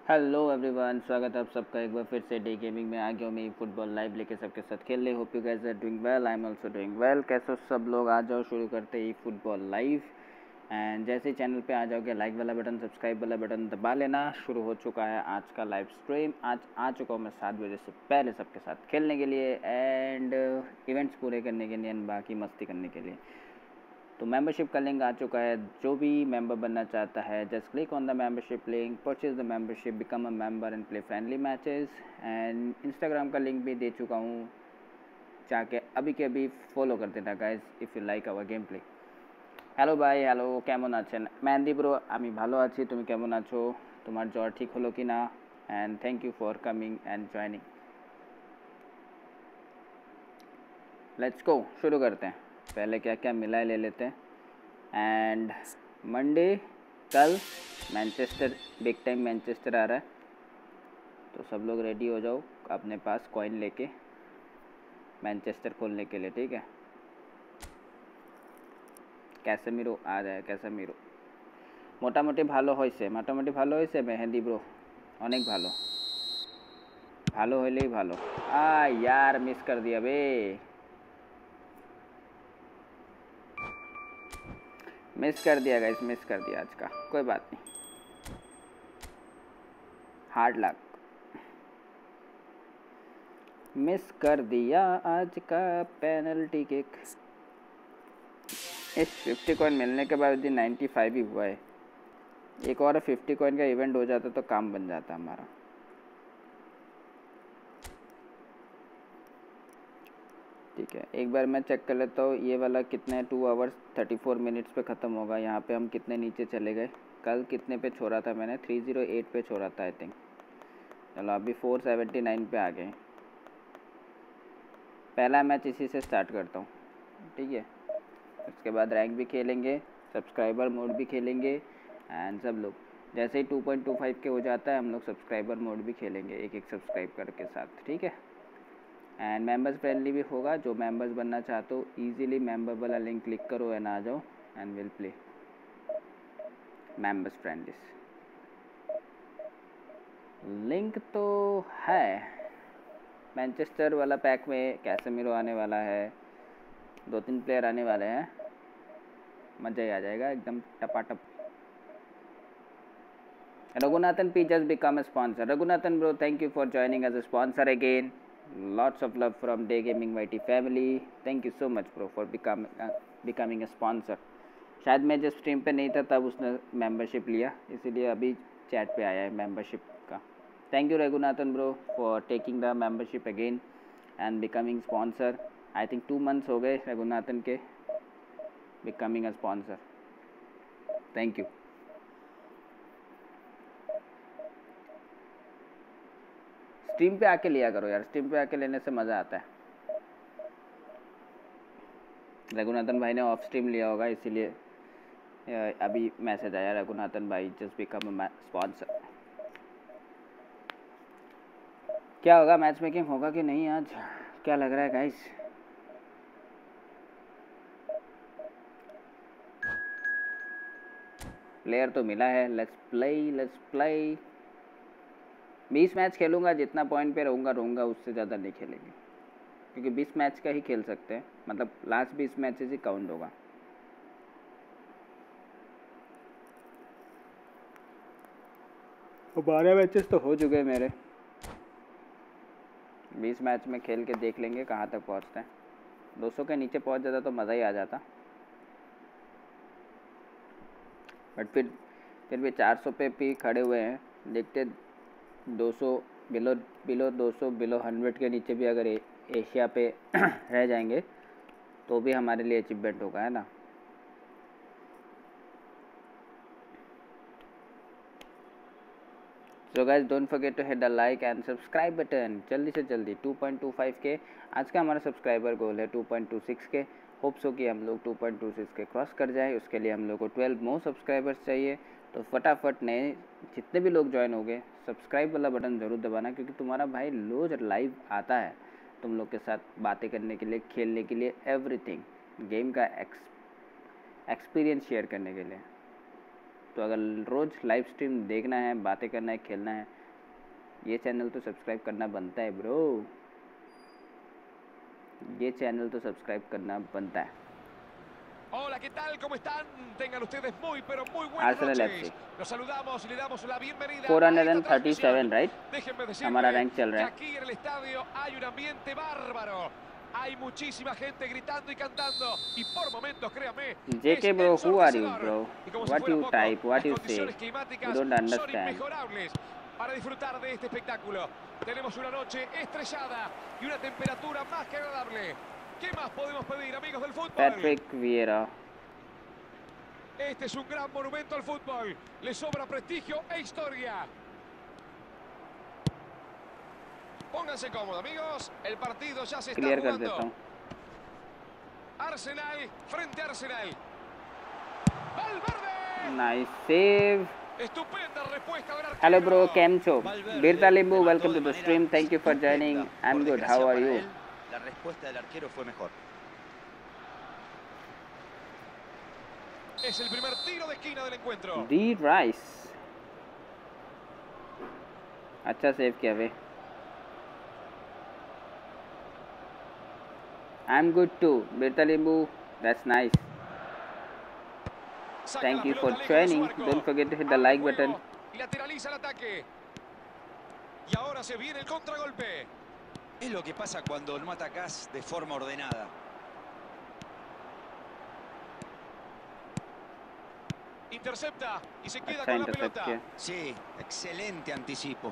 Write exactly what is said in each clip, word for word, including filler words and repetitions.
Hello everyone, स्वागत है आप सबका एक बार फिर से डे गेमिंग में। आ गया मैं फुटबॉल लाइव लेके सबके साथ खेलने। Hope you guys are doing well, I am also doing well. कैसे हो सब लोग? आ जाओ, शुरू करते ही फुटबॉल लाइव। एंड जैसे ही चैनल पे आ जाओगे, लाइक वाला बटन, सब्सक्राइब वाला बटन दबा लेना। शुरू हो चुका है आज का लाइव स्ट्रीम। आज आ चुका हूँ मैं सात बजे से पहले सबके साथ खेलने के लिए एंड इवेंट्स पूरे करने के लिए एंड बाकी मस्ती करने के लिए। तो मेंबरशिप का लिंक आ चुका है। जो भी मेंबर बनना चाहता है, just click on the membership link, purchase the membership, become a member and play friendly matches. And Instagram का लिंक भी दे चुका हूँ, जाके अभी के अभी फॉलो कर देना guys if you like our game play. Hello ভাই, হ্যালো, কেমন আছেন? মেহেন্দি ব্রো, আমি ভালো আছি। তুমি কেমন আছো? তোমার জ্বর ঠিক হলো কি না? And thank you for coming and joining. Let's go, शुरू करते हैं। पहले क्या क्या मिला है ले लेते हैं। एंड मंडे कल मैनचेस्टर, बिग टाइम मैनचेस्टर आ रहा है, तो सब लोग रेडी हो जाओ अपने पास कॉइन लेके मैनचेस्टर खोलने के लिए, ठीक है। ক্যাসেমিরো आ जाए, ক্যাসেমিরো মোটামুটি ভালো হয়েছে, মোটামুটি ভালো হয়েছে মেহেন্দি ব্রো, অনেক ভালো, ভালো হইলেই ভালো। आ यार मिस कर दिया बे, मिस कर दिया गाइस, मिस कर दिया आज का, कोई बात नहीं। हार्ड लक, मिस कर दिया आज का पेनल्टी किक। इस फिफ्टी कॉइन मिलने के बाद भी नाइन्टी फाइव ही हुआ है। एक और फिफ्टी कॉइन का इवेंट हो जाता तो काम बन जाता हमारा। ठीक है, एक बार मैं चेक कर लेता हूँ ये वाला कितने two hours thirty four minutes पे ख़त्म होगा। यहाँ पे हम कितने नीचे चले गए? कल कितने पे छोड़ा था मैंने? थ्री ज़ीरो एट पे छोड़ा था आई थिंक। चलो अभी फोर सेवेंटी नाइन पे आ गए। पहला मैच इसी से स्टार्ट करता हूँ, ठीक है। उसके बाद रैंक भी खेलेंगे, सब्सक्राइबर मोड भी खेलेंगे एंड सब लोग जैसे ही टू पॉइंट टू फाइव के हो जाता है हम लोग सब्सक्राइबर मोड भी खेलेंगे, एक एक सब्सक्राइबर के साथ, ठीक है। एंड मेंबर्स फ्रेंडली भी होगा। जो मेंबर्स बनना चाहते हो ईजिली मेंबर वाला लिंक क्लिक करो एंड आ जाओ and will play members friendly. Link तो है, मैनचेस्टर वाला पैक में कैसेमिरो आने वाला है, दो तीन प्लेयर आने वाले हैं, मज़ा ही आ जाएगा एकदम टपाटप। Raghunathan P just become a sponsor. Raghunathan bro, thank you for joining as a sponsor again. Lots of love from Day Gaming Y T family. Thank you so much bro for becoming uh, becoming a sponsor. शायद मैं जब stream पे नहीं था तब उसने membership लिया, इसीलिए अभी चैट पे आया है मेंबरशिप का। Thank you Raghunathan bro for taking the membership again and becoming sponsor. I think two months हो गए रघुनाथन के becoming a sponsor. Thank you. Stream पे आके लिया करो यार, स्ट्रीम पे आके लेने से मज़ा आता है। रघुनाथन भाई ने ऑफ स्ट्रीम लिया होगा, इसीलिए अभी मैसेज आया रघुनाथन भाई जस्ट बिकम अ स्पॉन्सर। क्या होगा, मैच मेकिंग होगा कि नहीं आज? क्या लग रहा है गाइस? प्लेयर तो मिला है, लेट्स प्ले लेट्स प्ले। बीस मैच खेलूंगा, जितना पॉइंट पे रहूँगा रहूँगा, उससे ज़्यादा नहीं खेलेंगे, क्योंकि बीस मैच का ही खेल सकते हैं, मतलब लास्ट बीस मैचेस ही काउंट होगा। बारह मैचेस तो हो चुके हैं मेरे, बीस मैच में खेल के देख लेंगे कहाँ तक पहुँचते हैं। दो सौ के नीचे पहुँच जाता तो मज़ा ही आ जाता, बट फिर फिर भी चार सौ पे भी खड़े हुए हैं, देखते दो सौ बिलो बिलो दो सौ बिलो हंड्रेड के नीचे भी अगर ए, एशिया पे रह जाएंगे तो भी हमारे लिए अचीवमेंट होगा, है ना। So guys don't forget to hit the like and subscribe button जल्दी से जल्दी। टू पॉइंट टू फाइव के आज का हमारा सब्सक्राइबर गोल है, टू पॉइंट टू सिक्स के। होप्स हो कि हम लोग टू पॉइंट टू सिक्स के क्रॉस कर जाए। उसके लिए हम लोग को ट्वेल्व मोर सब्सक्राइबर्स चाहिए, तो फटाफट नए जितने भी लोग ज्वाइन हो गए सब्सक्राइब वाला बटन ज़रूर दबाना, क्योंकि तुम्हारा भाई रोज लाइव आता है तुम लोग के साथ बातें करने के लिए, खेलने के लिए, एवरीथिंग गेम का एक्स एक्सपीरियंस शेयर करने के लिए। तो अगर रोज़ लाइव स्ट्रीम देखना है, बातें करना है, खेलना है, ये चैनल तो सब्सक्राइब करना बनता है ब्रो, ये चैनल तो सब्सक्राइब करना बनता है। Hola, ¿qué tal? ¿Cómo están? Tengan ustedes muy, pero muy buenas noches. Los saludamos y le damos la bienvenida a esta transmisión. right? Déjenme हमारा decirles रैंक चल que रहा है। aquí en el estadio hay un ambiente bárbaro. Hay muchísima gente gritando y cantando y por momentos, créanme, J K bro, es who are you ensordecedor. bro? Y como si What fuera you poco, type? What las you say? condiciones We climáticas don't son understand. inmejorables para disfrutar de este espectáculo. Tenemos una noche estrellada y una temperatura más que agradable. ¿Qué más podemos pedir, amigos del fútbol? Patrick Vieira. Este es un gran monumento al fútbol. Le sobra prestigio e historia. Pónganse cómodos, amigos. El partido ya se está Clear कर jugando. देता हूँ। Arsenal frente a Arsenal. Valverde. Nice save. Estupenda respuesta del arquero. Hello bro, केम छो? Birta Limbu, welcome to the stream. Thank you for joining. I'm good. How are you? La respuesta del arquero fue mejor. Es el primer tiro de esquina del encuentro. D Rice. अच्छा save किया वे। I'm good too. Birta Limbu, that's nice. Thank you for joining. Don't forget to hit the like button. Y lateraliza el ataque. Y ahora se viene el contragolpe. Es lo que pasa cuando no atacás de forma ordenada. Intercepta y se queda अच्छा con la intercept pelota. किया। Sí, excelente anticipo.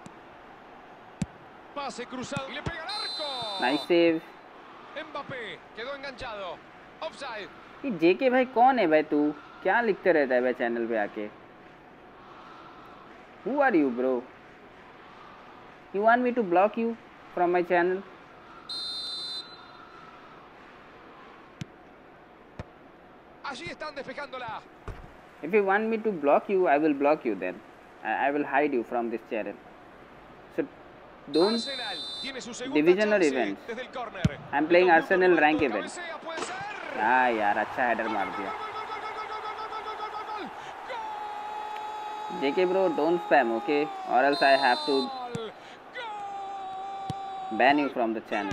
Pase cruzado y le pega al arco. Nice save. Mbappé quedó enganchado. Offside. ये जेके भाई कौन है भाई तू? क्या लिखते रहता है भाई चैनल पे आके? Who are you bro? You want me to block you from my channel? Allí están despejándola. If you want me to block you, I will block you then. I, I will hide you from this channel. So don't Arsenal tiene su segunda division or chance events. desde el córner. I'm playing El conjunto Arsenal roberto rank de event. cabecea, puede ser. हाँ यार अच्छा header मार दिया। J K bro, don't spam, okay? Or else I have to ban you from the channel.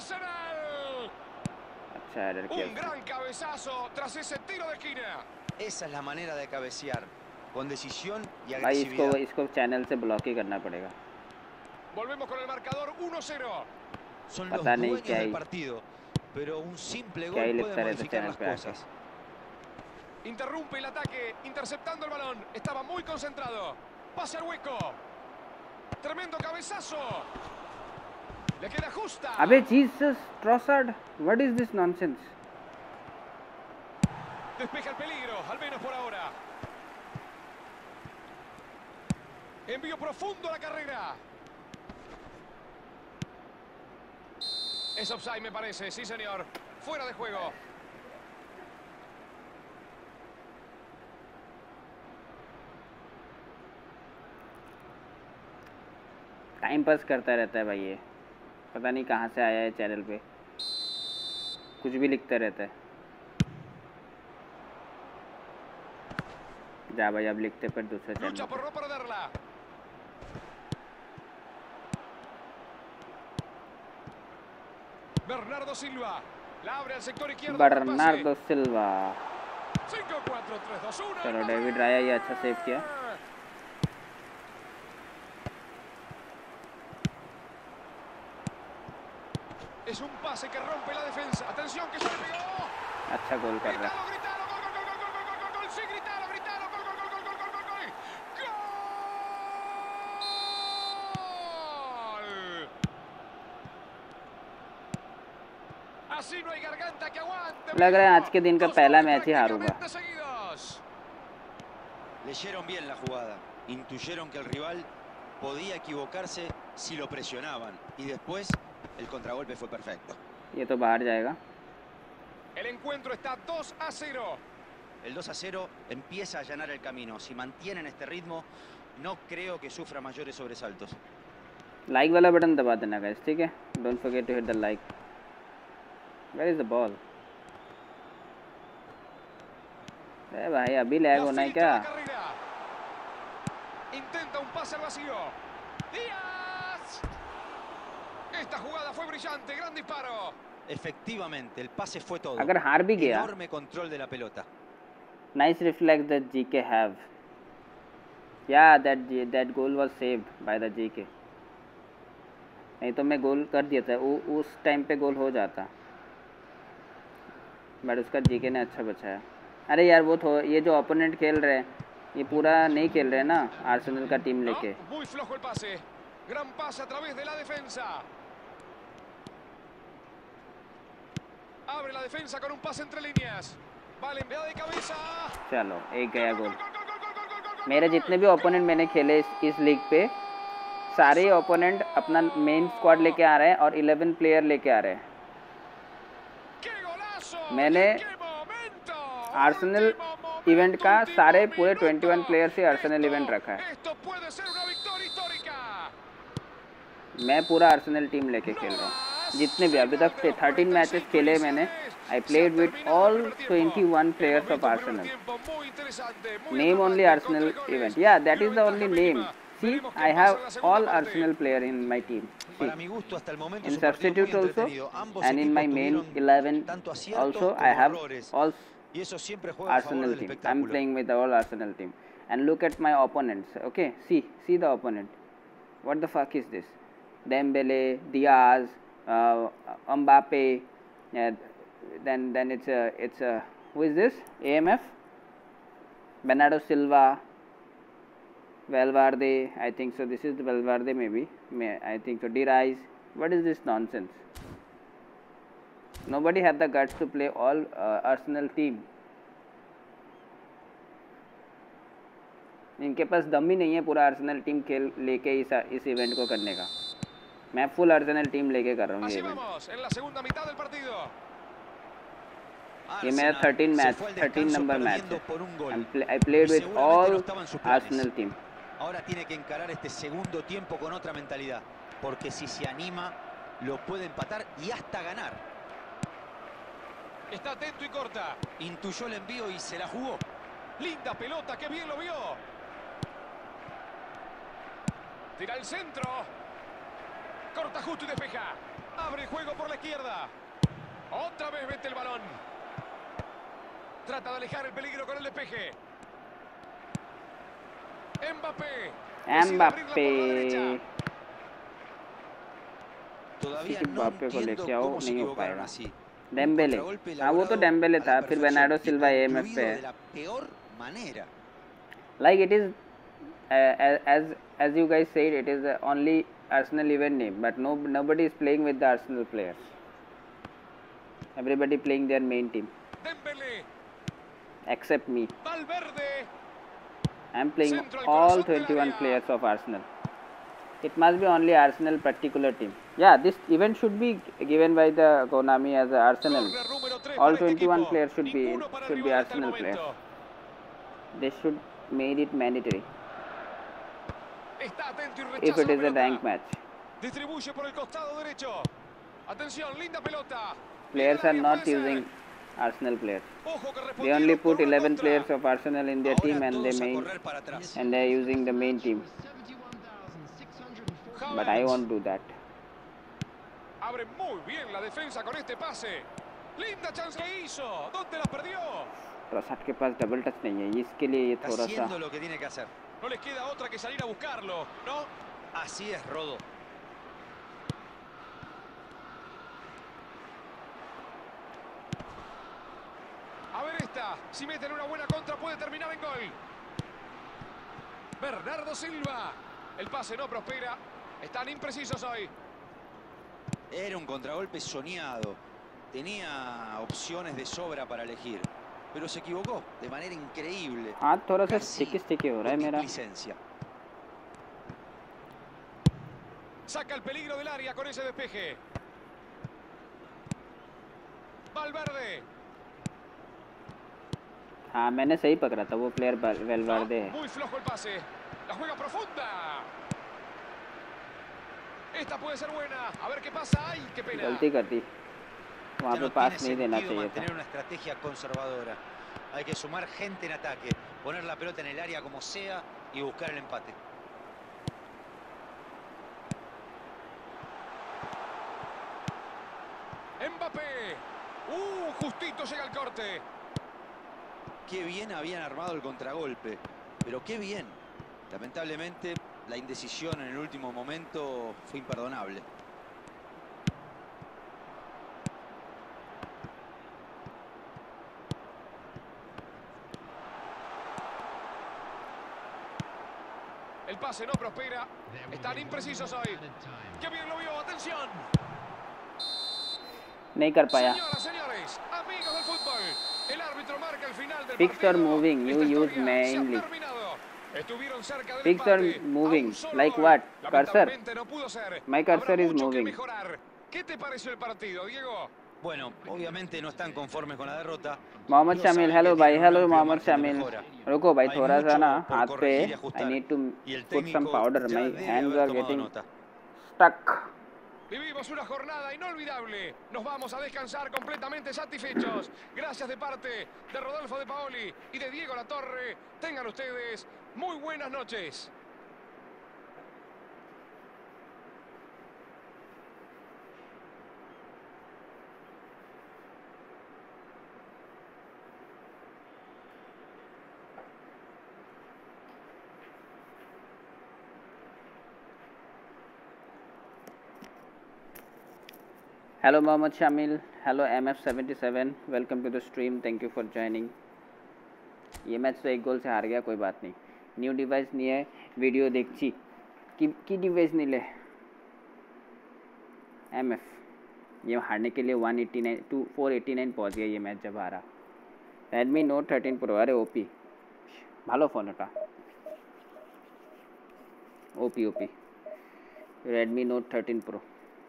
अच्छा header किया Un gran cabezazo tras ese tiro de esquina. Esa es la manera de cabecear, con decisión y भाई इसको agresividad. इसको channel से block ही करना पड़ेगा। Volvemos con el marcador uno cero. Son los पता नहीं dueños क्या del ही partido, pero un simple क्या ही gol लिखता puede रहता modificar चैनल las पे आके। cosas. Interrumpe el ataque, interceptando el balón. Estaba muy concentrado. Pase al hueco. Tremendo cabezazo. Le queda justa. अबे Jesus Trossard, what is this nonsense? Despeja el peligro, al menos por ahora. Envío profundo a la carrera. Es offside, me parece. Sí, señor. Fuera de juego. Time pass करता रहता है भाई ये, पता नहीं कहाँ से आया है चैनल पे, कुछ भी लिखता रहता है। जा भाई अब लिखते पर दूसरे channel Lucha por no perderla. Bernardo Silva. La abre al sector izquierdo. Bernardo Silva. cinco cuatro tres dos uno. चलो डेविड राया ये अच्छा सेव किया। Es un pase que rompe la defensa. Atención que se le pegó. अच्छा गोल कर रहा है। Gritalo, gritalo, gol, gol, gol, gol, gol, gol, gol. Sí, gritalo, gritalo, gol, gol, gol, gol, gol, gol, gol, gol. ¡Gol! Así no hay garganta que aguante. लग रहा है आज के दिन का पहला मैच ही हारूंगा। Leyeron bien la jugada, intuyeron que el rival podía equivocarse si lo presionaban y después el contragolpe fue perfecto. ये तो बाहर जाएगा। El encuentro está dos a cero. El dos a cero empieza a allanar el camino. Si mantienen este ritmo, no creo que sufra mayores sobresaltos. Like वाला button दबा देना guys, ठीक है? Don't forget to hit the like. Where is the ball? अरे भाई अभी lag होना है क्या? Intenta un pase al vacío. ¡Díaz! Esta jugada fue brillante, gran disparo. Efectivamente, el pase fue todo. अगर हार भी गया, Enorme control de la pelota. nice reflex that G K have. Yeah, that that goal was saved by the G K. नहीं तो मैं गोल कर दिया था, उ, उस टाइम पे गोल हो जाता, बट उसका G K ने अच्छा बचाया. अरे यार वो थो ये जो ओपोनेंट खेल रहे हैं ये पूरा नहीं खेल रहे ना आर्सेनल का टीम लेके. Muy flojo el pase. Gran pase a través de la defensa. Abre la defensa con un pase entre líneas. Vale, enviada de cabeza. चलो एक गया गोल. मेरे जितने भी ओपोनेंट मैंने खेले इस, इस लीग पे सारे ओपोनेंट अपना मेन स्क्वाड लेके आ रहे हैं और इलेवन प्लेयर लेके आ रहे हैं. मैंने आर्सेनल इवेंट का सारे पूरे इक्कीस प्लेयर से आर्सेनल इवेंट रखा है. मैं पूरा आर्सेनल टीम लेके खेल रहा हूँ जितने भी अभी तक थर्टीन मैचेस खेले मैंने. I played with all twenty-one players of Arsenal. Name only Arsenal event. Yeah, that is the only name. See, I have all Arsenal player in my team. See, in substitute also and in my main eleven also I have all Arsenal team. I'm playing with all Arsenal team. And look at my opponents. Okay, see, see the opponent. What the fuck is this? Dembele, Diaz, uh, Mbappe. Uh, then then it's a it's a who is this? A M F, Bernardo Silva, Valverde. I think so. This is the Valverde maybe. May I think so. D-Rice. What is this nonsense? Nobody had the guts to play all uh, Arsenal team. इनके पास दम ही नहीं है पूरा Arsenal team खेल लेके इस इस event को करने का. मैं फुल आर्सेनल टीम लेके कर रहा हूँ ये इवेंट. ये मेरा thirteen match thirteen number match है. I played with all Arsenal team. Ahora tiene que encarar este segundo tiempo con otra mentalidad, porque si se anima lo puede empatar y hasta ganar. Está atento y corta. Intuyó el envío y se la jugó. Linda pelota, que bien lo vio. Tira el centro. Corta justo y despeja. Abre el juego por la izquierda. Otra vez mete el balón. Trata de alejar el peligro con el despeje. Mbappé. Mbappé. Todavía no entiendo cómo se equivocaron así. Dembele. हाँ वो तो Dembélé था. फिर बेनार्डो सिल्वा A M F पे है. Like it is uh, as as you guys said, it is the only Arsenal event name, but no nobody is playing with the Arsenal players. Everybody playing their main team. Dembele. Except me. Valverde. I am playing all twenty-one players of Arsenal. It must be only Arsenal particular team. Yeah, this event should be given by the Konami as a Arsenal. All twenty-one players should be should be Arsenal players. They should made it mandatory. If it is a rank match. Distribuye por el costado derecho. Atención, linda pelota. Players are not using Arsenal players. They only put eleven players of Arsenal in their team and they main and they are using the main team. But I won't do that. Abre muy bien la defensa con este pase. Linda chance que hizo. ¿Dónde la perdió? Trossard के पास double touch नहीं है. इसके लिए ये थोड़ा सा. Haciendo lo que tiene que hacer. No les queda otra que salir a buscarlo, ¿no? Así es, Rodo. A ver esta. Si meten una buena contra puede terminar en gol. Bernardo Silva. El pase no prospera. Están imprecisos hoy. Era un contragolpe soñado. Tenía opciones de sobra para elegir. Pero se equivocó de manera increíble. हाथ थोड़ा सा sticky sticky हो रहा है मेरा. Saca el peligro del área con ese despeje. Valverde. हाँ मैंने सही पकड़ा था. वो प्लेयर वेलवर्दे है. Muy flojo el pase. La juega profunda. Esta puede ser buena. A ver qué pasa. Ay, qué pena. गलती कर दी. वहाँ पे पास नहीं देना चाहिए था. Tener una estrategia conservadora. Hay que sumar gente en ataque, poner la pelota en el área como sea y buscar el empate. Uh, justito llega el corte. Qué bien habían armado el contragolpe, pero qué bien. Lamentablemente, la indecisión en el último momento fue imperdonable. El pase no prospera. Están imprecisos hoy. ¡Qué bien lo vio! ¡Atención! नहीं कर पाया. Señoras, señores, amigos del fútbol, el árbitro marca el final del Picks are partido. moving. You Esta use historia mainly. se ha terminado. Estuvieron cerca del Picks are empate. moving. A un solo Like gol. what? Cursor. Lamentablemente no pudo ser. My Habrá cursor is mucho que moving. mejorar. ¿Qué te pareció el partido, Diego? Bueno, obviamente no están conformes con la derrota. Mohammad Pero Shamil saben hello que भाई tienen un hello amplio Mohammad margen de शामिल mejora. रुको भाई Hay थोड़ा सा mucho ना por हाथ पे corregir y I ajustar. Need to Y el put some técnico powder ya my debe hands haber are tomado getting nota. Stuck. Vivimos una jornada inolvidable. Nos vamos a descansar completamente satisfechos. Gracias de parte de Rodolfo de Paoli y de Diego Latorre. Tengan ustedes muy buenas noches. Hello Mohammad Shamil hello M F seventy seven welcome to the stream. Thank you for joining. ये match तो एक गोल से हार गया, कोई बात नहीं. New device नहीं है वीडियो देखी कि की डिवाइस नहीं ले एम एफ. ये हारने के लिए one eighty nine to four eighty nine पहुँच गया ये मैच जब हारा. रेडमी नोट थर्टीन प्रो अरे ओपी ভালো ফোন ওটা OP OP Redmi Note thirteen Pro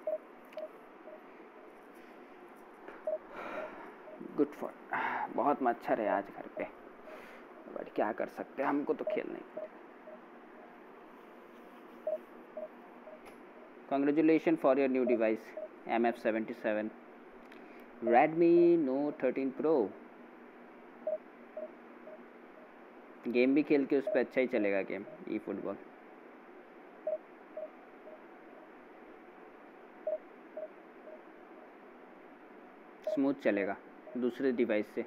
good for. बहुत मच्छर है आज घर पे बट क्या कर सकते हैं, हमको तो खेलना ही पड़ेगा. Congratulation for your new device M F seventy seven Redmi Note thirteen Pro. Game भी खेल के उस पर अच्छा ही चलेगा गेम ई फुटबॉल. स्मूथ चलेगा दूसरे डिवाइस से.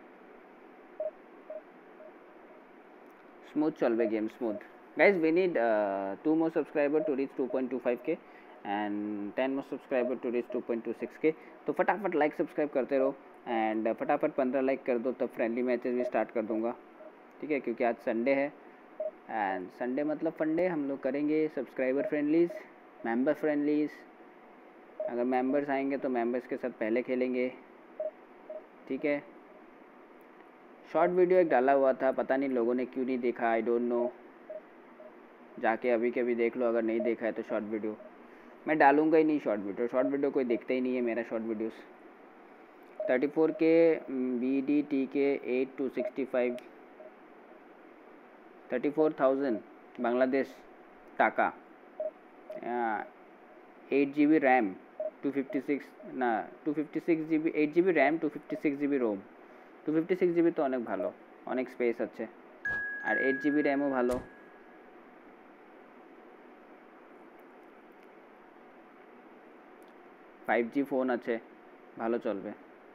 स्मूथ चलवे game smooth. Guys we need two more subscriber to reach two point two five K and ten more subscriber to reach two point two six K. तो फटाफट like subscribe करते रहो and फटाफट पंद्रह like कर दो, तब फ्रेंडली मैचेस भी स्टार्ट कर दूंगा. ठीक है, क्योंकि आज संडे है एंड संडे मतलब फंडे हम लोग करेंगे सब्सक्राइबर फ्रेंडलीज, मेंबर फ्रेंडलीज. अगर मेंबर्स आएंगे तो मेंबर्स के साथ पहले खेलेंगे. ठीक है. शॉर्ट वीडियो एक डाला हुआ था, पता नहीं लोगों ने क्यों नहीं देखा, आई डोंट नो. जाके अभी के अभी देख लो अगर नहीं देखा है तो. शॉर्ट वीडियो मैं डालूंगा ही नहीं. शॉर्ट वीडियो शॉर्ट वीडियो कोई देखता ही नहीं है मेरा short videos. Thirty four K B D T के eight two sixty five thirty four thousand Bangladesh taka. Eight G B RAM two fifty six ना two fifty six G B eight G B RAM two fifty six G B ROM. Two fifty six G B तो अनेक भालो अनेक space अच्छे और eight G B Remo भालो. Five G phone अच्छे भालो चलबे.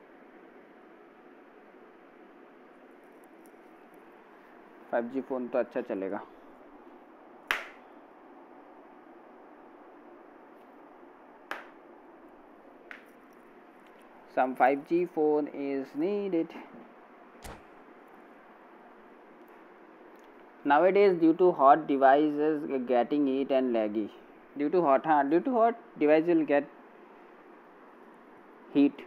फाइव जी फोन तो अच्छा चलेगा. Some five G phone is needed. Nowadays, due to hot devices getting heat and laggy. Due to hot, huh? Due to hot device will get heat.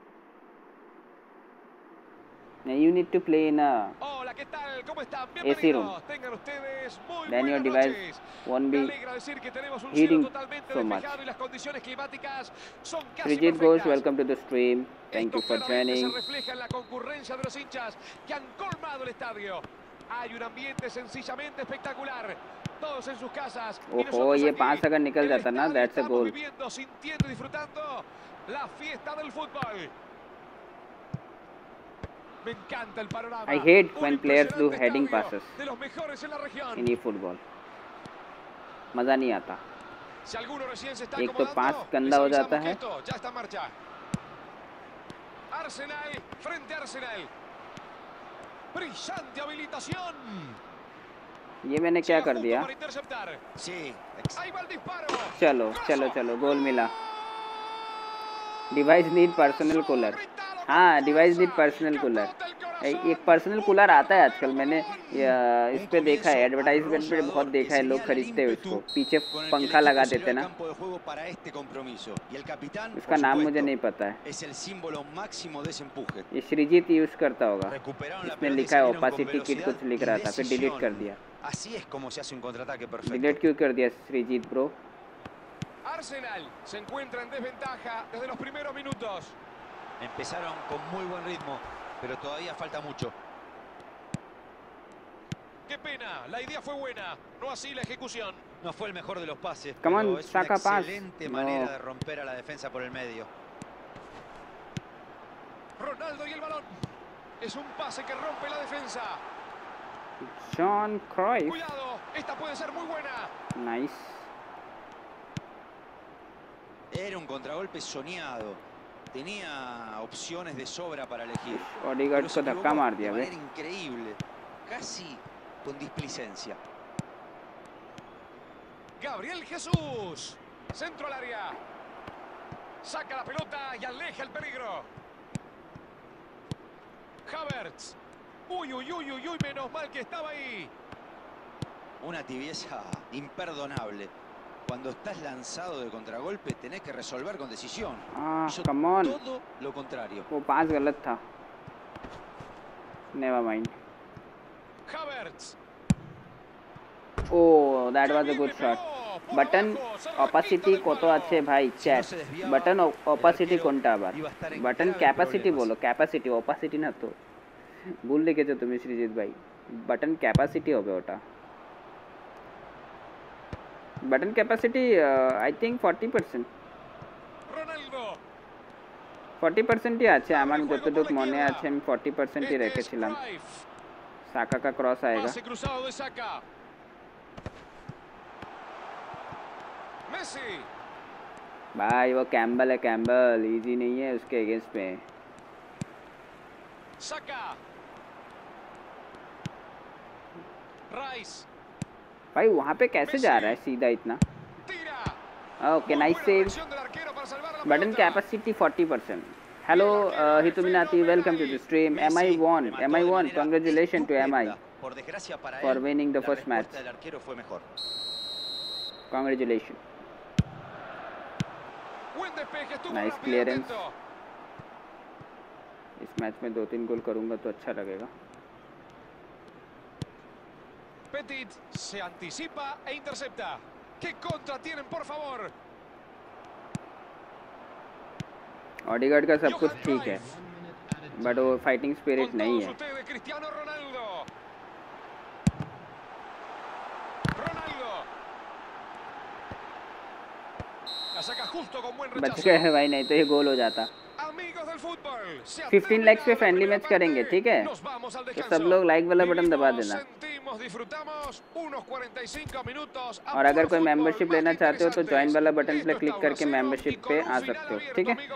Now you need to play in a Hola, ¿qué tal? ¿Cómo están? A C room. Bienvenidos. Tengan ustedes muy Then your buenas device noches. won't Me be alegra decir que tenemos un heating cielo totalmente so much. despejado y las condiciones climáticas son casi Srijit Ghosh, perfectas. welcome to the stream. Thank Esto you for claramente joining. se refleja en la concurrencia de los hinchas que han colmado el estadio. Hay un ambiente sencillamente espectacular. Todos en sus casas. y ओहो nosotros ये aquí, पाँच अगर निकल en el जाता ना estadio that's a estamos goal. viviendo, sintiendo y disfrutando la fiesta del fútbol. Me encanta el panorama. I hate Un when players do impresionante heading estadio passes de los mejores en la región. in e-football. मज़ा नहीं आता. Si alguno recién se está एक तो acomodando, पास les गंदा हो avisamos जाता que है esto ya está en marcha. Arsenal frente a Arsenal. Brillante habilitación. ये मैंने क्या कर दिया? Sí. चलो चलो चलो गोल मिला। Device need personal cooler. हाँ डिवाइस नीड पर्सनल कूलर। एक पर्सनल कूलर आता है आजकल, मैंने इस पे देखा है, एडवर्टाइजमेंट पे बहुत देखा है, लोग खरीदते हैं उसको, पीछे पंखा लगा देते ना। उसका नाम मुझे नहीं पता है। ये श्रीजीत यूज करता होगा। इसमें लिखा है ओपासिटी किट कुछ लिख रहा था, फिर डिलीट कर दिया। डिलीट क्यों कर दिया Sreejith bro? Arsenal se encuentra en desventaja desde los primeros minutos. Empezaron con muy buen ritmo, pero todavía falta mucho. Qué pena, la idea fue buena, no así la ejecución. No fue el mejor de los pases, Come pero on, es saca una pas. excelente No. manera de romper a la defensa por el medio. Ronaldo y el balón. Es un pase que rompe la defensa. John Cruyff. Cuidado, esta puede ser muy buena. Nice. Era un contragolpe soñado. Tenía opciones de sobra para elegir. Odegaard को धक्का मार दिया बे। Increíble, casi con displicencia. Gabriel Jesús, centro al área. Saca la pelota y aleja el peligro. Havertz. Uy, uy, uy, uy, uy, menos mal que estaba ahí. Una tibieza imperdonable. Cuando estás lanzado de contragolpe tenés que resolver con decisión. Ah, Hizo come on. todo lo contrario. वो पास गलत था। Never mind. Havertz. Oh, that was a good shot. Button opacity কত আছে ভাই chat? Button opacity কোনটা আবার? Button capacity বলো, capacity opacity না তো। ভুল লিখেছো তুমি সৃজিত ভাই। बटन capacity হবে ওটা। Button capacity I think forty percent forty percent ही আছে আমার যতটুকু মনে আছে, আমি forty percent ही রেখেছিলাম। साका का क्रॉस आएगा। भाई वो कैम्बल है, कैम्बल इजी नहीं है उसके अगेंस्ट पे। भाई वहाँ पे कैसे जा रहा है सीधा इतना? Okay nice save. Button capacity forty percent। Hello Hitumenati, welcome to the stream. M I won, M I won, congratulation to M I for winning the first match. Congratulation. Nice clearance. इस मैच में दो तीन गोल करूँगा तो अच्छा लगेगा। Petit se anticipa e intercepta. ¿Qué contra tienen, por favor? Odegaard का सब कुछ ठीक है, बट वो फाइटिंग स्पिरिट नहीं है। Cristiano Ronaldo. Ronaldo. La saca justo con buen rechazo. बच गए हैं भाई, नहीं तो ये गोल हो जाता। fifteen लाइक्स पे फ्रेंडली मैच करेंगे, ठीक है? तो सब लोग लाइक वाला बटन दबा देना। और अगर कोई मेंबरशिप लेना चाहते हो तो ज्वाइन वाला बटन पे क्लिक करके मेंबरशिप पे आ सकते हो, ठीक है?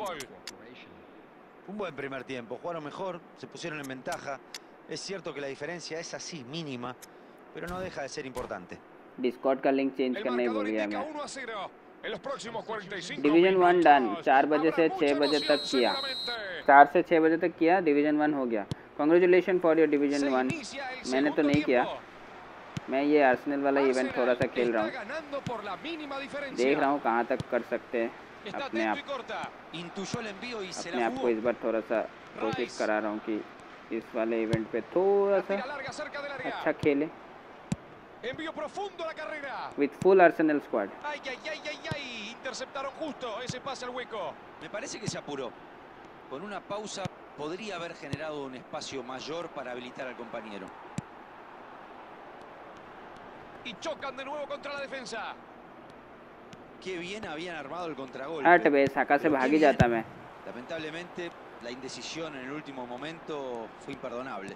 Un buen primer tiempo, jugaron mejor, se pusieron en ventaja. Es cierto que la diferencia es así, mínima, pero no deja de ser importante. Discord का लिंक चेंज करने भूल गया मैं। En los próximos cuarenta y cinco division one done, चार बजे से छः बजे तक किया, चार से छः बजे तक किया, डिवीजन वन हो गया। Congratulation for your division one. मैंने तो नहीं किया, मैं ये आर्सेनल वाला इवेंट थोड़ा सा खेल रहा हूँ, देख रहा हूँ कहाँ तक कर सकते हैं अपने आप अपने आप को। इस बार थोड़ा सा कोशिश करा रहा हूँ कि इस वाले इवेंट पे थोड़ा सा अच्छा खेले Envío profundo a la carrera. With full Arsenal squad. Ay, ay, ay, ay, ay. Interceptaron justo ese pase al hueco. Me parece que se apuró. Con una pausa podría haber generado un espacio mayor para habilitar al compañero. Y chocan de nuevo contra la defensa. Qué bien habían armado el contragolpe. हट बे, साका से भाग ही जाता मैं। Lamentablemente la indecisión en el último momento fue imperdonable.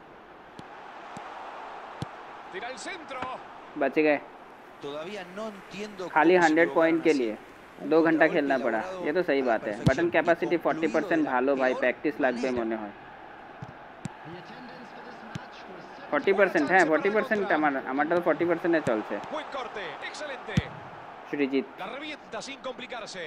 Tira el centro. बच गए Todavía no entiendo खाली cómo se hundred equivocaron point के así. लिए। दो घंटा खेलना पड़ा, ये तो सही बात है। बटन कैपेसिटी फोर्टी परसेंट ভালো ভাই, প্র্যাকটিস লাগবে মনে হয়। फोर्टी परसेंट হ্যাঁ फोर्टी परसेंट আমার আমারটা তো फोर्टी परसेंट এ চলছে। Buen corte, excelente. Srijit La revienta sin complicarse.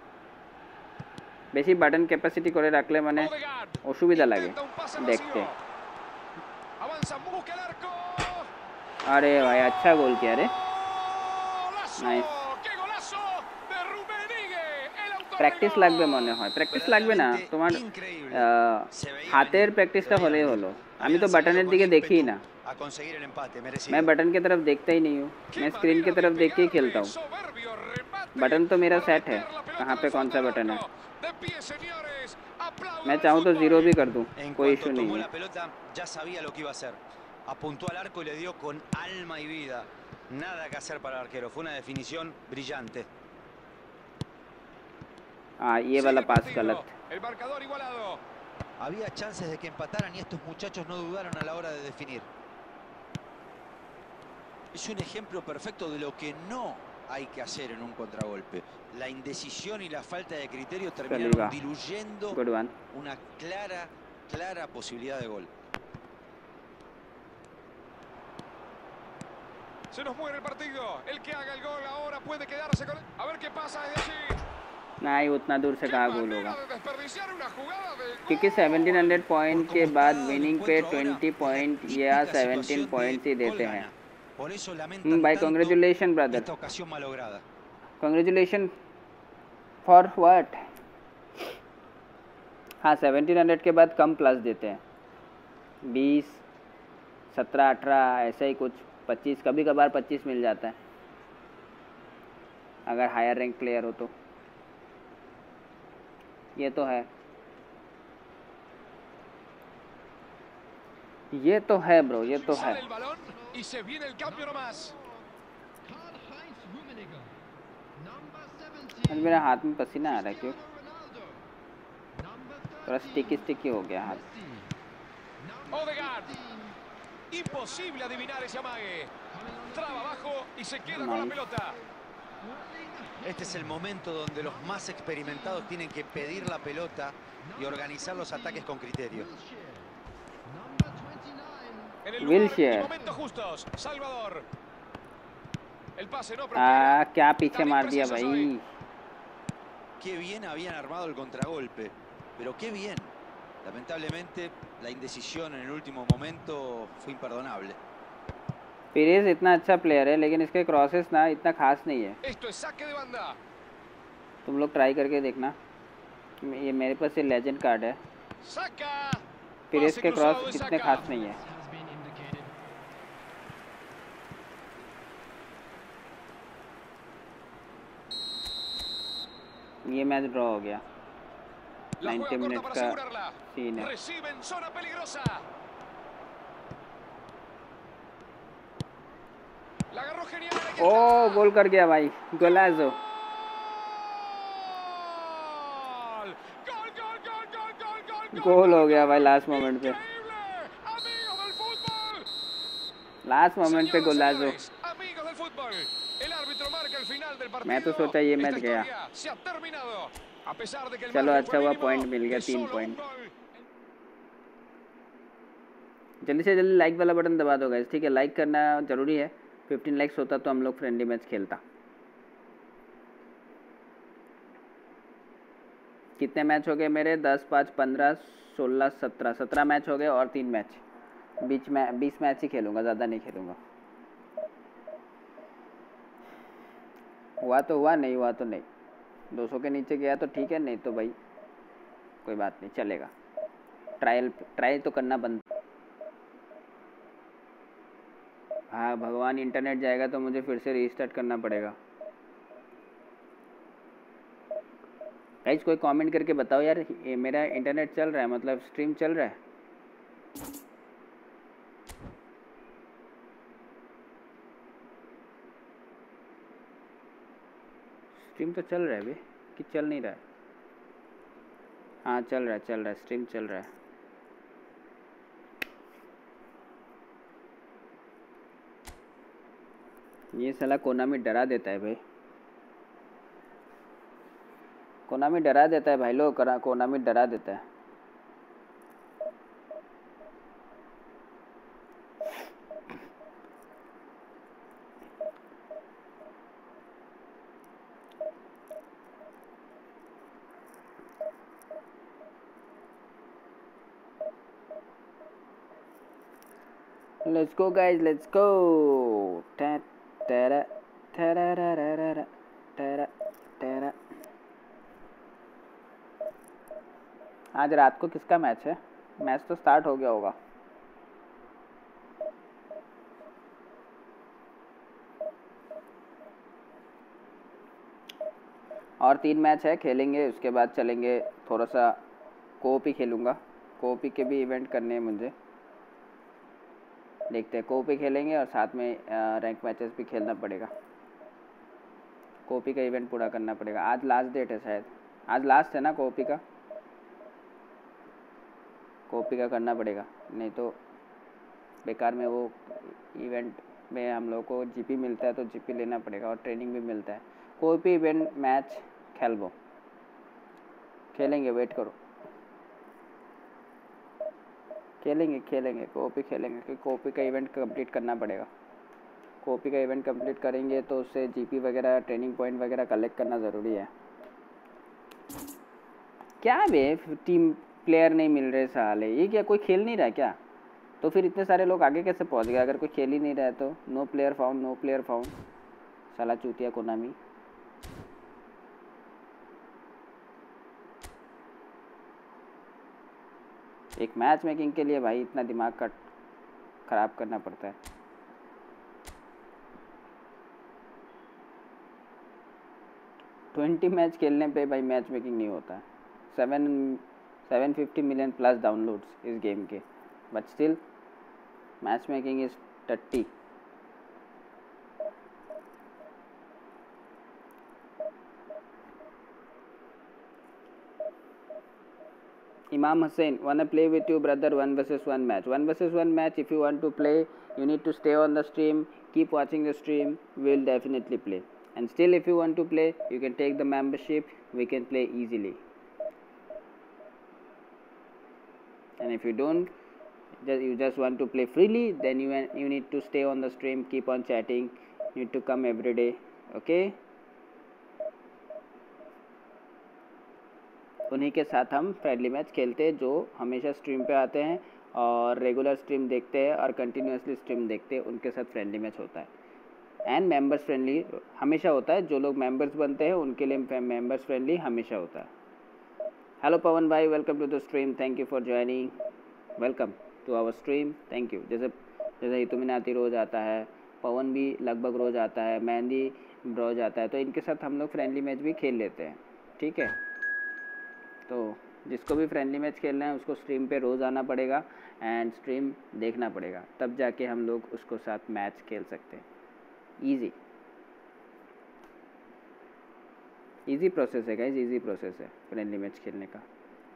বেশি বাটন ক্যাপাসিটি করে রাখলে মানে Odegaard অসুবিধা লাগে intenta un pase দেখতে। vacío. Avanza, busca el arco. अरे भाई अच्छा गोल किया रे, Golazo, nice. qué golazo de Rummenigge, el autor practice del লাগবে gol. মনে হয়, প্র্যাকটিস লাগবে না তোমার Increíble. আহ, Se veía হাতের venir, প্র্যাকটিসটা se veía হলেই venir. হলো। আমি Habían তো salido বাটনের con দিকে ímpetu देखी ही ना, a conseguir el empate merecido. मैं बटन की तरफ देखता ही नहीं हूँ, Qué मैं स्क्रीन की manera तरफ de देख के ही pegarle, खेलता हूँ। soberbio remate बटन तो मेरा para सेट है, meter la pelota कहाँ en पे el कौन fondo सा del बटन है। arco. De pie, señores, aplaudan मैं al चाहूँ तो fútbol. जीरो भी कर दूँ, En कोई cuanto इशू नहीं tomó है। la pelota, ya sabía lo que iba a hacer. Apuntó al arco y le dio con alma y vida. Nada que hacer para el arquero. Fue una definición brillante. हाँ ये Sigue वाला el pass partido, गलत। el marcador igualado. Había chances de que empataran y estos muchachos no dudaron a la hora de definir. Es un ejemplo perfecto de lo que no hay que hacer en un contragolpe. La indecisión y la falta de criterio terminaron चलेगा, diluyendo good one. una clara, clara posibilidad de gol. Se nos muere el partido. El que haga el gol ahora puede quedarse con... A ver qué pasa desde allí. नहीं उतना दूर से Qué कहाँ goal manera होगा, de desperdiciar una jugada de gol. क्योंकि seventeen hundred point Por के cómo बाद está dado el winning पे encuentro ahora, twenty es la point típica या situación सेवनटीन de पॉइंट्स ही gol देते gana. हैं। Por eso lamentan भाई tanto congratulation brother, esta ocasión malograda. Congratulation for what. हाँ seventeen hundred के बाद कम plus देते हैं, बीस सत्रह अठारह ऐसा ही कुछ, पच्चीस कभी कभार पच्चीस मिल जाता है अगर हायर रैंक प्लेयर हो तो। ये तो है, ये तो है ब्रो, ये तो है। Sale el balón y se viene el cambio nomás. आज मेरे हाथ में पसीना आ रहा है, क्यों? थोड़ा स्टिकी स्टिकी हो गया हाथ। Odegaard. Imposible adivinar ese amague. Traba abajo y se queda con la Nice. pelota. Este es el momento donde los más experimentados tienen que pedir la pelota y organizar los ataques con criterio. En el lugar y Wilshere, momentos justos. Salvador. El pase no आ prospera. क्या पीछे Tan मार दिया imprecisos भाई। hoy. Qué bien habían armado el contragolpe, pero qué bien. Lamentablemente, la indecisión en el último momento fue imperdonable. Perez इतना अच्छा player है, लेकिन इसके क्रॉसेस ना इतना खास नहीं है। Esto es saque de banda. तुम लोग ट्राई करके देखना, ये मेरे पास ये लेजेंड कार्ड है, Saca. पीरेज Pase के cruzado क्रॉस de इतने Saka. खास नहीं है। ये मैच ड्रॉ हो गया, La ninety juega corta minutes para का asegurarla. सीन है। Recibe en zona peligrosa. La agarró genial. Ahí ओ está. गोल कर गया भाई, गोलाजो। Gol. Gol, gol, gol, gol, gol, gol, gol, गोल हो gol, गया gol. भाई लास्ट मोमेंट पे, Increíble. Amigos del fútbol. Last moment पे Señoras, गोलाजो। señores, amigos del fútbol. El árbitro marca el final del partido. मैं तो सोचा ये मैच Esta गया। historia se ha terminado. A pesar de que el चलो margen अच्छा fue हुआ, mínimo, point मिल गया, de तीन solo un पॉइंट। gol. जल्दी से जल्दी लाइक वाला बटन दबा दो गाइस, ठीक है? लाइक करना ज़रूरी है, फिफ्टीन लाइक्स होता तो हम लोग फ्रेंडली मैच खेलता। कितने मैच हो गए मेरे? दस, पाँच, पंद्रह, सोलह, सत्रह, सत्रह मैच हो गए और तीन मैच, बीच में बीस मैच ही खेलूँगा, ज़्यादा नहीं खेलूँगा। हुआ तो हुआ, नहीं हुआ तो नहीं। दो सौ के नीचे गया तो ठीक है, नहीं तो भाई कोई बात नहीं, चलेगा। ट्रायल ट्राई तो करना बंद। हाँ भगवान, इंटरनेट जाएगा तो मुझे फिर से रीस्टार्ट करना पड़ेगा। गाइस कोई कमेंट करके बताओ यार, ये मेरा इंटरनेट चल रहा है, मतलब स्ट्रीम चल रहा है? स्ट्रीम तो चल रहा है अभी कि चल नहीं रहा है? हाँ चल रहा है, चल रहा है, स्ट्रीम चल रहा है। ये साला कोनामी डरा देता है भाई। कोनामी डरा देता है भाई लोग, कोनामी डरा देता है। Let's go guys, let's go. Ta ta ta ta ta ta। आज रात को किसका मैच है? मैच तो स्टार्ट हो गया होगा। और तीन मैच है, खेलेंगे, उसके बाद चलेंगे थोड़ा सा कोप ही खेलूँगा। कोप ही के भी इवेंट करने हैं मुझे, देखते हैं। कोप ही खेलेंगे और साथ में रैंक मैचेस भी खेलना पड़ेगा। कोपी का इवेंट पूरा करना पड़ेगा। आज लास्ट डेट है शायद, आज लास्ट है ना कोपी का। कोपी का करना पड़ेगा, नहीं तो बेकार में वो इवेंट में हम लोग को जीपी मिलता है तो जीपी लेना पड़ेगा और ट्रेनिंग भी मिलता है। कोई भी इवेंट मैच खेलबो, खेलेंगे, वेट करो, खेलेंगे खेलेंगे कोपी खेलेंगे, क्योंकि कोपी का इवेंट कंप्लीट करना पड़ेगा। कोपी का इवेंट कंप्लीट करेंगे तो उससे जीपी वगैरह, ट्रेनिंग पॉइंट वगैरह कलेक्ट करना ज़रूरी है। क्या बे टीम प्लेयर नहीं मिल रहे साले, ये क्या कोई खेल नहीं रहा क्या? तो फिर इतने सारे लोग आगे कैसे पहुंच गए अगर कोई खेल ही नहीं रहा है तो? No player found, no player found, साला चूतिया कोनामी। एक मैच मेकिंग के लिए भाई इतना दिमाग का खराब करना पड़ता है। ट्वेंटी मैच खेलने पे भाई मैच मेकिंग नहीं होता है। Seven seven fifty million plus downloads इस गेम के, but still match making is टट्टी। Imam Hussain, wanna play with you brother? One versus one match. One versus one match. If you want to play, you need to stay on the stream. Keep watching the stream. We'll definitely play. And still, if you want to play, you can take the membership. We can play easily. And if you don't, just you just want to play freely, then you you need to stay on the stream. Keep on chatting. You need to come every day. Okay. उन्हीं के साथ हम friendly match खेलते हैं जो हमेशा stream पे आते हैं और रेगुलर स्ट्रीम देखते हैं और कंटिन्यूसली स्ट्रीम देखते हैं, उनके साथ फ्रेंडली मैच होता है। एंड मेंबर्स फ्रेंडली हमेशा होता है, जो लोग मेंबर्स बनते हैं उनके लिए मेंबर्स फ्रेंडली हमेशा होता है। हेलो पवन भाई, welcome to the stream, thank you for joining, welcome to our stream, thank you. जैसे जैसे हितुमिनाती रोज़ आता है, पवन भी लगभग रोज़ आता है, मेहंदी रोज़ आता है, तो इनके साथ हम लोग फ्रेंडली मैच भी खेल लेते हैं, ठीक है। तो जिसको भी फ्रेंडली मैच खेलना है उसको स्ट्रीम पे रोज़ आना पड़ेगा एंड स्ट्रीम देखना पड़ेगा, तब जाके हम लोग उसको साथ मैच खेल सकते हैं। इजी इजी प्रोसेस है गाइस, इजी प्रोसेस है फ्रेंडली मैच खेलने का।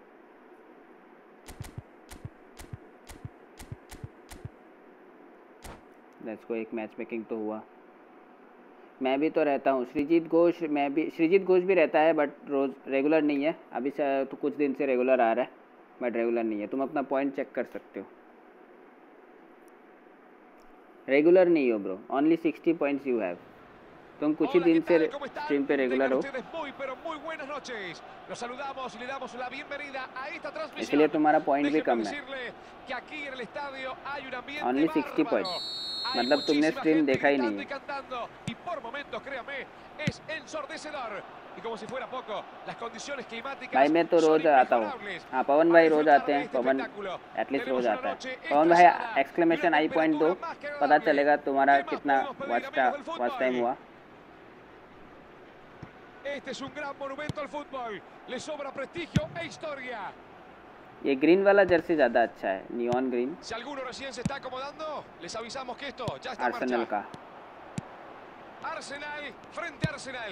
लेट्स गो, एक मैच मेकिंग तो हुआ। मैं भी तो रहता हूँ, श्रीजीत घोष, मैं भी श्रीजीत घोष भी रहता है बट रोज़ रेगुलर नहीं है। अभी से तो कुछ दिन से रेगुलर आ रहा है बट रेगुलर नहीं है। तुम अपना पॉइंट चेक कर सकते हो, रेगुलर नहीं हो bro, only sixty points you have. तुम कुछ ही दिन से स्ट्रीम पे रेगुलर हो, इसलिए तुम्हारा पॉइंट भी कम है। ओनली सिक्सटी पॉइंट्स, मतलब तुमने स्ट्रीम देखा ही नहीं है। भाई मैं तो रोज आता हूँ। हाँ पवन भाई रोज आते हैं, पवन एटलीस्ट रोज आता है। पवन भाई एक्सक्लेमेशन आई पॉइंट दो, पता चलेगा तुम्हारा कितना वॉच वॉच टाइम हुआ। Este es un gran monumento al fútbol. Le sobra prestigio e historia. ये ग्रीन वाला जर्सी ज़्यादा अच्छा है, neon green. Si alguno recién se está acomodando, les avisamos que esto ya está en marcha. Arsenal का। Arsenal frente a Arsenal.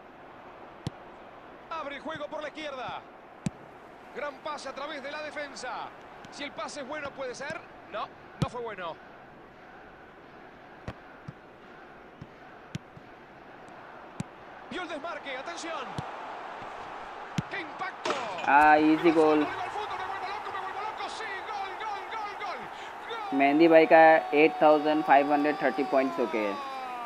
Abre el juego por la izquierda. Gran pase a través de la defensa. Si el pase es bueno, puede ser. No, no fue bueno. Vio el desmarque, atención. ¡Qué impacto! Ah, easy goal. Mehdi भाई का eight thousand five hundred thirty points हो गए।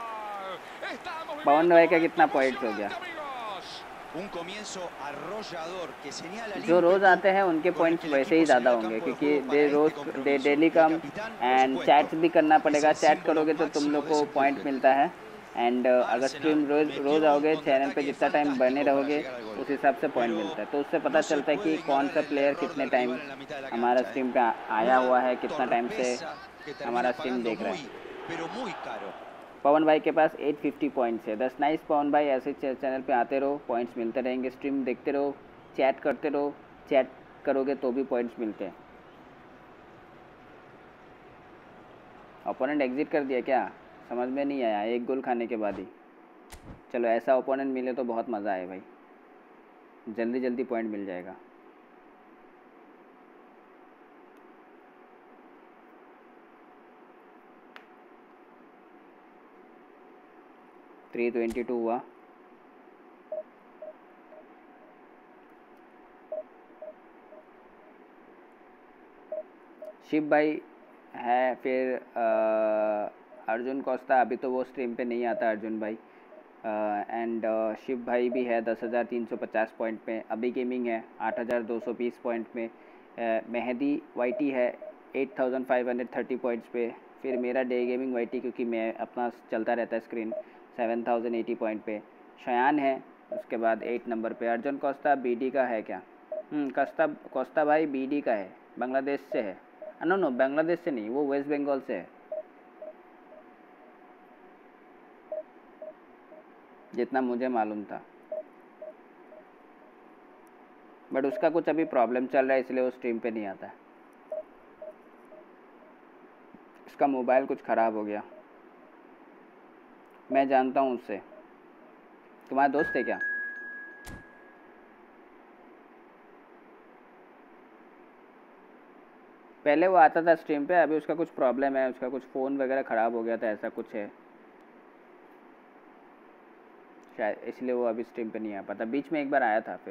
पवन भाई का कितना points हो गया? Un comienzo arrollador que señala el जो रोज ímpetu आते हैं उनके con el points que el वैसे ही equipo ज़्यादा salió al होंगे, campo de क्योंकि juego दे para रोज este दे compromiso. Daily El come capitán, por and supuesto, chats भी करना es पड़ेगा। el चैट símbolo करोगे तो तुम máximo लोग de को ese पॉइंट empuje. मिलता है। एंड अगर Arsenal स्ट्रीम रोज metió रोज un आओगे चैनल पे contraataque जितना टाइम बने fantástico para रहोगे llegar al gol. उस हिसाब से पॉइंट Pero मिलता है, तो उससे पता no se चलता है कि puede कौन ignorar सा el प्लेयर error कितने del time rival en la mitad de la हमारा cancha. Stream ¿eh? पे आया हुआ है, Una कितना टाइम से torpeza que हमारा termina स्ट्रीम pagando देख रहा muy, है। pero muy caro. पवन भाई के पास एट फिफ्टी पॉइंट्स है। दस नाइस पवन भाई, ऐसे चैनल पे आते रहो, पॉइंट्स मिलते रहेंगे। स्ट्रीम देखते रहो, चैट करते रहो, चैट करोगे तो भी पॉइंट्स मिलते हैं। ओपोनेंट एग्जिट कर दिया क्या? समझ में नहीं आया, एक गोल खाने के बाद ही। चलो ऐसा ओपोनेंट मिले तो बहुत मज़ा आए भाई, जल्दी जल्दी पॉइंट मिल जाएगा। थ्री ट्वेंटी टू हुआ। शिव भाई है, फिर आ, अर्जुन कोस्टा, अभी तो वो स्ट्रीम पे नहीं आता अर्जुन भाई। एंड uh, uh, शिव भाई भी है दस हज़ार तीन सौ पचास पॉइंट में। अभी गेमिंग है आठ हज़ार दो सौ बीस पॉइंट में। uh, मेहदी वाईटी है eight thousand five hundred thirty points पे। फिर मेरा डे गेमिंग वाईटी, क्योंकि मैं अपना चलता रहता है screen, seven thousand eighty point पे। शयान है उसके बाद एट नंबर पे। अर्जुन कोस्टा बीडी का है क्या? कोस्टा कोस्टा भाई बीडी का है, बांग्लादेश से है। नो नो बांग्लादेश से नहीं, वो वेस्ट बंगाल से है, जितना मुझे मालूम था। बट उसका कुछ अभी प्रॉब्लम चल रहा है, इसलिए वो स्ट्रीम पे नहीं आता है। उसका मोबाइल कुछ ख़राब हो गया। मैं जानता हूँ उससे। तुम्हारा दोस्त है क्या? पहले वो आता था स्ट्रीम पे, अभी उसका कुछ प्रॉब्लम है, उसका कुछ फ़ोन वगैरह ख़राब हो गया था, ऐसा कुछ है शायद, इसलिए वो अभी स्ट्रीम पे नहीं आ पाता। बीच में एक बार आया था फिर।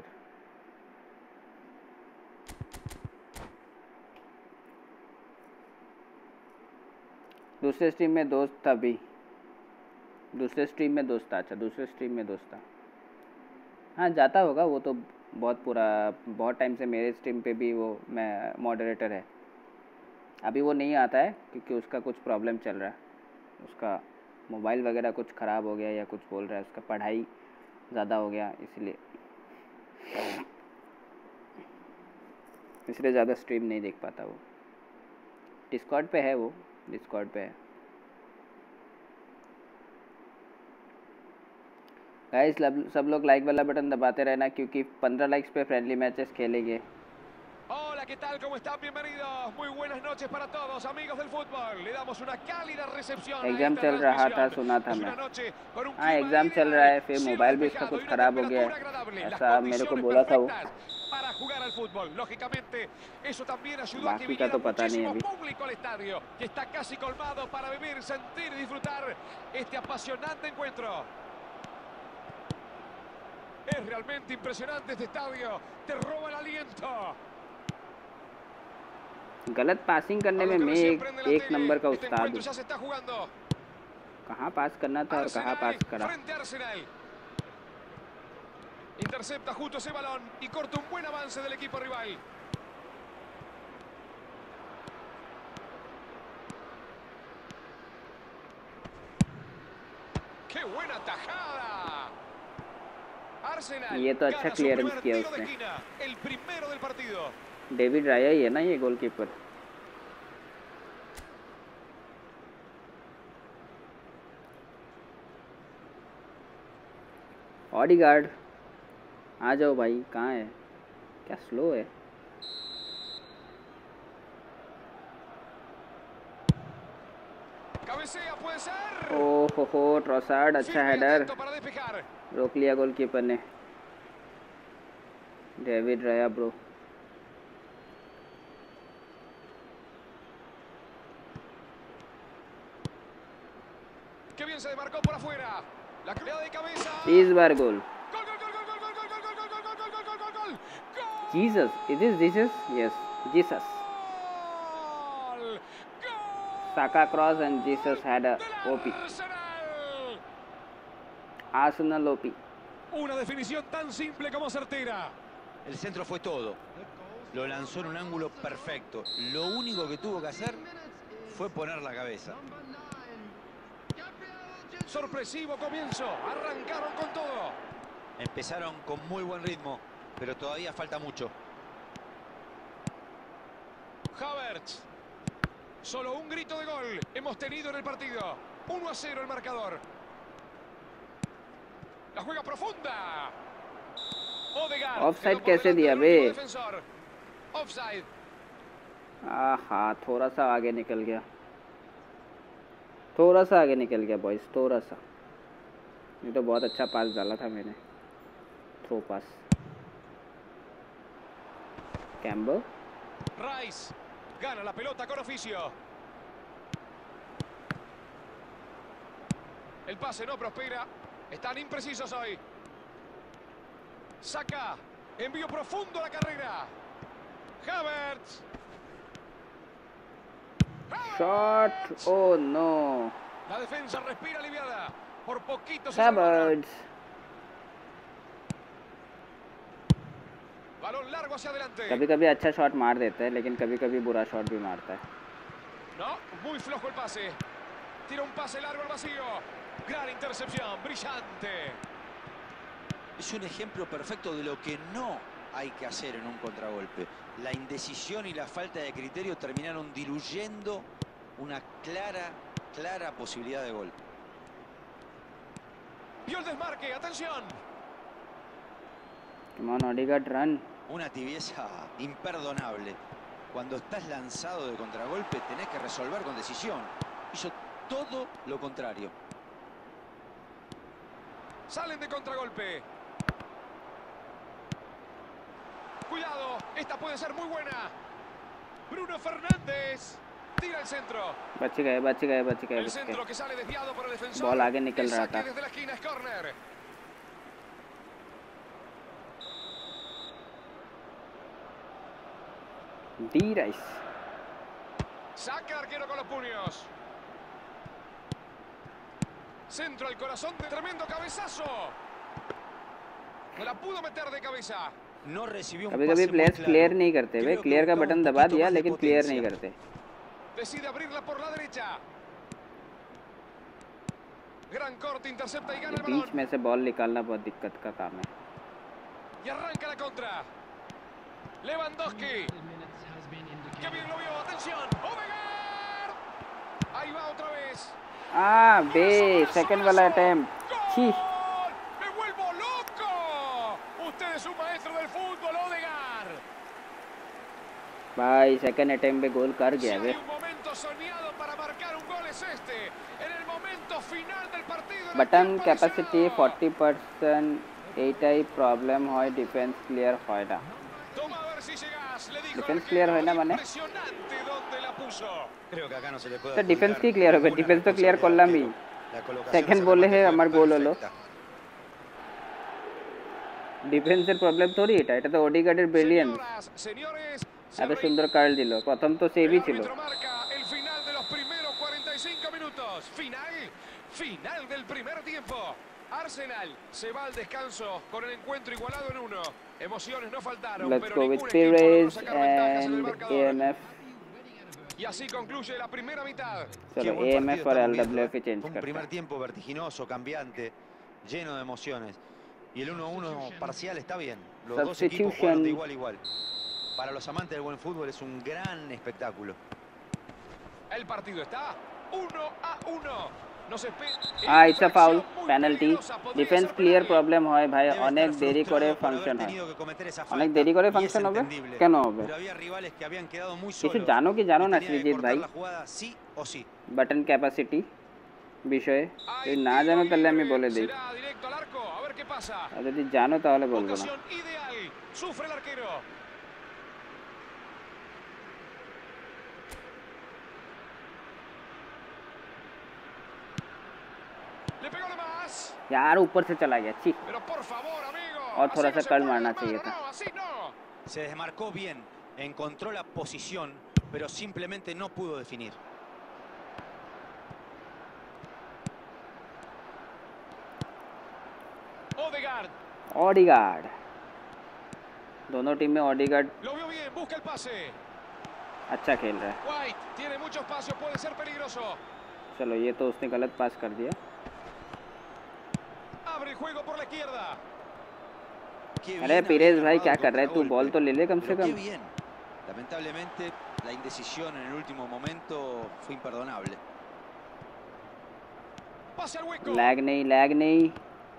दूसरे स्ट्रीम में दोस्त था भी, दूसरे स्ट्रीम में दोस्त था। अच्छा दूसरे स्ट्रीम में दोस्त था, हाँ जाता होगा वो तो। बहुत पूरा बहुत टाइम से मेरे स्ट्रीम पे भी वो मैं मॉडरेटर है। अभी वो नहीं आता है क्योंकि उसका कुछ प्रॉब्लम चल रहा है, उसका मोबाइल वगैरह कुछ ख़राब हो गया या कुछ बोल रहा है, उसका पढ़ाई ज़्यादा हो गया, इसलिए इसलिए ज़्यादा स्ट्रीम नहीं देख पाता वो। डिस्कॉर्ड पे है वो, डिस्कॉर्ड पे है। गाइस सब लोग लाइक वाला बटन दबाते रहना, क्योंकि पंद्रह लाइक्स पे फ्रेंडली मैचेस खेलेंगे। Hola, ¿qué tal? ¿Cómo están? Bienvenidos. Muy buenas noches para todos, amigos del fútbol. Le damos una cálida recepción a exam esta चल रहा था, transmisión. सुना था Es मैं। una noche con un हाँ clima exam चल रहा ideal, है, फिर cielo मोबाइल भी उसका despejado y कुछ una ख़राब हो गया temperatura है, agradable. Las ऐसा मेरे को condiciones बोला था वो। perfectas para jugar al fútbol. Lógicamente, eso también ayudó a que बाकी का तो viniera पता नहीं muchísimo अभी। público al estadio, que está casi colmado para vivir, sentir y disfrutar este apasionante encuentro. Es realmente impresionante este estadio, te roba el aliento. गलत passing करने में मैं एक, एक नंबर का उस्ताद हूँ। कहाँ पास करना था और कहाँ पास करा। Intercepta justo ese balón y corta un buen avance del equipo rival. ¡Qué buena tajada! Arsenal. ये तो अच्छा क्लियरेंस किया उसने। El primero del partido. David Raya ही है ना ये गोलकीपर। ऑडीगार्ड आ जाओ भाई, कहाँ है? क्या स्लो है? ओह हो हो ट्रोसार्ड, अच्छा हेडर, रोक लिया गोलकीपर ने। डेविड राया ब्रो। इस बार गोल। Jesus, it is Jesus? Yes, Jesus. ¡Gol! Saka cross and Jesus had a O P. Arsenal. Arsenal O P. Una definición tan simple como certera. El centro fue todo. Lo lanzó en un ángulo perfecto. Lo único que tuvo que hacer fue poner la cabeza. Sorpresivo comienzo. Arrancaron con todo. Empezaron con muy buen ritmo, pero todavía falta mucho. Havertz. Solo un grito de gol hemos tenido en el partido. uno a cero el marcador. La juega profunda. Odegaard. Offside कैसे दिया बे? Offside. आहा, थोड़ा सा आगे निकल गया. थोड़ा सा आगे निकल गया बॉयज, थोड़ा सा. ये तो बहुत अच्छा पास डाला था मैंने. Throw pass. Campbell. Rice. Gana la pelota con oficio. El pase no prospera. Están imprecisos hoy. Saka. Envío profundo a la carrera. Havertz. Shot. Oh no. La defensa respira aliviada. Por poquito se salvaron. Havertz. Balón largo hacia adelante. कभी कभी अच्छा shot मार देता है लेकिन कभी कभी बुरा शॉट भी मारता है. No, muy flojo el pase. Tira un pase largo al vacío. Gran intercepción, brillante. Es un ejemplo perfecto de lo que no hay que hacer en un contragolpe. La indecisión y la falta de criterio terminaron diluyendo una clara, clara posibilidad de gol. Vio el desmarque, atención. Come on, Odegaard, run. Una tibieza imperdonable. Cuando estás lanzado de contragolpe tenés que resolver con decisión. Hizo todo lo contrario. Salen de contragolpe. Cuidado, esta puede ser muy buena. Bruno Fernández. Tira el centro. बच गए बच गए बच गए El बच centro गए. que sale desviado por el defensor. Ball आगे निकल El रहा saque था. desde la esquina es córner. D Rice. Saca arquero con los puños. Centro al corazón de tremendo cabezazo. No la pudo meter de cabeza. No recibió un कभी pase कभी muy players claro. Clear नहीं करते वे. Creo que clear का buscaba button un दबा poquito दिया más de लेकिन clear potencia. नहीं करते. Decide abrirla por la derecha. Gran corte, intercepta y gana el बीच balón. में से बॉल निकालना बहुत दिक्कत का काम है. Y arranca la contra. Lewandowski. Qué bien lo vio, atención. Odegaard. Ahí va otra vez. Ah, बे सेकंड वाला अटेम्प्ट. छी. ¡Gol! ¡Me vuelvo loco! Usted es un maestro del fútbol, Odegaard. भाई सेकंड अटेम्प्ट पे goal कर Si गया hay वे. un momento soñado para marcar un gol es este. En el momento final del partido. en el button tiempo capacity adicional. forty percent. এইটাই problem হয় defence clear হয় না. Toma a ver si llegas, le dijo Defense el clear arquero. হয় না মানে? Impresionante donde la puso. Creo que acá no se le puede তো defence ocultar কি clear হবে? ninguna ডিফেন্স তো ক্লিয়ার responsabilidad করলামই. al arquero. La colocación second ese বলে remate হে fue আমার গোল হলো. perfecta. ডিফেন্সের প্রবলেম থোড়ি এটা. এটা তো ওডিগার্ডের ব্রিলিয়েন্স. Señoras, señores, se এত reinicia. সুন্দর কার্ল দিল. প্রথম তো El সেভই ছিল. árbitro marca el final de los primeros cuarenta y cinco minutos. Final, final del primer tiempo. Arsenal se va al descanso con el encuentro igualado en uno. Emociones no faltaron, Let's pero go ningún with equipo logró Pires sacar ventajas en el and marcador. A M F. Y así concluye la primera mitad. Qué चलो buen A M F partido और estamos L W viendo, F ¿eh? Change Fue un करता primer है. tiempo vertiginoso, cambiante, lleno de emociones. Y el uno a uno parcial está bien. Los dos equipos jugaron de igual a igual. Para los amantes del buen fútbol es un gran espectáculo. El partido está uno a uno. Nos espera. Ah, it's a foul, penalty. Defence clear problem হয় ভাই. Debe অনেক estar দেরি করে frustrado por haber function হয়. tenido que cometer esa অনেক falta, দেরি করে y es function হবে? entendible. কেন হবে? Pero había rivales que habían quedado muy কিছু solos জানো কি জানো y না tenían que সৃজিত cortar ভাই la jugada sí o sí. Button capacity বিষয়ে? Hay যদি না tiro জানো তাহলে আমি libre. বলে দিই. Será directo al arco. A ver qué pasa. আর যদি জানো তাহলে বলবো না. Ocasión ideal. Sufre el arquero. Le pegó lo más. यार ऊपर से चला गया. छी. Pero por favor, amigo. और थोड़ा así सा no se कर्ल puede, मारना hermano, चाहिए था. no, así no. Se desmarcó bien, encontró la posición, pero simplemente no pudo definir. Odegaard. Odegaard, दोनों टीम में Odegaard Lo vio bien, busca el pase. अच्छा खेल रहा है. White tiene mucho espacio, puede ser peligroso. चलो ये तो उसने गलत पास कर दिया. Abre el juego por la izquierda. अरे पीरेज भाई क्या कर रहा है तू, बॉल तो ले ले कम से कम. Lamentablemente la indecisión en el último momento fue imperdonable. Pase al hueco. Lag नहीं, लैग नहीं.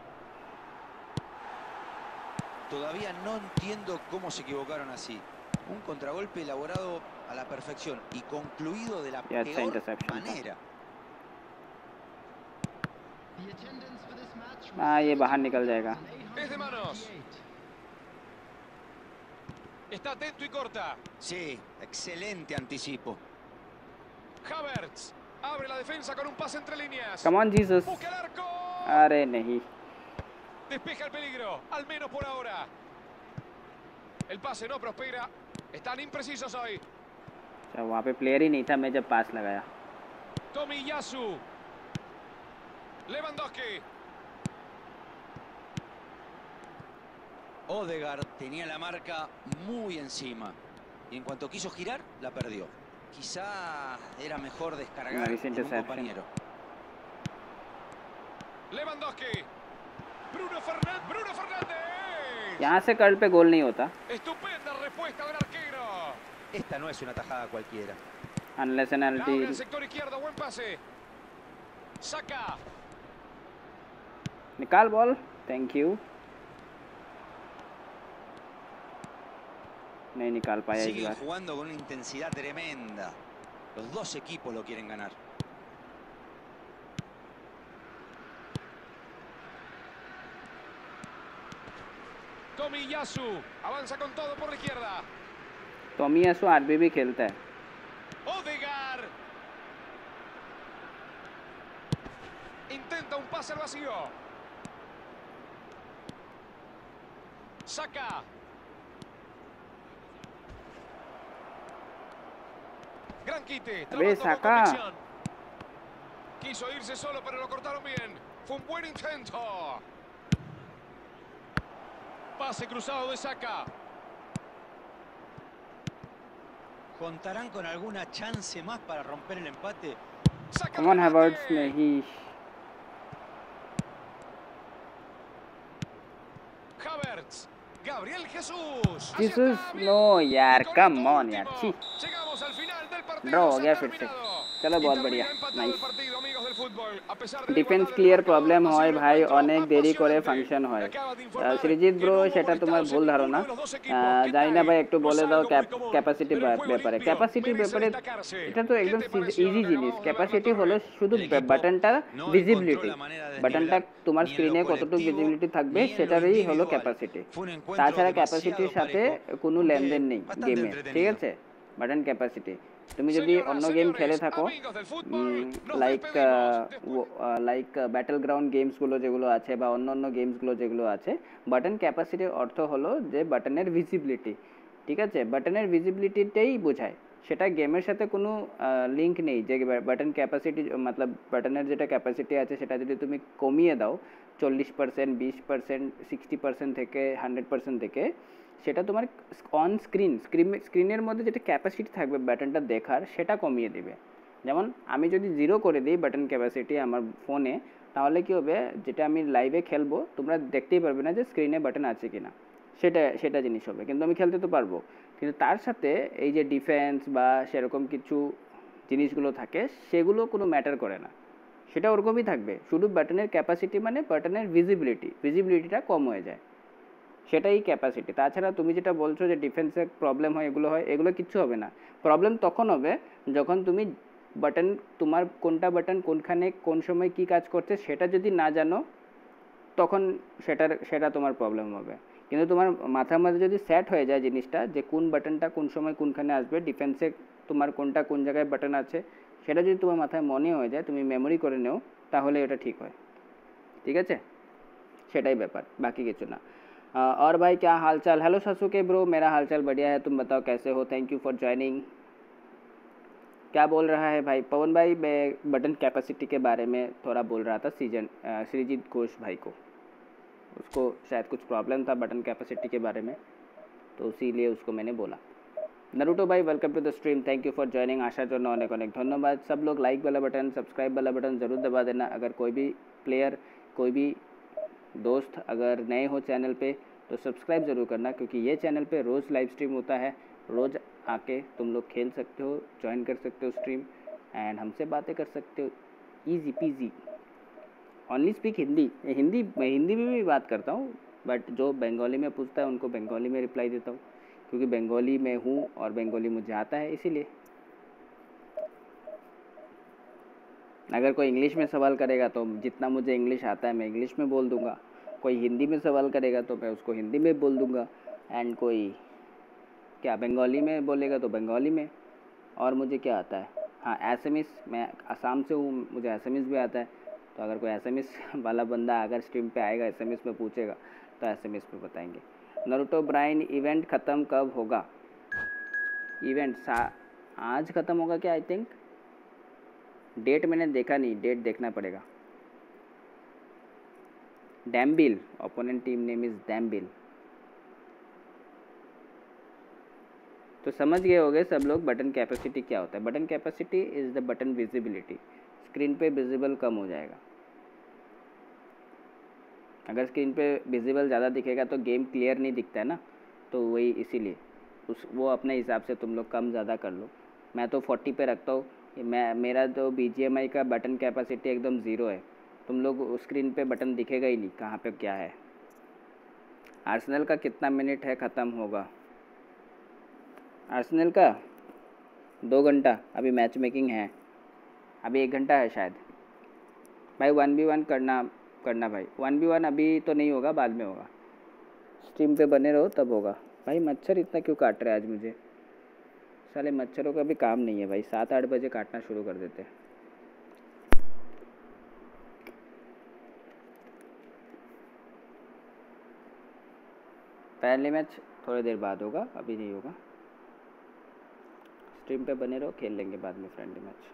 Todavía no entiendo cómo se equivocaron así. Un contragolpe elaborado a la perfección y concluido de la peor manera. हाँ ये बाहर निकल जाएगा. Es de manos. Está atento y corta. Sí, excelente anticipo. Havertz abre la defensa con un pase entre líneas. Come on Jesus. Busca el arco. अरे नहीं. Despeja el peligro, al menos por ahora. El pase no prospera. Están imprecisos hoy. अच्छा वहाँ पे player ही नहीं था मैं जब पास लगाया. Tomiyasu. Lewandowski. Odegaard tenía la marca muy encima y en cuanto quiso girar, la perdió. Quizá era mejor descargar en un compañero. Lewandowski. Bruno Fernández. Bruno Fernández. यहाँ से कर्ल पे गोल नहीं होता. Estupenda respuesta del arquero. Esta no es una tajada cualquiera. Unless and Abre el until. sector izquierdo, buen pase. Saca. निकाल ball. Thank you. नहीं निकाल पाया इस Siguen बार. jugando con una intensidad tremenda. Los dos equipos lo quieren ganar. Tomiyasu avanza con todo por la izquierda. Tomiyasu RB भी खेलता है. Odegaard. Intenta un pase al vacío. Saca. Gran quite. अबे Trabajando con Saka. convicción. Quiso irse solo, pero lo cortaron bien. Fue un buen intento. Pase cruzado de Saca. ¿Contarán con alguna chance más para romper el empate? Saca Come on el Havertz remate. नहीं. Havertz. Gabriel Jesús. Así Jesus está, bien. no यार Y con come esto on यार. último, छी. llegamos al final del partido. Draw हो Se ha गया फिर से. terminado. चलो Y बहुत termina बढ़िया. empatado nice. el partido, amigos del fútbol. A pesar de la defence igualdad del clear marcador, problem ha sido হয় un ভাই, encuentro অনেক দেরি করে apasionante. ফাংশন Me হয়. acaba de informar Srijit que bro no hubo সেটা তোমার molestados ভুল en ধারণা. ninguno de los dos equipos. ¿Qué জানি না tal? ভাই একটু No বলে es দাও algo muy común, capacity pero el juego ব্যাপারে. limpio ক্যাপাসিটির merece ব্যাপারে destacarse. এটা তো ¿Qué একদম te pareció easy lo que জিনিস. acabamos de ver en la capacity torre? হলো শুধু El equipo বাটনটা no visibility. encontró la manera de বাটনটা desnivelar তোমার ni en lo স্ক্রিনে কতটুকু colectivo ভিজিবিলিটি থাকবে ni en lo সেটারই হলো individual. Capacity. Fue un encuentro তাছাড়া demasiado ক্যাপাসিটির সাথে parejo, কোনো aunque লেনদেন নেই bastante গেমে. ঠিক entretenido. আছে, বাটন ক্যাপাসিটি. তুমি যদি Señoras, অন্য গেম খেলে señores, থাকো amigos del fútbol, nos like despedimos. Después- like battle ground গেমসগুলো যেগুলো আছে বা অন্য অন্য গেমসগুলো যেগুলো আছে, বাটন ক্যাপাসিটির অর্থ হলো যে বাটনের ভিজিবিলিটি. ঠিক আছে, বাটনের ভিজিবিলিটিটাই বোঝায়. সেটা গেমের সাথে কোনো লিঙ্ক নেই যে বাটন ক্যাপাসিটি মতলব বাটনের যেটা ক্যাপাসিটি আছে সেটা যদি তুমি কমিয়ে দাও চল্লিশ পার্সেন্ট বিশ পার্সেন্ট সিক্সটি পার্সেন্ট থেকে হান্ড্রেড পার্সেন্ট থেকে, সেটা তোমার অন স্ক্রিন স্ক্রিন স্ক্রিনের মধ্যে যেটা ক্যাপাসিটি থাকবে বাটনটা দেখার সেটা কমিয়ে দেবে. যেমন আমি যদি জিরো করে দিই বাটন ক্যাপাসিটি আমার ফোনে, তাহলে কী হবে, যেটা আমি লাইভে খেলবো তোমরা দেখতেই পারবে না যে স্ক্রিনে বাটন আছে কি না, সেটা সেটা জিনিস হবে. কিন্তু আমি খেলতে তো পারবো. কিন্তু তার সাথে এই যে ডিফেন্স বা সেরকম কিছু জিনিসগুলো থাকে সেগুলো কোনো ম্যাটার করে না, সেটা ওরকমই থাকবে. শুধু বাটনের ক্যাপাসিটি মানে বাটনের ভিজিবিলিটি ভিজিবিলিটিটা কম হয়ে যায়, সেটাই ক্যাপাসিটি. তাছাড়া তুমি যেটা বলছো যে ডিফেন্সে প্রবলেম হয় এগুলো হয়, এগুলো কিচ্ছু হবে না. প্রবলেম তখন হবে যখন তুমি বাটন তোমার কোনটা বাটন কোনখানে কোন সময় কী কাজ করছে সেটা যদি না জানো, তখন সেটার সেটা তোমার প্রবলেম হবে. কিন্তু তোমার মাথার মধ্যে যদি সেট হয়ে যায় জিনিসটা যে কোন বাটনটা কোন সময় কোনখানে আসবে, ডিফেন্সে তোমার কোনটা কোন জায়গায় বাটন আছে সেটা যদি তোমার মাথায় মনে হয়ে যায়, তুমি মেমোরি করে নেও, তাহলে এটা ঠিক হয়. ঠিক আছে, সেটাই ব্যাপার, বাকি কিছু না. और भाई क्या हालचाल? हेलो ससुके ब्रो, मेरा हालचाल बढ़िया है, तुम बताओ कैसे हो? Thank you for joining. क्या बोल रहा है भाई पवन भाई? मैं बटन कैपेसिटी के बारे में थोड़ा बोल रहा था सीजन श्रीजीत घोष भाई को, उसको शायद कुछ प्रॉब्लम था बटन कैपेसिटी के बारे में, तो इसीलिए उसको मैंने बोला। नरूटो भाई welcome to the stream, thank you for joining. आशा जो अनेक अनेक धन्यवाद। सब लोग लाइक वाला बटन, सब्सक्राइब वाला बटन ज़रूर दबा देना। अगर कोई भी प्लेयर, कोई भी दोस्त अगर नए हो चैनल पे तो सब्सक्राइब ज़रूर करना, क्योंकि ये चैनल पे रोज़ लाइव स्ट्रीम होता है। रोज़ आके तुम लोग खेल सकते हो, ज्वाइन कर सकते हो स्ट्रीम एंड हमसे बातें कर सकते हो, easy peasy. Only speak Hindi. Hindi मैं हिंदी में भी बात करता हूँ, बट जो बंगाली में पूछता है उनको बंगाली में रिप्लाई देता हूँ, क्योंकि बंगाली में हूँ और बंगाली मुझे आता है, इसीलिए। अगर कोई इंग्लिश में सवाल करेगा तो जितना मुझे इंग्लिश आता है मैं इंग्लिश में बोल दूँगा, कोई हिंदी में सवाल करेगा तो मैं उसको हिंदी में बोल दूँगा, एंड कोई क्या बंगाली में बोलेगा तो बंगाली में। और मुझे क्या आता है, हाँ एसएमएस, मैं आसाम से हूँ, मुझे एसएमएस भी आता है, तो अगर कोई एसएमएस वाला बंदा अगर स्ट्रीम पे आएगा एसएमएस में पूछेगा तो एसएमएस में बताएंगे। नरूटो ब्राइन इवेंट ख़त्म कब होगा? इवेंट आज ख़त्म होगा क्या? आई थिंक डेट मैंने देखा नहीं, डेट देखना पड़ेगा। डैम्बिल, ओपोनेंट टीम नेम इज़ डैम्बिल। तो समझ गए होंगे सब लोग बटन कैपेसिटी क्या होता है। Button capacity is the button visibility. Screen पे विजिबल कम हो जाएगा। अगर स्क्रीन पे विजिबल ज़्यादा दिखेगा तो गेम क्लियर नहीं दिखता है ना, तो वही इसीलिए उस वो अपने हिसाब से तुम लोग कम ज़्यादा कर लो। मैं तो फोर्टी पे रखता हूँ, मैं मेरा तो बी जी एम आई का बटन कैपेसिटी एकदम ज़ीरो है। तुम लोग स्क्रीन पे बटन दिखेगा ही नहीं कहाँ पे क्या है। आर्सेनल का कितना मिनट है ख़त्म होगा? आर्सेनल का दो घंटा, अभी मैच मेकिंग है, अभी एक घंटा है शायद। भाई वन बी वन करना करना भाई, वन बी वन अभी तो नहीं होगा, बाद में होगा। स्ट्रीम पे बने रहो तब होगा। भाई मच्छर इतना क्यों काट रहा है आज मुझे? साले मच्छरों का भी काम नहीं है भाई, सात आठ बजे काटना शुरू कर देते हैं। पहले मैच थोड़ी देर बाद होगा, अभी नहीं होगा। स्ट्रीम पे बने रहो, खेल लेंगे बाद में friendly match.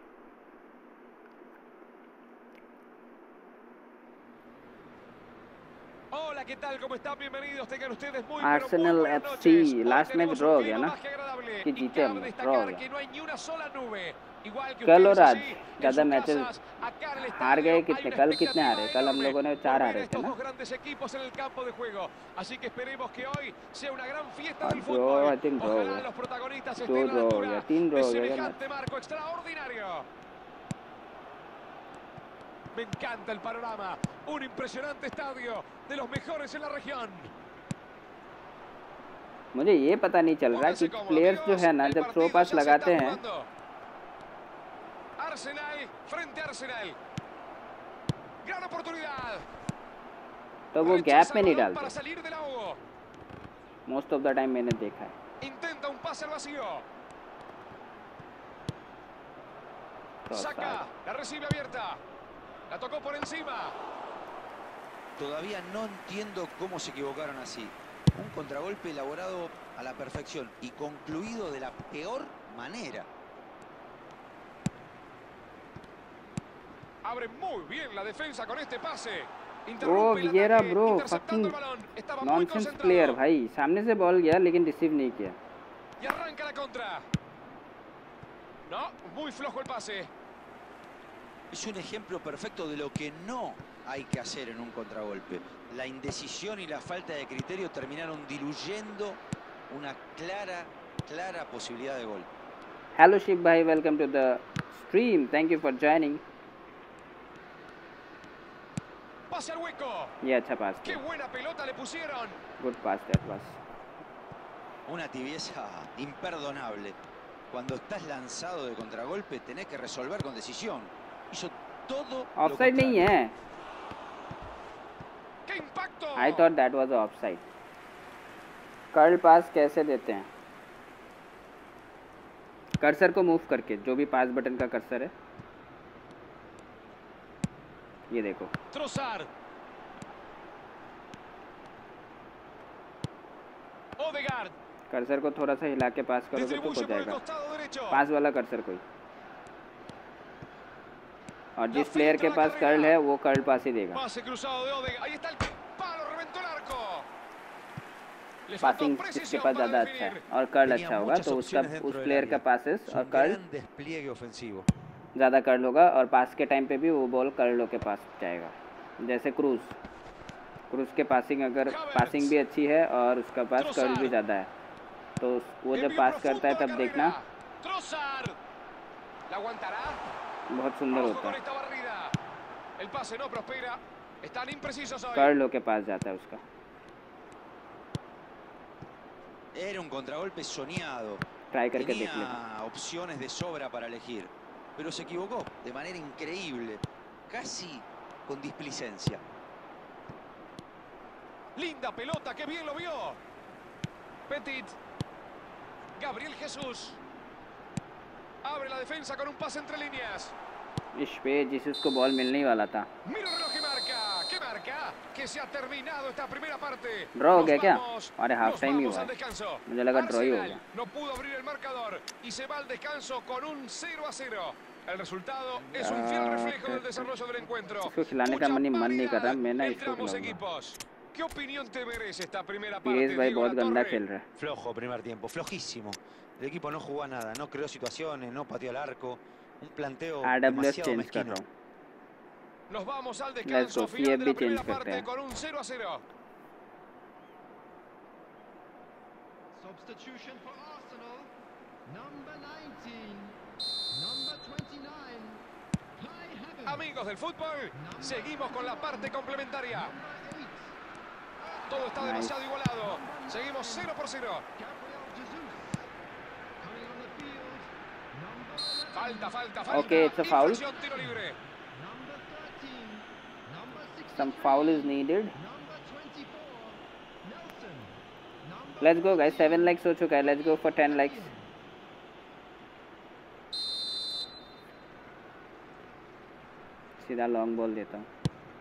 Hola, ¿qué tal? ¿Cómo están? Bienvenidos. Tengan ustedes muy Arsenal buenas F C noches. Last match draw हो गया ना कि जीते हम, ड्रॉ हो गया। कल और आज ज़्यादा मैचेस हार गए। कितने कल कितने हारे? कल हम लोगों ने चार हारे थे ना, और ड्रॉ आई थिंक ड्रॉ हो गया, दो ड्रॉ हो गया, तीन ड्रॉ हो गया मैच। Me encanta el panorama, un impresionante estadio de los mejores en la región. मुझे ये पता नहीं चल रहा कि प्लेयर्स जो है ना जब थ्रो पास लगाते हैं Arsenal frente a Arsenal. Gran oportunidad. तो वो गैप में नहीं डालते। मोस्ट ऑफ द टाइम मैंने देखा है। Intenta un pase al vacío. Saca, la recibe abierta. La tocó por encima. Todavía no entiendo cómo se equivocaron así. Un contragolpe elaborado a la perfección y concluido de la peor manera. Abre muy bien la defensa con este pase. Oh Vieira bro, fucking nonsense player भाई, सामने से ball गया लेकिन receive नहीं किया। Y arranca la contra. No, muy flojo el pase. Es un ejemplo perfecto de lo que no hay que hacer en un contragolpe. La indecisión y la falta de criterio terminaron diluyendo una clara, clara posibilidad de gol. Hello Shib bhai, welcome to the stream. Thank you for joining. Pase al hueco. ये अच्छा pass Qué buena pelota le pusieron. Good pass that was. Una tibieza imperdonable. Cuando estás lanzado de contragolpe tenés que resolver con decisión. Hizo todo offside नहीं है। ¡Qué impacto! I thought that was offside. Curl pass कैसे देते हैं? Cursor को move करके, जो भी पास button का कर्सर है, ये देखो। Trossard. Odegaard कर्सर को थोड़ा सा हिला के पास करोगे तो हो distribuye por el जाएगा, costado derecho. पास वाला कर्सर कोई। और La जिस प्लेयर के filtra la pass curl carrera. है वो कर्ल पास ही देगा। Pase cruzado de Odegaard. Ahí está el palo, reventó el arco. Le faltó passing जिसके precisión पास para ज़्यादा अच्छा है definir. और कर्ल Tenía अच्छा होगा muchas तो उसका opciones dentro उस del प्लेयर área. का पासेस Es और un curl gran despliegue ofensivo. ज़्यादा कर्ल होगा और पास के टाइम पे भी वो बॉल कर्लों के पास जाएगा। जैसे क्रूज क्रूज के पासिंग अगर पासिंग भी अच्छी है और उसका पास कर्ल भी ज़्यादा है तो वो जब Envío पास profundo करता है a la तब देखना carrera. Trossard. ¿La aguantará? बहुत सुंदर Ojo होता con है। esta barrida. El pase no prospera. Están imprecisos hoy. कर्लों के पास जाता है उसका। Era un contragolpe soñado. Try करके देख लेना। Tenía opciones de sobra para elegir, pero se equivocó de manera increíble, casi con displicencia. Linda pelota, que bien lo vio. Petit. Gabriel Jesús. Abre la defensa con un pase entre líneas. इस पे जिस को ball मिलने ही वाला था। Mira el reloj y marca. ¿Qué marca? Que se ha terminado esta primera parte. Draw हो गया क्या? Vamos, अरे हाफ nos टाइम ही vamos हुआ al है, descanso. मुझे लगा ड्रॉ ही हो Arsenal गया। no pudo abrir el marcador y se va al descanso con un cero a cero. El resultado es un fiel reflejo del desarrollo del encuentro. इसको खिलाने का Mucha मन मन नहीं कर रहा, paridad मैं ना entre इसको ambos खिलाऊंगा। equipos. ¿Qué opinión te merece esta primera parte, PS भाई Diego बहुत गंदा Latorre? खेल रहा है। Flojo primer tiempo, flojísimo. El equipo no jugó a nada, no creó situaciones, no pateó al arco. Un planteo RWS demasiado change कर mezquino. रहा हूँ। Nos vamos al Let's descanso go, final de la C F B primera change करते parte हैं। con un cero a cero. Substitution for Arsenal. Number nineteen. Number twenty-nine. Kai Havertz. Amigos del fútbol, seguimos con la parte complementaria. Number eight. Todo está demasiado igualado. Seguimos cero por cero. Gabriel Jesus. Coming on the field. Number eleven. Falta, falta, falta. Okay, it's a foul. Infracción, tiro libre. Number thirteen. Number sixteen. Some foul is needed. Number twenty-four. Nelson. Number Let's go guys, seven likes हो चुका है। Let's go for ten likes. सीधा long ball देता हूँ।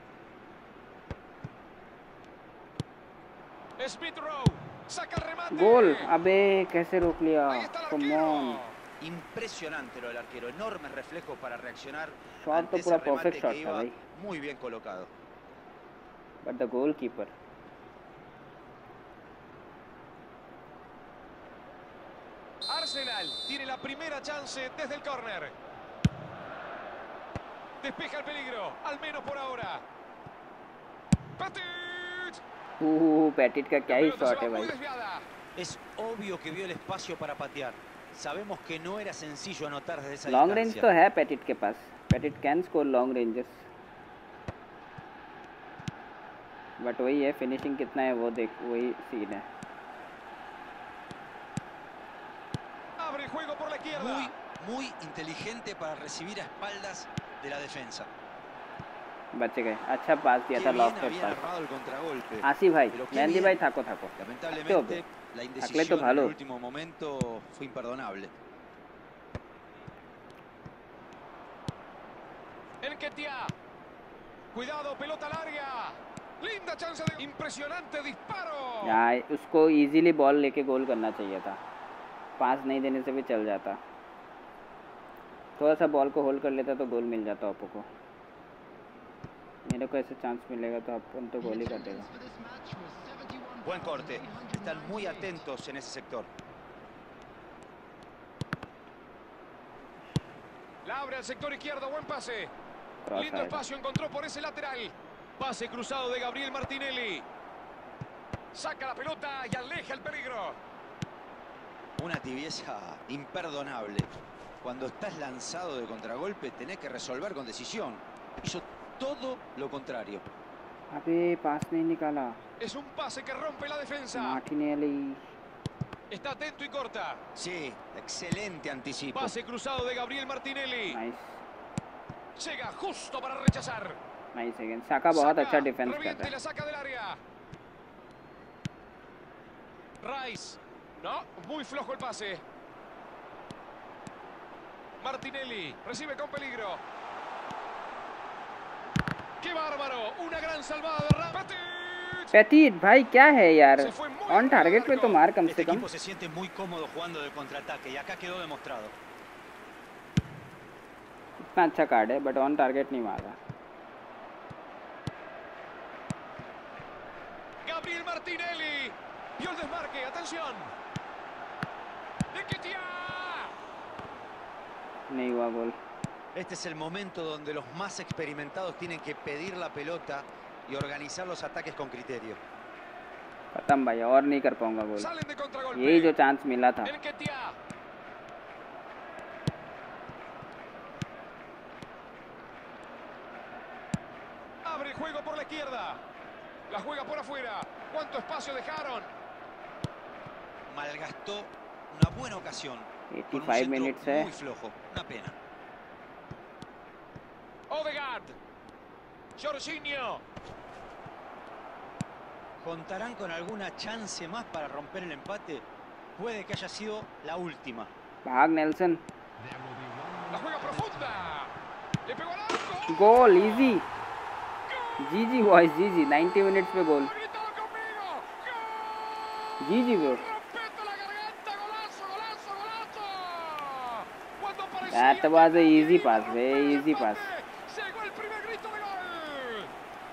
Smith Rowe. Saca el remate. गोल, अबे कैसे रोक लिया? Ahí está el Come arquero. on. Impresionante lo del arquero, enormes reflejos para reaccionar Shot ante तो ese पूरा remate perfect shot que था iba भाई। muy bien colocado. But the goalkeeper. Arsenal tiene la primera chance desde el córner. Despeja el peligro, al menos por ahora. Petit. Uh, पैटिट का क्या La ही pelota se shot va है muy भाई। desviada. Es obvio que vio el espacio para patear. Sabemos que no era sencillo anotar desde esa long range distancia. तो है Petit के पास। Petit can score long ranges. But वही है, finishing कितना है वो देख, वही सीन है। Abre el juego por la izquierda. Muy, muy inteligente para recibir a espaldas de la defensa. बच गए। अच्छा पास दिया Qué था, bien lofted habían pass. armado el contragolpe. Asif भाई, Pero qué मेहंदी bien. भाई थाको थाको। Lamentablemente, la indecisión en el भालो। último momento fue imperdonable. Enketia. Cuidado, pelota larga. Linda chance de impresionante disparo. यार उसको इजीली बॉल लेके गोल करना चाहिए था, पास नहीं देने से भी चल जाता। थोड़ा सा बॉल को होल्ड कर लेता तो गोल मिल जाता आपको को। मेरे को ऐसे चांस मिलेगा तो अपन तो गोल ही कर देगा। For this match was seventy-one Buen corte. thousand Están muy three hundred ninety-eight. atentos en ese sector. La abre al sector izquierdo, buen pase. Cross Lindo आएगा। espacio encontró por ese lateral. Pase cruzado de Gabriel Martinelli. Saca la pelota y aleja el peligro. Una tibieza imperdonable. Cuando estás lanzado de contragolpe tenés que resolver con decisión. Hizo todo lo contrario. अबे पास नहीं निकाला। Es un pase que rompe la defensa. Martinelli. Está atento y corta. Sí, excelente anticipo. Pase cruzado de Gabriel Martinelli. Nice Llega justo para rechazar. Nice second. Saka बहुत Saca, अच्छा defence कर revienta रहा y la है। saca del área. Rice. No, muy flojo el pase. Martinelli recibe con peligro. ¡Qué bárbaro! Una gran salvada de Petit. Petit भाई क्या है यार, Se fue muy on arriba target del पे तो arco. मार कम Este से कम। equipo se siente muy cómodo jugando del contraataque y acá quedó demostrado. इतना अच्छा कार्ड है बट ऑन टारगेट नहीं मारा। Gabriel Martinelli. Vio el desmarque. Atención. Nketiah. नहीं हुआ गोल। Este es el momento donde los más experimentados tienen que pedir la pelota y organizar los ataques con criterio. खत्म भाई, और नहीं कर पाऊंगा गोल। Salen de contragolpe. यही जो चांस मिला था। Nketiah. Abre el juego por la izquierda. La juega por afuera. ¿Cuánto espacio dejaron? Malgastó una buena ocasión. Con un पचासी centro मिनट्स है। muy flojo. Una pena. Odegaard. Jorginho. ¿Contarán con alguna chance más para romper el empate? Puede que haya sido la última. भाग Nelson. There will be one La juega profunda. Le pegó al arco. Goal easy. G G boys, G G ninety minutes पे goal. Gritaba conmigo. ¡Gol! G G bro. Respeto la garganta. Golazo, golazo, golazo. Cuando That parecía was que a nadie easy iba a pass, romper very el easy empate, pass. llegó el primer grito de gol.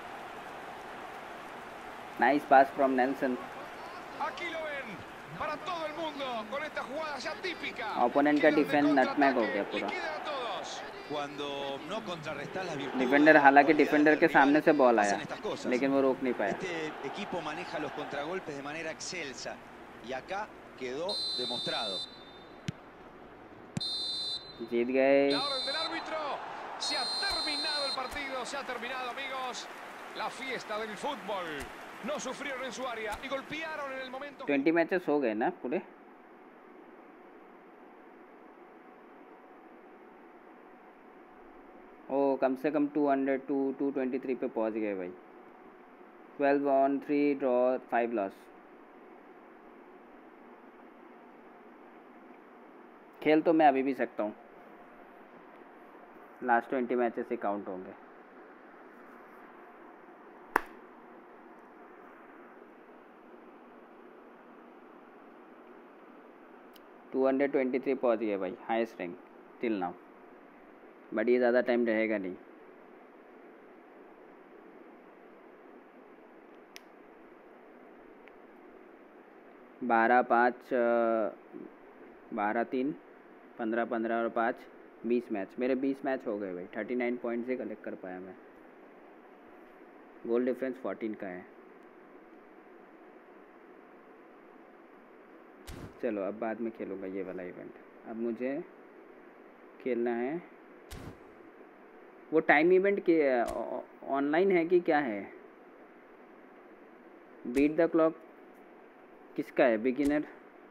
Nice pass from Nelson. Aquí lo ven, para todo el mundo, con esta jugada ya típica. Opponent का Quedan de defence nutmeg हो contraataque, गया पूरा। liquidan a todos. Cuando no contrarrestas las virtudes. Defender, हालांकि defender के सामने से ball आया pasan estas cosas. लेकिन वो रोक नहीं पाया। Este equipo maneja los contragolpes de manera excelsa y acá quedó demostrado. जीत गए। La orden del árbitro. Se ha terminado el partido, se ha terminado, amigos. La fiesta del fútbol. No sufrieron en su área y golpearon en el momento. Twenty matches हो गए ना पूरे। ओ कम से कम two hundred two two twenty three पे पहुंच गए भाई। Twelve won, three draw, five loss. खेल तो मैं अभी भी सकता हूँ, लास्ट ट्वेंटी मैचेस ही काउंट होंगे। टू हंड्रेड ट्वेंटी थ्री पहुँच गए भाई, highest rank till now, but ये ज़्यादा टाइम रहेगा नहीं। बारह पाँच, बारह तीन, पंद्रह पंद्रह और पाँच, बीस मैच, मेरे बीस मैच हो गए भाई। थर्टी नाइन पॉइंट से कलेक्ट कर पाया मैं। गोल डिफरेंस फोर्टीन का है। चलो अब बाद में खेलूँगा ये वाला इवेंट। अब मुझे खेलना है वो टाइम इवेंट के ऑनलाइन है कि क्या है? बीट द क्लॉक किसका है? Beginner,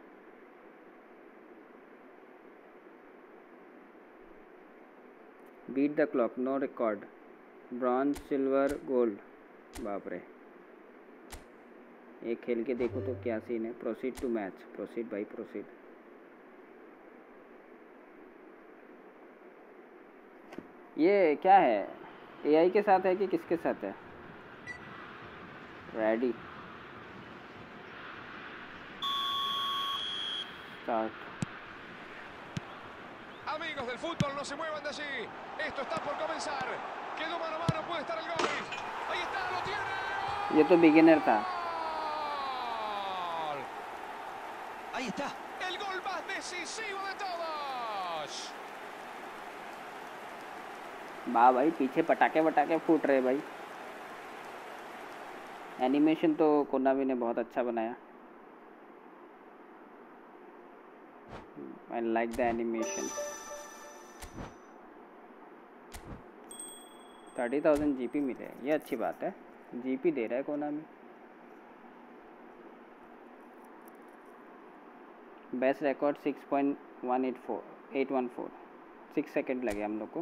beat the clock, no record, bronze, silver, gold. बाप रे, एक खेल के देखो तो क्या सीन है। प्रोसीड टू मैच, प्रोसीड भाई प्रोसीड। ये क्या है? एआई के साथ है कि किसके साथ है? Ready, start. Amigos del fútbol, no se muevan de allí. Esto está por comenzar. Quedó mano a mano, puede estar el gol. Ahí está, lo tiene. ये तो बिगिनर था। ¡Gol! Ahí está. El gol más decisivo de todos. वाह भाई, पीछे पटाखे वटाखे फूट रहे भाई। Animation तो कोनामी ने बहुत अच्छा बनाया। I like the animation. Thirty thousand G P मिले, ये अच्छी बात है। जी पी दे रहा है Konami. Best record six point one eight four, eight one four, six second लगे हम लोग को।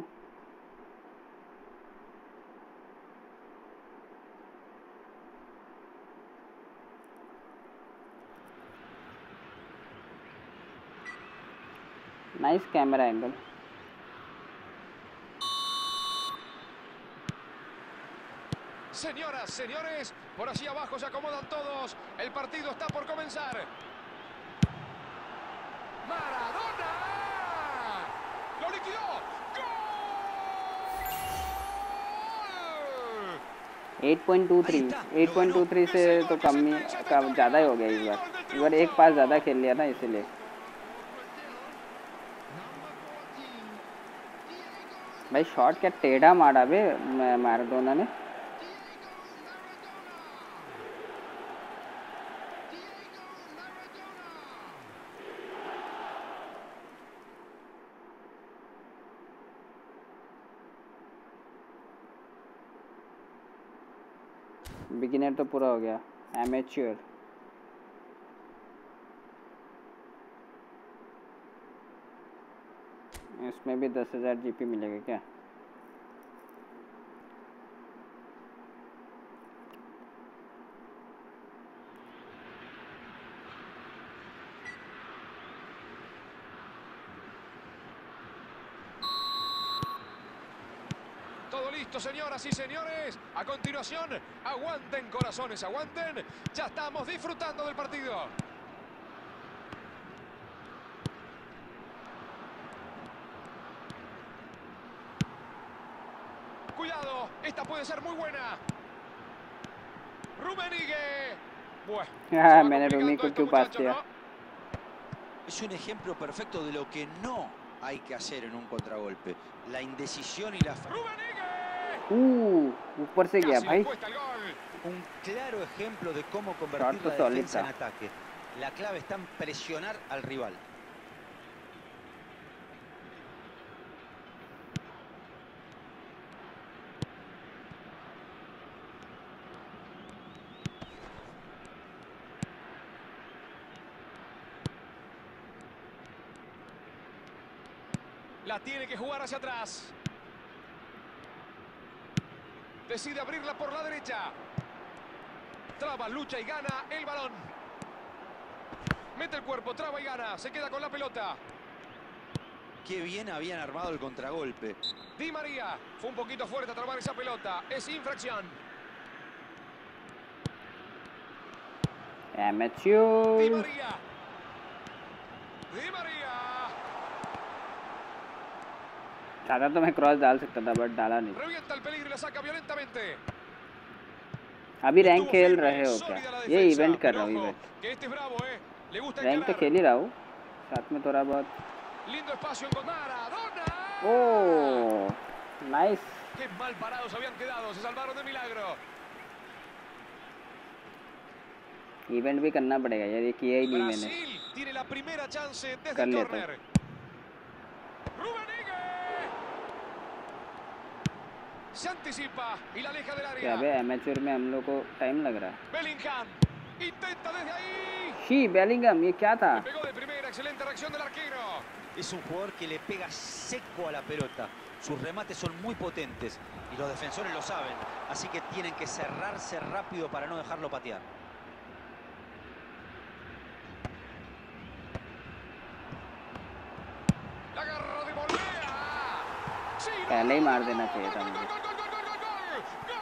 Nice camera angle. Señoras, señores, por allí abajo se acomodan todos. El partido está por comenzar. ¡Maradona! ¡Lo liquidó! Eight point two three eight point two three से तो कम ही कम ज़्यादा ही हो गया इस बार इस बार एक पास ज़्यादा खेल लिया ना इसीलिए भाई शॉट क्या टेढ़ा मारा बे मैराडोना ने बिगिनर तो पूरा हो गया एमेच्योर इसमें भी दस हज़ार जीपी मिलेगा क्या Todo listo, señoras y señores. A continuación, aguanten, corazones, aguanten. Ya estamos disfrutando del partido. Cuidado, esta puede ser muy buena. Rummenigge. Bueno, ah, मैंने रूमी को क्यों पास किया Es un ejemplo perfecto de lo que no hay que hacer en un contragolpe. La indecisión y la... Uh, ऊपर से गया भाई Un claro ejemplo de cómo convertir la defensa en ataque. La clave está en presionar al rival. La tiene que jugar hacia atrás. Decide abrirla por la derecha. Traba, lucha y gana el balón. Mete el cuerpo, traba y gana. Se queda con la pelota. Qué bien habían armado el contragolpe. Di María. Fue un poquito fuerte a trabar esa pelota. Es infracción. Amateur Di María. Di María. चाहता तो मैं cross डाल सकता था but डाला नहीं Revienta el peligro y la saca violentamente. अभी rank Estuvo खेल firme, रहे हो sólida क्या la ये defensa, इवेंट कर pero रहा हूँ ojo, event que este es bravo, eh. Le gusta rank तो encarar. खेल ही रहा हूँ साथ में थोड़ा बहुत Lindo espacio en Maradona. Oh nice Qué mal parados habían quedado. Se salvaron de milagro. Event भी करना पड़ेगा यार ये किया ही नहीं मैंने Brasil tiene la primera chance desde कर el लेता córner. हूँ Rummenigge. Se anticipa y la aleja del क्या área. बे एमेच्योर में हम लोग को टाइम लग रहा है Bellingham. Intenta desde ahí. शी बेलिंगम ये क्या था Le pegó de primera. Excelente reacción del arquero. Es un jugador que le pega seco a la pelota. Sus remates son muy potentes y los defensores lo saben. Así que tienen que cerrarse rápido para no dejarlo patear. La agarra de volea. Sí, पहले ही मार देना चाहिए था gol, मुझे gol, gol, gol, gol, gol, gol, gol.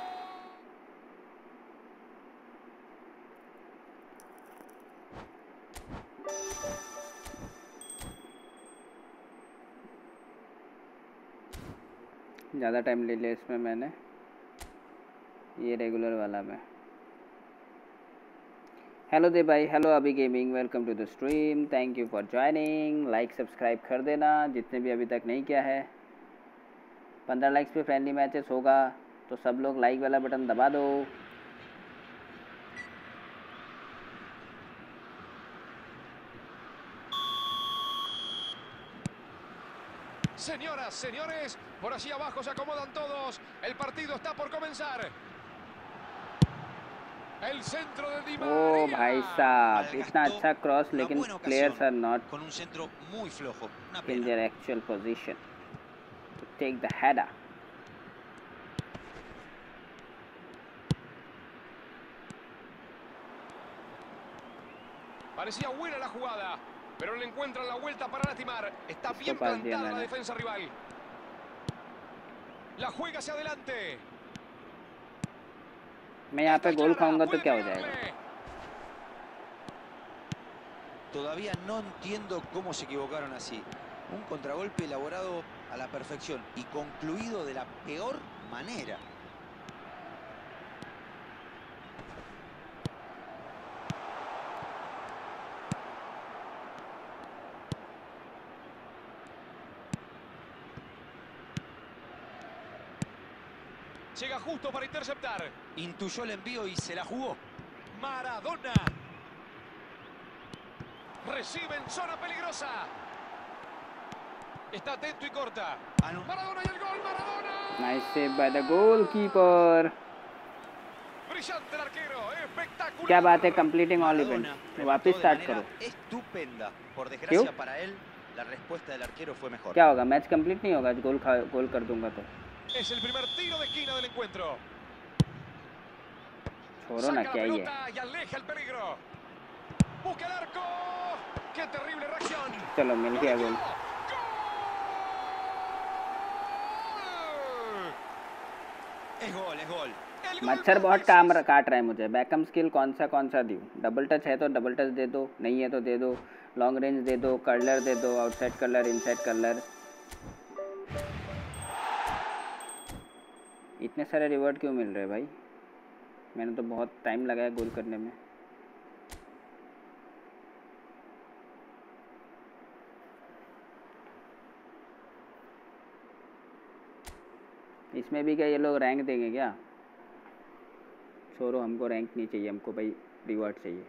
ज़्यादा time ले लिया इसमें मैंने ये रेगुलर वाला में हेलो दे भाई हेलो अभी gaming welcome to the stream thank you for joining like subscribe कर देना जितने भी अभी तक नहीं किया है पंद्रह लाइक्स पे फ्रेंडली मैचेस होगा तो सब लोग लाइक वाला बटन दबा दो Señoras, señores, por allí abajo se acomodan todos. El partido está por comenzar. El centro de Di ओ María. भाई साहब इतना Malgastó अच्छा क्रॉस una लेकिन buena players are ocasión not con un centro muy flojo. Una in pena. their actual position to take the header. Parecía buena la jugada, pero le encuentran la vuelta para lastimar. Está Esto bien pas diya plantada la maine. defensa rival. La juega hacia adelante. मैं यहाँ पे गोल खाऊंगा तो क्या हो जाएगा? Todavía no entiendo cómo se equivocaron así. Un contragolpe elaborado a la perfección y concluido de la peor manera. Llega justo para interceptar. Intuyó el envío y se la jugó. Maradona. Recibe en zona peligrosa. Está atento y corta. Ah, no. Maradona y el gol. Maradona. Nice save by the goalkeeper. Brillante el arquero. Espectacular. क्या बात है, completing all Maradona events. remató वापस de start manera करो. estupenda. Por desgracia क्यों? para él, la respuesta del arquero fue mejor. क्या होगा? Match complete नहीं होगा? गोल खा गोल कर दूंगा तो. Es el primer tiro de esquina del encuentro. छोड़ो ना, Saca क्या la ही है. pelota y aleja el peligro. Busca el arco. ¡Qué terrible reacción! चलो मिल गया गोल. Es gol, es gol. El gol मच्छर más बहुत काम decisivo. काट रहा है मुझे. बैकअप स्किल कौन सा कौन सा दूँ? डबल टच है तो डबल टच दे दो, नहीं है तो दे दो. लॉन्ग रेंज दे दो, कर्लर दे दो, आउटसाइड कर्लर, इनसाइड कर्लर. इतने सारे रिवॉर्ड क्यों मिल रहे हैं भाई? मैंने तो बहुत टाइम लगाया गोल करने में. इसमें भी क्या ये लोग रैंक देंगे क्या? छोड़ो, हमको रैंक नहीं चाहिए, हमको भाई रिवॉर्ड चाहिए.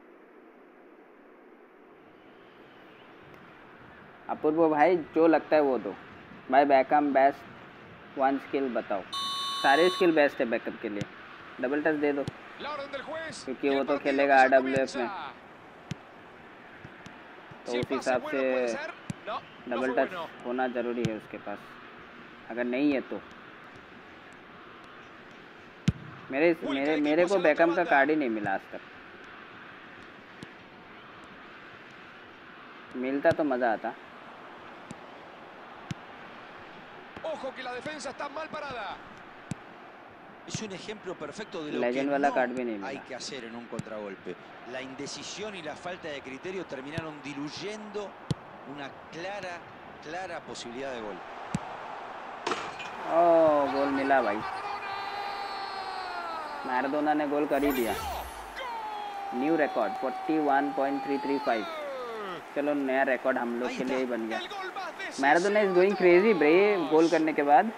अपूर्व भाई जो लगता है वो दो भाई. बैकअप बेस्ट वन स्किल बताओ. सारे स्किल बेस्ट है बैकअप के लिए. डबल टच दे दो La orden del juez. क्योंकि y वो el तो partido खेलेगा que R ya W F में. comienza. तो Si el उस pase हिसाब bueno से puede ser. No, no double fue touch bueno. होना ज़रूरी है उसके पास. अगर नहीं है तो मेरे मेरे मेरे को बैकअप का कार्ड ही नहीं मिला आज तक. मिलता तो मज़ा आता. Ojo que la defensa está mal parada. Es un ejemplo perfecto de lo que legend वाला no कार्ड भी नहीं hay मिला. que hacer en un contragolpe. La indecisión y la falta de criterio terminaron diluyendo una clara, clara posibilidad de gol. ओह गोल मिला भाई. Maradona ने गोल कर ही दिया. New record forty one point three three five. चलो नया रिकॉर्ड हम लोग के लिए ही बन गया. El gol más decisivo. Maradona is going crazy bro. Goal करने के बाद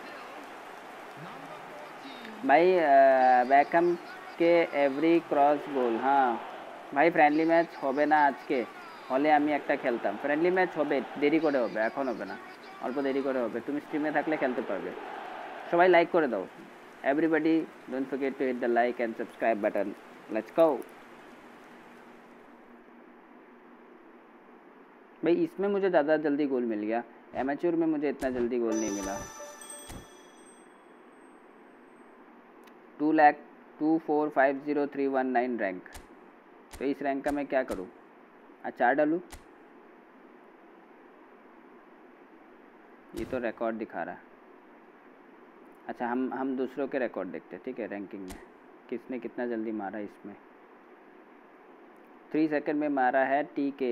भाई बैकअप के एवरी क्रॉस गोल. हाँ भाई फ्रेंडली मैच হবে না আজকে, হলে আমি একটা খেলতাম. ফ্রেন্ডলি ম্যাচ হবে, দেরি করে হবে, এখন হবে না, অল্প দেরি করে হবে. তুমি স্ট্রিমে থাকলে খেলতে পারবে. সবাই লাইক করে দাও. Everybody don't forget to hit the like and subscribe button. Let's go भाई. इसमें मुझे ज़्यादा जल्दी गोल मिल गया. एमेच्योर में मुझे इतना जल्दी गोल नहीं मिला. Two lakh two four five zero three one nine rank. तो इस रैंक का मैं क्या करूँ? अचार डालूँ? ये तो रिकॉर्ड दिखा रहा है. अच्छा हम हम दूसरों के रिकॉर्ड देखते हैं. ठीक है, रैंकिंग में किसने कितना जल्दी मारा. इसमें थ्री सेकंड में मारा है टी के.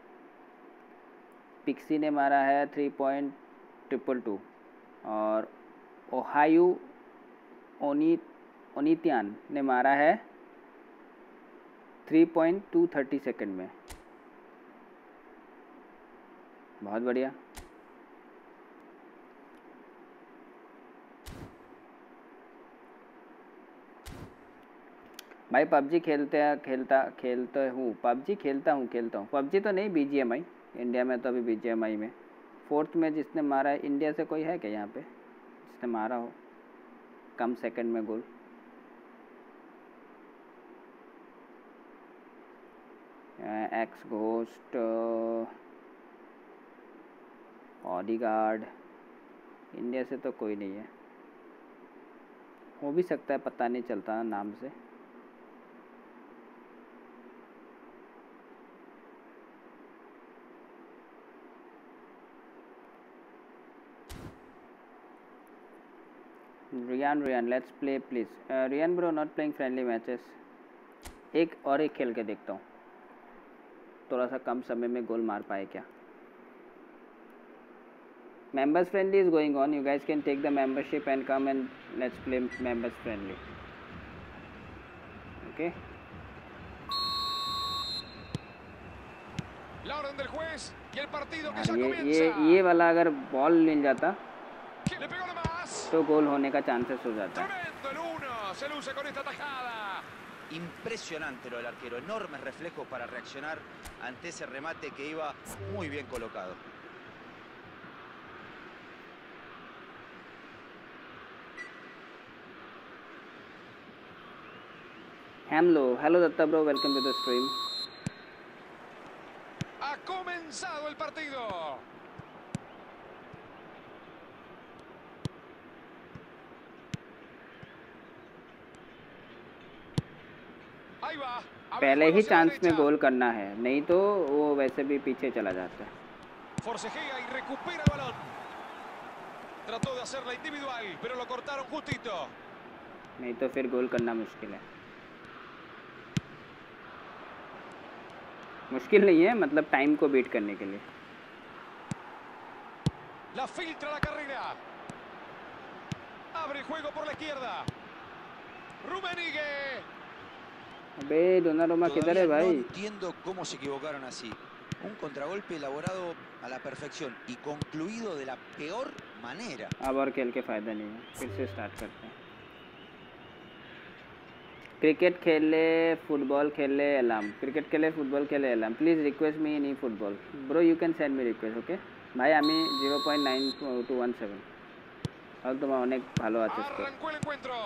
पिक्सी ने मारा है थ्री पॉइंट ट्रिपल टू. और ओहायू ओनी ओनित्यान ने मारा है three point two thirty second में. बहुत बढ़िया. भाई पबजी खेलते हैं खेलता खेलते हूँ पबजी खेलता हूँ खेलता हूँ पबजी तो नहीं, बीजीएमआई. इंडिया में तो अभी बीजीएमआई में फोर्थ में जिसने मारा है. इंडिया से कोई है क्या यहाँ पे जिसने मारा हो कम सेकंड में goal? X ghost, Odegaard. India से तो कोई नहीं है. हो भी सकता है, पता नहीं चलता नाम से. Riyan Riyan let's play please. Riyan bro not playing friendly matches. एक और एक खेल के देखता हूँ, थोड़ा सा कम समय में गोल मार पाए क्या. Members friendly is going on. You guys can take the membership and come and let's play members friendly. Okay. La orden del juez y el partido que ya ये comienza. ये ये वाला अगर बॉल मिल जाता Le pegó nomás. तो गोल होने का chances हो जाता. Tremendo el uno. Se luce con esta tajada. Impresionante lo del arquero, enormes reflejos para reaccionar ante ese remate que iba muy bien colocado. Hamlo, hello Datta bro, welcome to the stream. Ha comenzado el partido. Ahí va. पहले ही chance में goal करना है, नहीं तो वो वैसे भी पीछे चला जाता है. Forcejea y recupera el balón. Trató de hacerla individual, pero lo cortaron justito. नहीं तो फिर गोल करना मुश्किल है. मुश्किल नहीं है, मतलब टाइम को बीट करने के लिए. La filtra la carrera. Abre el juego por la izquierda. Rummenigge. अबे Donnarumma किधर है भाई? No entiendo cómo se equivocaron así. Un contragolpe elaborado a la perfección y concluido de la peor manera. अब और खेल के फायदा नहीं है, फिर से स्टार्ट करते हैं. क्रिकेट खेले, फुटबॉल खेले, अलार्म. क्रिकेट खेले, फुटबॉल खेले, alarm. Please request me in E football. Bro you can send me request. Okay भाई আমি zero point nine two one seven. আর তোমার অনেক ভালো আছে score. Arrancó el encuentro.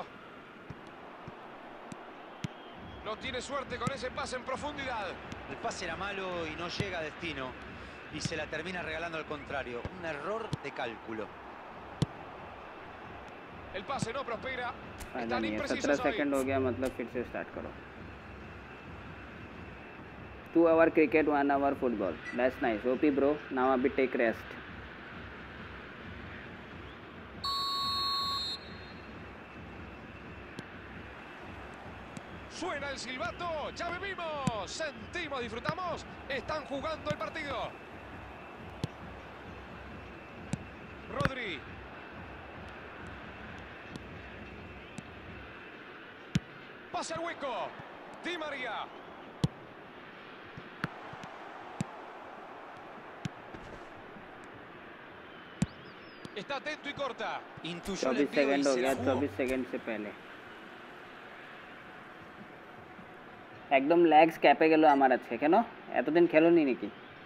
No tiene suerte con ese pase en profundidad. El pase era malo y no llega a destino. Y se la termina regalando al contrario. Un error de cálculo. El pase no prospera. फायदा Están नहीं है. imprecisos सत्रह hoy. Second हो गया, मतलब फिर से start करो. Two hour cricket, one hour football. That's nice. OP bro, now अभी take rest. Suena el silbato, ya vivimos, sentimos, disfrutamos, están jugando el partido. Rodri. Pase al hueco. Di María. Está atento y corta. Intuyó el चौबीस envío y second हो se गया, la jugó. चौबीस second से पहले একদম lags ক্যাপে গেল আমার আজকে. কেন এতদিন খেলোনি নাকি?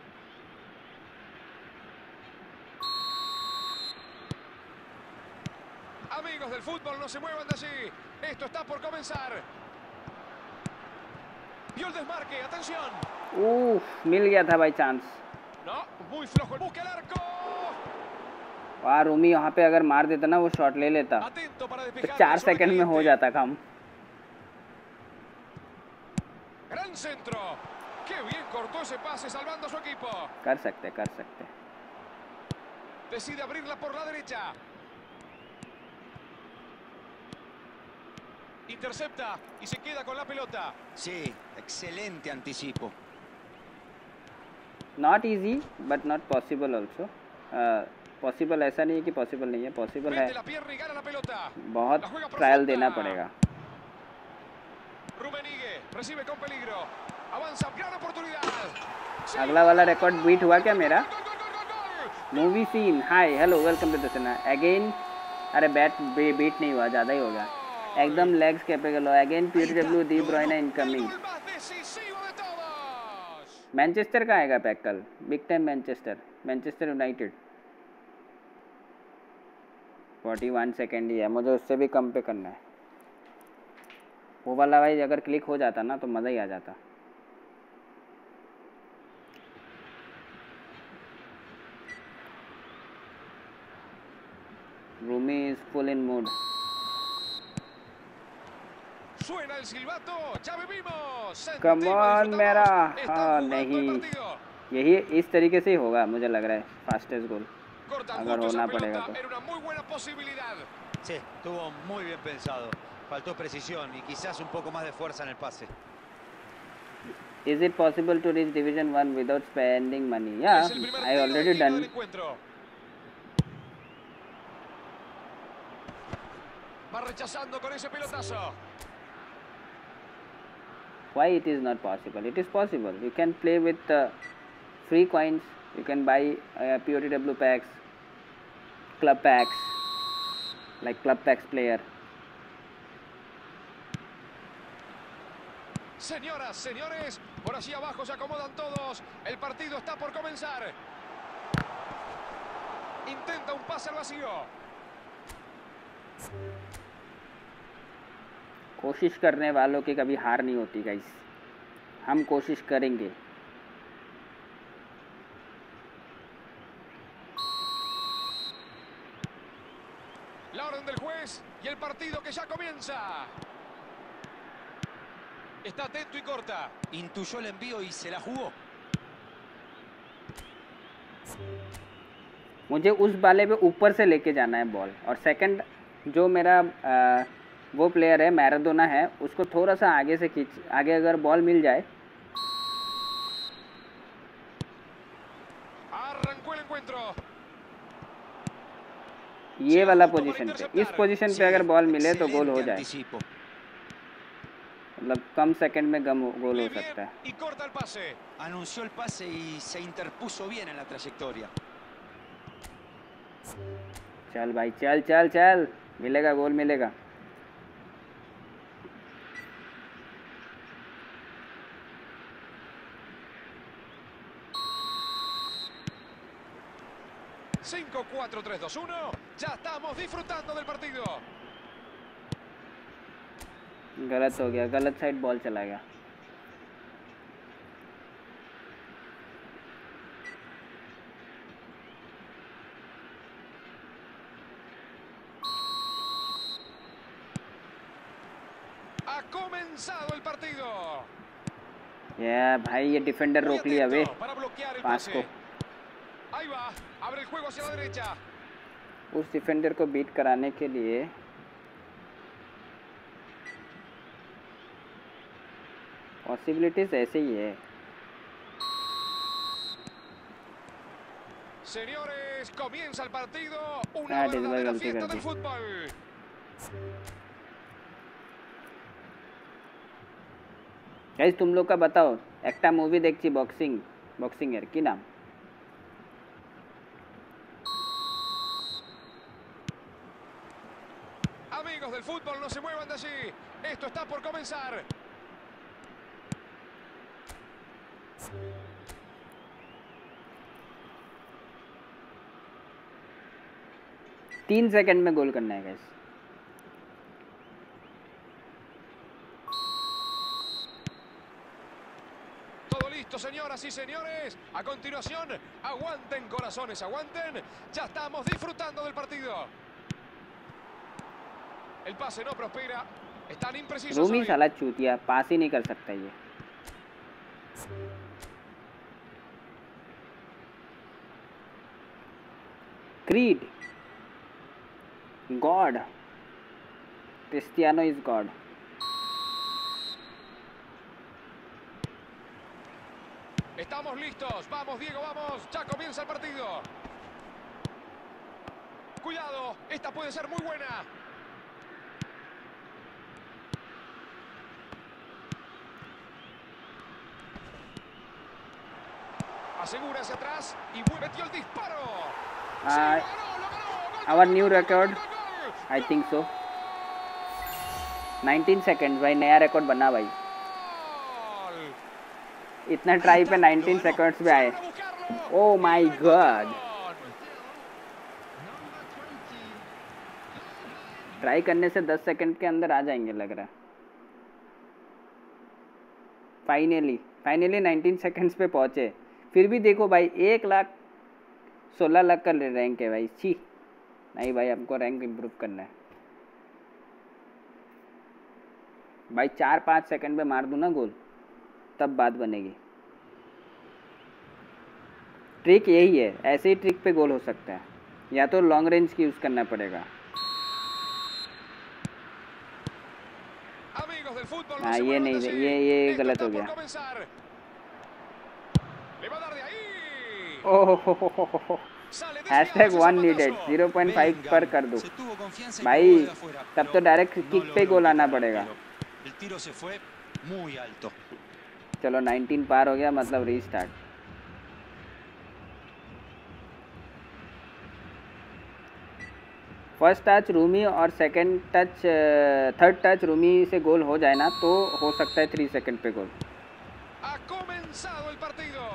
Amigos del fútbol, no se muevan de allí. Esto está por comenzar. Vio el desmarque, atención. उफ, मिल गया था भाई chance. No, muy flojo. Busca el arco. वाह, रूमी वहाँ पे अगर मार देता ना, वो शॉट ले लेता Atento para तो despejar. चार सेकंड में हो जाता काम. Gran centro. Qué bien cortó ese pase salvando a su equipo. कर सकते कर सकते. Decide abrirla por la derecha. Intercepta y se queda con la pelota. Sí, excelente anticipo. Not easy but not possible also. Possible ऐसा नहीं है कि possible नहीं है, पॉसिबल है. Mete la pierna y gana la pelota. बहुत La juega trial profunda. देना पड़ेगा. Rummenigge recibe con peligro. Avanza, gran oportunidad. Sí. अगला वाला रिकॉर्ड बीट हुआ क्या मेरा? Gol, gol, gol, gol, gol. Movie scene. Hi hello welcome to the channel again. अरे bat beat नहीं हुआ, ज़्यादा ही हो गया. एकदम लेग्स कैपे गलो. Again P W De Bruyne El incoming. gol más decisivo de todos. Manchester का आएगा पैक कल. Big time Manchester, Manchester United. Forty one second ही है, मुझे उससे भी कम पे करना है. वो वाला भाई अगर क्लिक हो जाता ना तो मज़ा ही आ जाता. Rumi is full in mood. Suena el silbato, ya vivimos. Come Sentimos, on, disfrutamos. मेरा. Están हाँ jugando el नहीं, partido. यही इस तरीके से ही होगा मुझे लग रहा है फास्टेस्ट गोल. Cortan अगर justo esa होना पड़ेगा pelota, तो. era una muy buena posibilidad. Sí, estuvo muy bien pensado. Faltó precisión y quizás un poco más de fuerza en el pase. Is it possible to reach Division One without spending money? Yeah, Es el primer I tiro already de esquina del done. encuentro. Va rechazando con ese pelotazo. Why it is not possible? It is possible. You can play with uh, free coins. You can buy uh, P O T W packs, club packs, like club packs player. Señoras, señores, por allí abajo se acomodan todos. El partido está por comenzar. Intenta un pase al vacío. कोशिश करने वालों की कभी हार नहीं होती guys. हम कोशिश करेंगे. La orden del juez y el partido que ya comienza. Está atento y corta. Intuyó el envío y se la jugó. मुझे उस बाले पे ऊपर से लेके जाना है बॉल. और सेकंड जो मेरा आ, वो प्लेयर है मैराडोना है, उसको थोड़ा सा आगे से खींच, आगे अगर बॉल मिल जाए. Arrancó el encuentro. ये वाला पोजीशन पे, इस पोजीशन पे अगर बॉल मिले तो गोल हो जाए. Anticipo. मतलब कम सेकंड में गम गोल हो Lee bien सकता है. y corta el pase. Anunció el pase y se interpuso bien en la trayectoria. चल भाई चल चल चल, मिलेगा गोल मिलेगा. cinco, cuatro, tres, dos, uno. Ya estamos disfrutando del partido. गलत हो गया, गलत साइड बॉल चला गया. Ha comenzado el partido. ये भाई ये डिफेंडर Muy रोक लिया वे atento para bloquear el पास को. pase. Ahí va. Abre el juego hacia la derecha. उस डिफेंडर को बीट कराने के लिए पॉसिबिलिटीज ऐसे ही है. Señores, comienza el partido. Una Ah, Disbal verdadera गलती fiesta कर del दी. fútbol. गाइस तुम लोग का बताओ, একটা মুভি দেখছি বক্সিং বক্সিং এর কি নাম? Amigos del fútbol, no se muevan de allí. Esto está por comenzar. तीन सेकंड में गोल करना है guys. Todo listo, señoras y señores. A continuación, aguanten, corazones, aguanten. Ya estamos disfrutando del partido. El pase no prospera. Están imprecisos Rumi hoy. साला चूतिया, pass ही नहीं कर सकता ये. Creed God, Cristiano is God. Estamos listos. Vamos, Diego, vamos. Ya comienza el partido. Cuidado, esta puede ser muy buena. Asegura hacia atrás y metió el disparo. Sí, Uh, lo ganó, lo ganó. Gol, our gol, new gol, gol, record, gol, gol, gol. I think so. Nineteen second भाई, नया record बना भाई. Gol. इतना try पे nineteen seconds पे आए. Salen a buscarlo. Oh my God. Try करने से दस सेकंड के अंदर आ जाएंगे लग रहा है. फाइनली फाइनली नाइनटीन सेकंड्स पे पहुंचे. फिर भी देखो भाई, एक लाख सोलह लाख का रैंक है भाई. छी नहीं भाई, हमको रैंक इम्प्रूव करना है भाई. चार पाँच सेकंड में मार दूँ ना गोल, तब बात बनेगी. ट्रिक यही है, ऐसे ही ट्रिक पे गोल हो सकता है. या तो लॉन्ग रेंज की यूज़ करना पड़ेगा. amigos del fútbol, no हाँ se ये muevan नहीं, de allí. ये ये Esto गलत está हो por गया। comenzar. Le va a dar de ahí. Oh Sale desviado hashtag ese one needed zapatazo. Zero point five पर Vengan, कर दो se tuvo confianza y भाई, probó de afuera, तब pero तो डायरेक्ट no किक पे logró गोल आना llegar al पड़ेगा। arquero. El tiro se fue muy alto. चलो नाइनटीन पार हो गया, मतलब रीस्टार्ट। फर्स्ट टच रूमी और second touch, third touch Rumi से गोल हो जाए ना तो हो सकता है थ्री सेकंड पे goal. Ha comenzado el partido.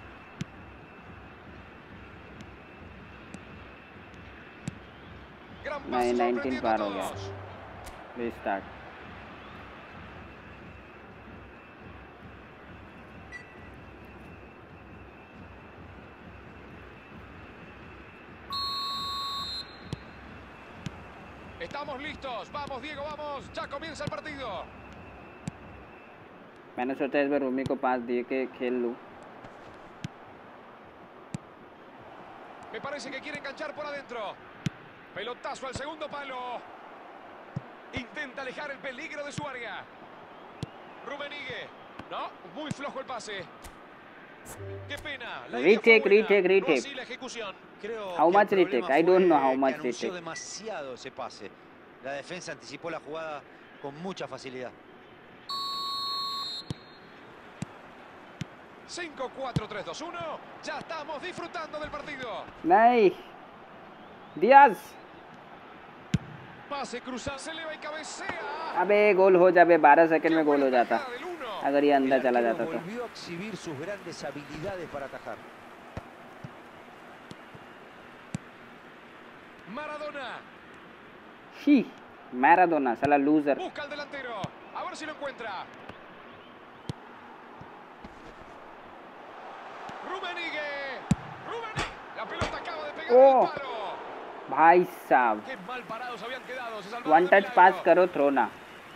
Gran नहीं paso नाइनटीन sorprendiendo a पार हो गया, todos. Restart. Estamos listos. Vamos, Diego, vamos. Ya comienza el partido. मैंने सोचा इस बार रूमी को पास दिए के खेल लूँ। Me parece que quiere enganchar por adentro. Pelotazo al segundo palo. Intenta alejar el peligro de su área. Rummenigge. No, muy flojo el pase. Qué pena. La idea fue Retake, buena, retake, no retake. así la ejecución. Creo How que much el retake? problema I don't know fue how much que anunció retake. demasiado ese pase. La defensa anticipó la jugada con mucha facilidad. cinco, cuatro, tres, dos, uno. Ya estamos disfrutando del partido. नहीं, Diya's, Pase cruzado, se eleva y cabecea. अबे गोल हो जाए, बारह second Qué में गोल buena हो जाता tajada del uno. अगर ये El अंदर चला arquero जाता तो। volvió a exhibir sus grandes habilidades para atajar. Maradona. शी, मैराडोना साला loser. Busca al delantero. A ver si lo encuentra. Rummenigge. Rummenigge. La pelota acaba de pegar Oh. el palo. भाई साहब, Qué mal parados habían quedado. Se salvaron one de touch pass milagro. करो, throw ना।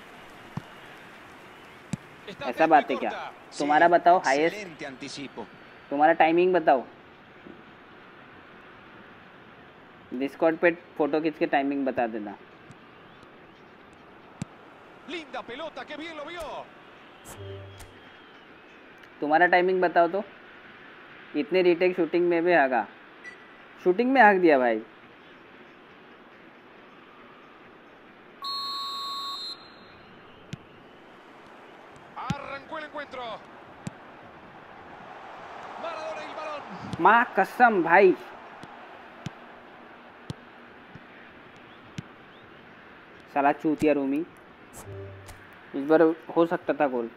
Está ऐसा atento बात y है क्या? corta. तुम्हारा बताओ हाईएस्ट, Excelente anticipo. तुम्हारा टाइमिंग बताओ। डिस्कॉर्ड पे फोटो खींच के टाइमिंग बता देना। Linda pelota, qué bien lo vio. तुम्हारा टाइमिंग बताओ तो। इतने रीटेक शूटिंग में भी हागा, शूटिंग में हाक दिया भाई। Arrancó el encuentro. Maradona y el balón. माँ कसम भाई, साला चूतिया रूमी। इस बार हो सकता था goal.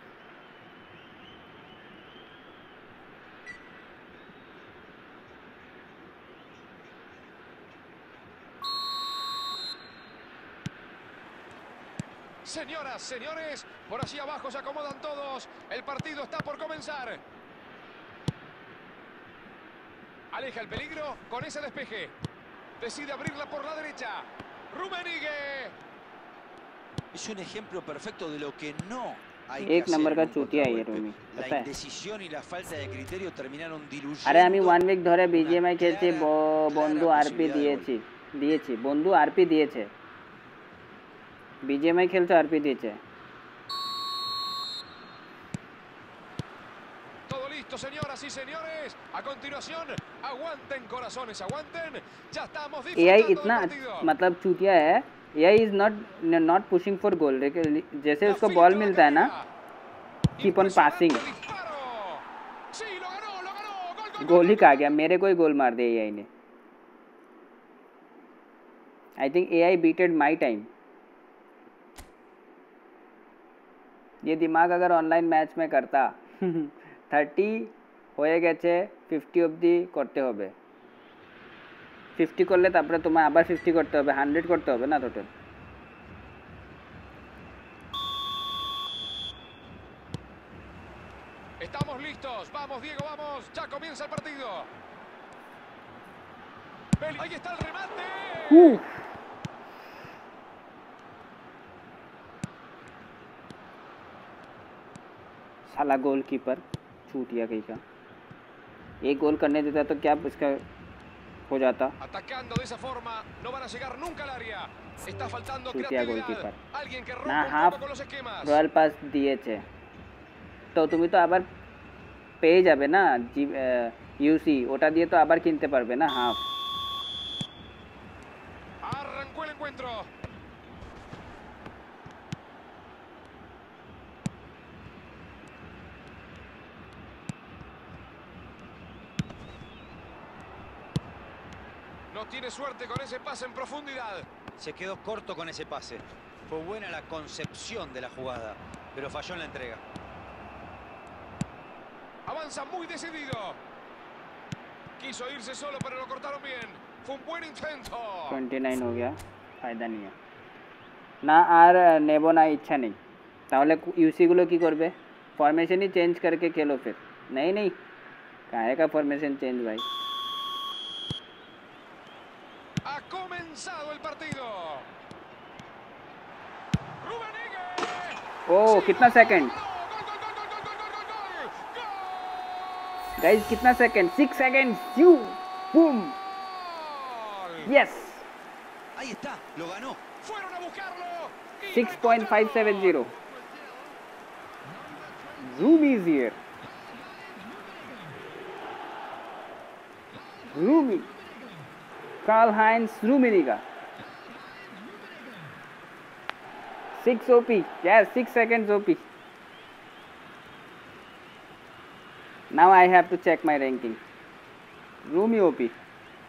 Señoras, señores, por allí abajo se acomodan todos. El partido está por comenzar. Aleja el peligro con ese despeje. Decide abrirla por la derecha. Rummenigge. Es un ejemplo perfecto de lo que no hay एक que hacer number en का un चूतिया है ये contragolpe. Rumi, La पता है। indecisión y la falta de criterio terminaron diluyendo. আরে আমি one week ধরে বিজিএমআই una খেলছি, clara, ব- clara বন্ধু আরপি posibilidad de দিয়েছি gol. দিয়েছি বন্ধু আরপি দিয়েছে, বিজিএমআই খেলছো আরপি দিয়েছে। Todo listo, señoras y señores. A continuación, aguanten corazones, aguanten. Ya estamos AI disfrutando इतना del partido. मतलब चूतिया है, AI is not not pushing for goal. जैसे La उसको filtra बॉल la मिलता है ना, carrera. Keep on passing, Impresionante disparo. Sí, lo ganó, lo ganó. Gol, gol, goal gol, ही gol, खा gol. गया। मेरे को ही गोल मार दिया एआई ने। I think AI beated my time. ये दिमाग अगर ऑनलाइन मैच में करता থার্টি হয়ে গেছে, ফিফটি অবধি করতে হবে। ফিফটি করলে তারপরে তোমার আবার ফিফটি করতে হবে, হান্ড্রেড করতে হবে না total. Estamos listos. Vamos, Diego, vamos. Ya comienza el partido. Bel- Ahí está el remate. Uf. साला गोलकीपर छूटिया कहीं का। एक गोल करने देता तो क्या इसका हो जाता। Atacando de esa forma, no van a llegar nunca al área. Está faltando चूतिया creatividad. गोलकीपर Alguien que ना rompa un half poco con los esquemas. Royal pass দিয়েছে তো তুমি তো আবার পেয়ে যাবে না ইউসি, ওটা দিয়ে তো আবার কিনতে পারবে না half. Arrancó el encuentro. No tiene suerte con ese pase en profundidad. Se quedó corto con ese pase. Fue buena la concepción de la jugada, pero falló en la entrega. Avanza muy decidido. Quiso irse solo, pero lo cortaron bien. Fue un buen intento. उनतीस हो गया, ফায়দা নিয়ে না আর নেব না, ইচ্ছা নেই। তাহলে ইউসিগুলো কি করবে? ফরমেশনই চেঞ্জ करके খেলো फिर। नहीं नहीं, काहे का फॉर्मेशन चेंज भाई। Ha comenzado el partido. Rummenigge. ओ कितना सेकंड गाइस, कितना second? Six seconds. You boom, yes, Ahí está, lo ganó. Fueron a buscarlo. Six point five seven zero. Zoom is here. Rumi, Karl-Heinz Rummenigge. Six O P. Yes, six seconds O P. Now I have to check my ranking. Rumi O P.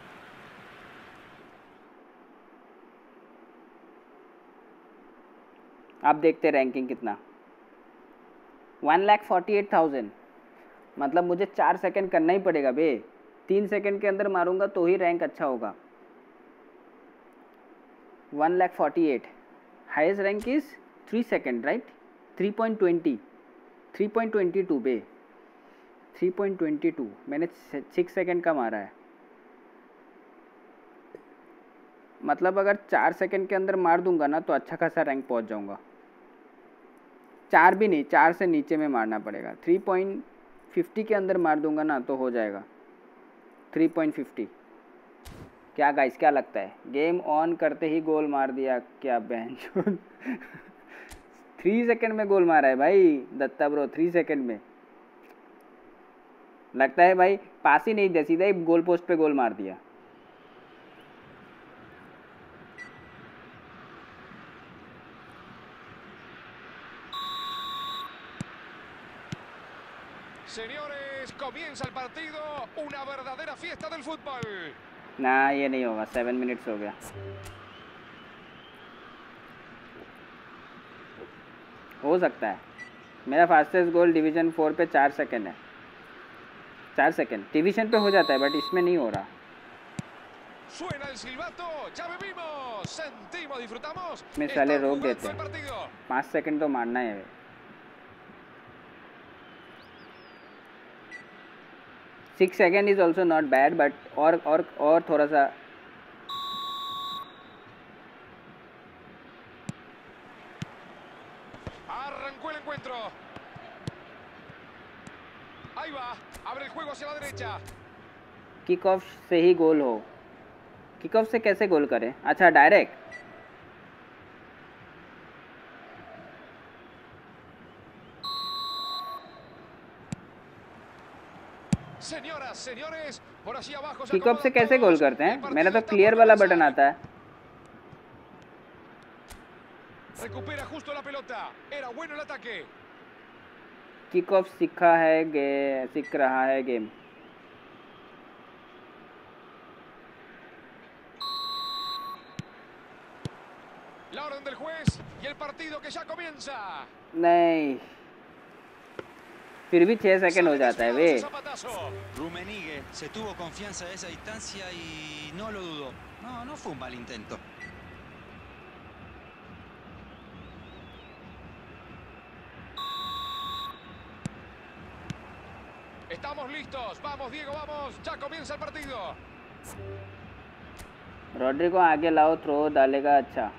आप देखते ranking कितना, one lakh forty eight thousand. मतलब मुझे चार second करना ही पड़ेगा बे, तीन second के अंदर मारूंगा तो ही रैंक अच्छा होगा। One lakh forty eight, highest rank is three second right, three point twenty, three point twenty two बे, थ्री पॉइंट ट्वेंटी टू। मैंने सिक्स सेकंड का मारा है। मतलब अगर चार सेकंड के अंदर मार दूंगा ना तो अच्छा खासा रैंक पहुंच जाऊंगा। चार भी नहीं, चार से नीचे में मारना पड़ेगा। थ्री पॉइंट फिफ्टी के अंदर मार दूंगा ना तो हो जाएगा। Three point fifty. क्या गाइस, क्या लगता है? गेम ऑन करते ही गोल मार दिया क्या बहन? थ्री सेकंड में गोल मारा है भाई दत्ता ब्रो, थ्री सेकंड में। लगता है भाई पास ही नहीं दिया, सीधा ही गोल पोस्ट पे गोल मार दिया। Señores, comienza el partido, una verdadera fiesta del fútbol. ना ये नहीं होगा, सेवन मिनट्स हो गया। हो सकता है। मेरा फास्टेस्ट गोल डिवीजन फोर पे चार सेकंड है। चार सेकंड डिवीजन पे हो जाता है बट इसमें नहीं हो रहा। Suena el silbato, ya bebimos, sentimos, disfrutamos. में साले Está रोक jugando देते el हैं। partido. पाँच सेकंड तो मारना है। Six second is also not bad but और और और थोड़ा सा। Arrancó el encuentro. Ahí va, abre el juego hacia la derecha. Kick off से ही गोल हो। किक ऑफ से कैसे गोल करें? अच्छा direct. Señoras, señores, por allí abajo se kick off से acomodan कैसे गोल todos. करते El हैं? partido मेरा तो está क्लियर por वाला comenzar. बटन आता है। Recupera justo la pelota. Era bueno el ataque. Kick off सीखा है गे सीख रहा है game. La orden del juez y el partido que ya comienza. नहीं, फिर भी छः सेकंड हो जाता है वे। Zapatazo. Rummenigge se tuvo confianza de esa distancia y no lo dudó. No, no fue un mal intento. Estamos listos. Vamos, Diego, vamos. Ya comienza el partido. Rodri को आगे लाओ, थ्रो डालेगा अच्छा।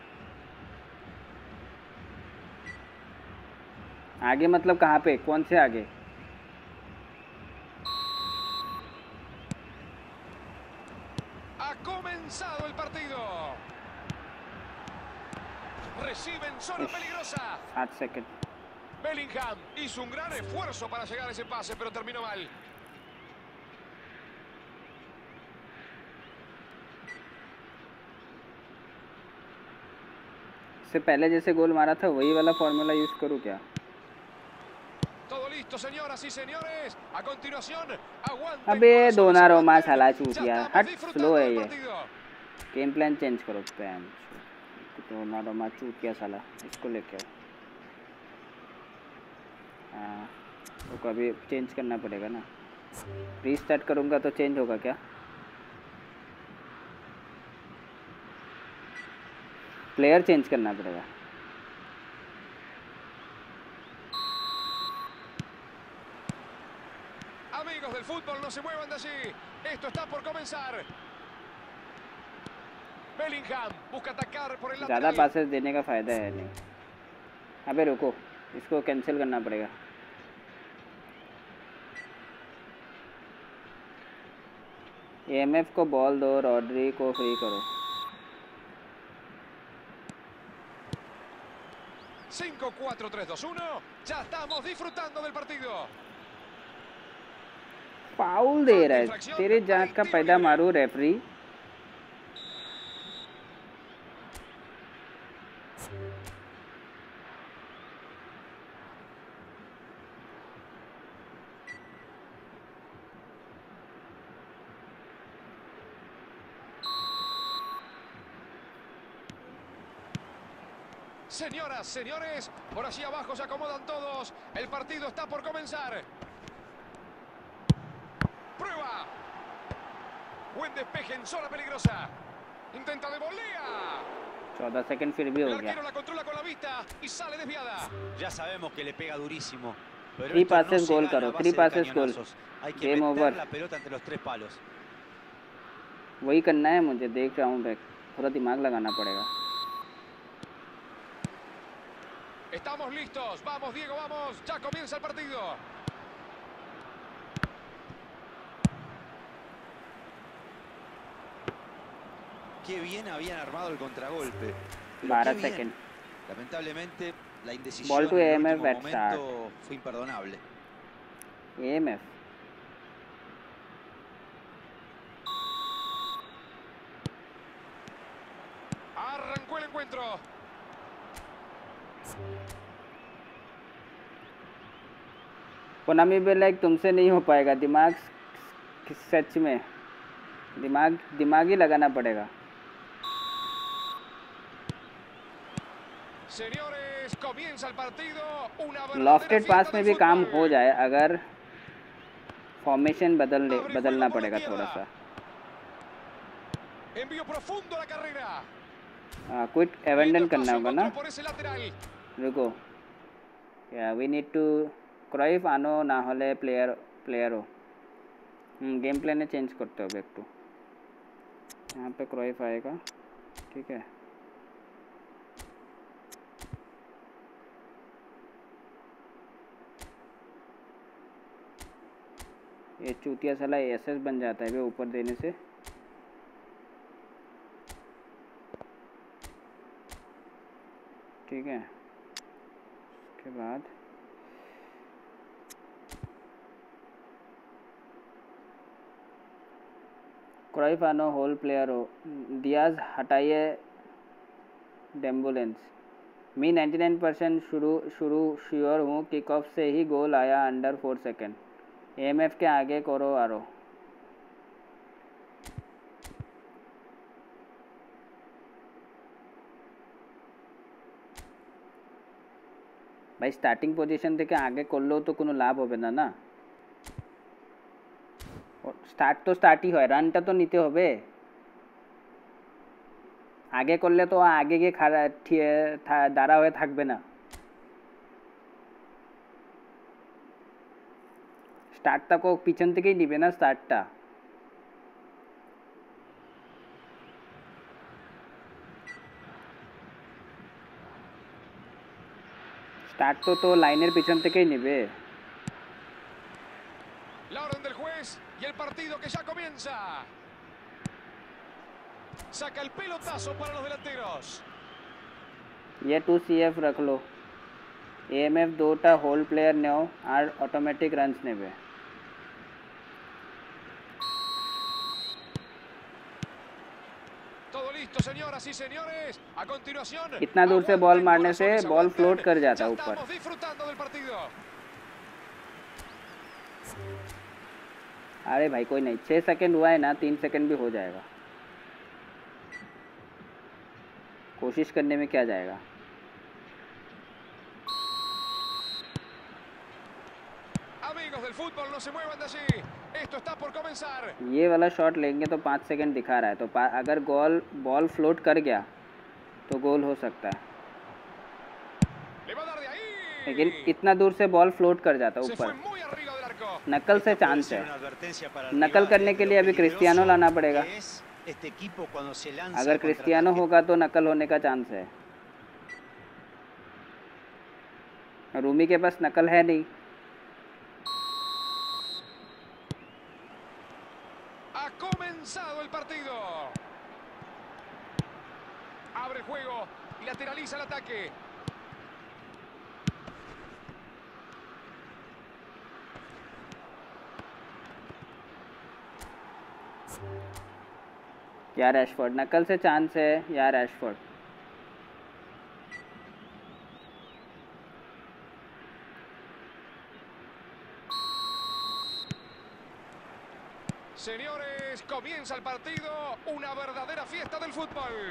आगे मतलब कहाँ पे? कौन से आगे? en zona peligrosa. सात second. Bellingham hizo un gran esfuerzo para llegar a ese pase, pero terminó mal. इससे पहले जैसे गोल मारा था वही वाला फॉर्मूला यूज करूँ क्या? Todo listo, señoras y señores. A continuación, aguante. अबे दोनारोमा साला चूतिया, हट स्लो है ये. गेम प्लान चेंज करो पैन. दोनारोमा चूतिया साला, इसको लेके आओ. हाँ, तो कभी चेंज करना पड़ेगा ना. रीस्टार्ट करूँगा तो चेंज होगा क्या? प्लेयर चेंज करना पड़ेगा. Amigos del fútbol, no se muevan de allí. Esto está por comenzar. Bellingham busca atacar por el ज़्यादा lateral. पासेस देने का फ़ायदा है नहीं. अबे रुको, इसको कैंसिल करना पड़ेगा. एएमएफ को बॉल दो, रॉड्री को फ्री करो. cinco, cuatro, tres, dos, uno. Ya estamos disfrutando del partido. Foul दे रहा है. तेरे जात का पैदा मारू referee. Señoras, señores, por allí abajo se acomodan todos. El partido está por comenzar. Prueba. Buen despeje en zona peligrosa. Intenta de volea. चौदह second फिर भी El हो गया. arquero la controla con la vista y sale desviada. Ya sabemos que le pega durísimo. Pero Three esto no passes se goal gana a करो, base three de passes goal. cañonazos. Hay que Game meter over. la pelota entre los tres palos. वही करना है मुझे. देख रहा हूँ back. थोड़ा दिमाग लगाना पड़ेगा. Estamos listos. Vamos, Diego, vamos. Ya comienza el partido. Qué bien habían armado el contragolpe. Pero बारह qué bien. Second. Lamentablemente, la indecisión Ball to en el A M F último at start. momento fue imperdonable. AMF. Arrancó el encuentro. Konami भी like तुमसे नहीं हो पाएगा. दिमाग सच में दिमाग दिमाग ही लगाना पड़ेगा. Señores, comienza el partido. Una lofted verdadera pass fiesta में del भी काम fútbol. हो जाए अगर फॉर्मेशन बदल बदलना पड़ेगा थोड़ा सा. Envío profundo a la carrera. हाँ, क्विक एवेंडन करना होगा ना. Por ese lateral. रुको. या वी नीड टू क्राइफ आनो ना होले प्लेयर प्लेयर हो. गेम प्ले ने चेंज करते हो बैक टू. यहाँ पे क्राइफ आएगा. ठीक है. ये चूतिया साला एसएस बन जाता है वे ऊपर देने से. ठीक है. उसके बाद क्राइफ आनो होल प्लेयर हो. दियाज हटाइए डेम्बुलेंस. मैं निन्यानवे परसेंट शुरू शुरू श्योर हूँ किक ऑफ से ही गोल आया अंडर फोर सेकेंड. एएमएफ के आगे करो आरो. भाई स्टार्टिंग पोजीशन থেকে आगे করলেও তো কোনো লাভ হবে না না. স্টার্ট তো স্টার্টই হয়. রানটা তো নিতে হবে. আগে করলে তো আগে গিয়ে দাঁড়া হয়ে থাকবে না. স্টার্টটা কো পিছন থেকেই নিবে না স্টার্টটা. स्टार्ट तो तो लाइनर पिछन থেকে নেবে. La orden del juez y el partido que ya comienza. Saca el pelotazo para los delanteros. ये टू सी एफ रख लो। ए एम एफ दोटा होल प्लेयर नो आर ऑटोमेटिक रन्स नेबे। Todo listo, señoras y señores. A continuación, इतना दूर से बॉल aguanten, मारने से corazones, बॉल aguanten. फ्लोट कर जाता Ya है ऊपर। estamos disfrutando del partido. अरे भाई कोई नहीं, छः सेकंड हुआ है ना, तीन सेकंड भी हो जाएगा। कोशिश करने में क्या जाएगा। Amigos del fútbol, no se muevan de allí. Esto está por comenzar. ये वाला शॉट लेंगे तो पाँच सेकंड दिखा रहा है, तो पा- अगर गोल बॉल फ्लोट कर गया तो गोल हो सकता है, Le va a dar de ahí. लेकिन इतना दूर से बॉल फ्लोट कर जाता है Se fue ऊपर। muy arriba del arco. नकल से Esta puede चांस ser है। una advertencia para el नकल rival करने de के lo लिए अभी peligroso क्रिस्टियानो लाना पड़ेगा। que es este equipo cuando se lanza अगर al क्रिस्टियानो contraataque. होगा तो नकल होने का चांस है। रूमी के पास नकल है नहीं। Ha comenzado el partido. Abre juego. Lateraliza el ataque. यार रैशफोर्ड, नकल से चांस है यार Rashford. Señores, comienza el partido. Una verdadera fiesta del fútbol.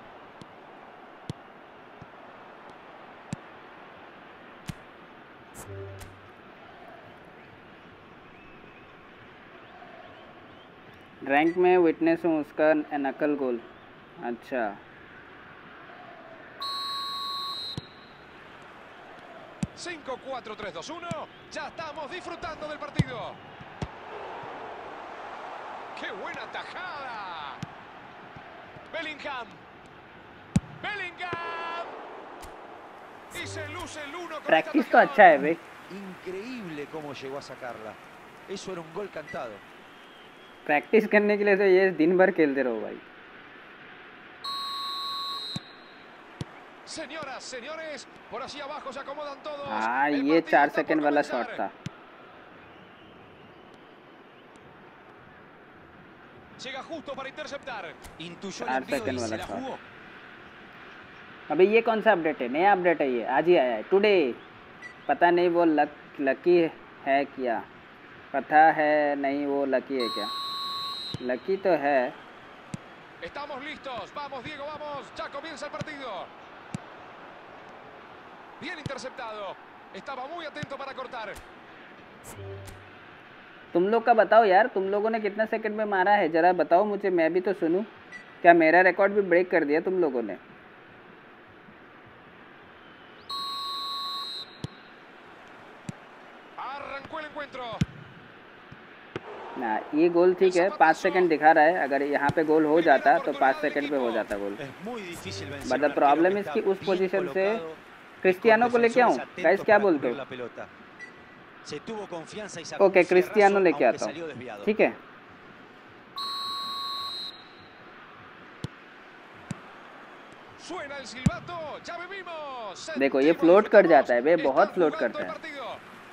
Rank में विटनेस हूँ उसका नकल गोल। अच्छा, cinco, cuatro, tres, dos, uno. Ya estamos disfrutando del partido. ¡Qué buena tajada! Bellingham. Bellingham. Y se luce el uno con practice esta तो अच्छा है भाई। Increíble cómo llegó a sacarla. Eso era un gol cantado. Practice करने के लिए तो ये दिन भर खेलते रहो भाई। Señoras, señores, por allí abajo se acomodan todos. हाँ, El ये partido चार está por सेकंड वाला comenzar. शॉट था। Llega justo para interceptar. Intuyó el चार envío सेकंड y se वाला la शॉट। jugó. अभी ये कौन सा अपडेट है? नया अपडेट है ये, आज ही आया है, टुडे। पता नहीं वो लक लकी है क्या, पता है नहीं वो लकी है क्या। लकी तो है। Estamos listos. Vamos, Diego, vamos. Ya comienza el partido. Bien interceptado. Estaba muy atento para cortar. तुम लोग का बताओ यार, तुम लोगों ने कितना सेकंड में मारा है, जरा बताओ मुझे, मैं भी तो सुनूं। क्या मेरा रिकॉर्ड भी ब्रेक कर दिया तुम लोगों ने? Arrancó el encuentro. ना, ये गोल ठीक है, पाँच सेकंड दिखा रहा है। अगर यहाँ पे गोल हो जाता तो पाँच सेकंड पे हो जाता गोल। Es muy difícil vencer But un the arquero problem que is está कि उस bien पोजीशन से colocado y क्रिस्टियानो con को लेके आऊँ? defensores गाइस atentos क्या para बोलते cubrir हो? la pelota. Se tuvo confianza y sacó okay, un Cristiano fierrazo, लेके aunque आता salió हूँ, desviado. ठीक है। Suena el silbato. Ya vivimos. देखो ये Sentimos, फ्लोट कर disfrutamos. जाता है बे, Está बहुत फ्लोट jugando करता el है। partido.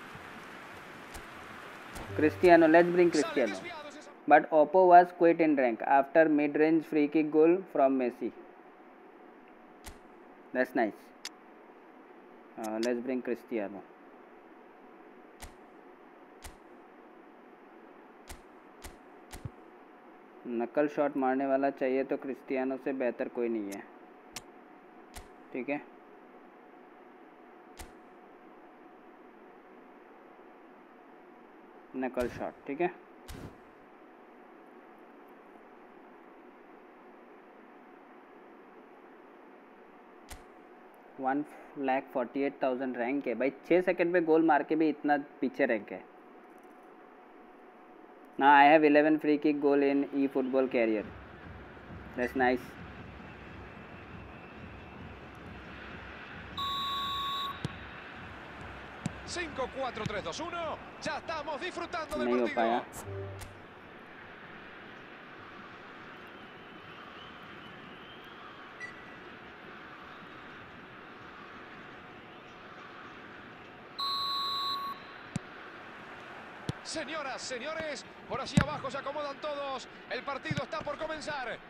Cristiano, let's bring Sale Cristiano. desviado ese- But Oppo was quit in rank after mid-range free kick goal from Messi. That's nice. Uh, let's bring Cristiano. Knuckle shot मारने वाला चाहिए तो Cristiano से बेहतर कोई नहीं है, ठीक है। नकल शॉट, ठीक है। One lakh forty eight thousand rank है भाई। छः सेकंड पे गोल मार के भी इतना पीछे रैंक है ना। I have eleven free kick goal in E football career. That's nice. cinco, cuatro, tres, dos, uno. Ya estamos disfrutando del नहीं हो partido. पाया। Señoras, señores, por allí abajo se acomodan todos. El partido está por comenzar.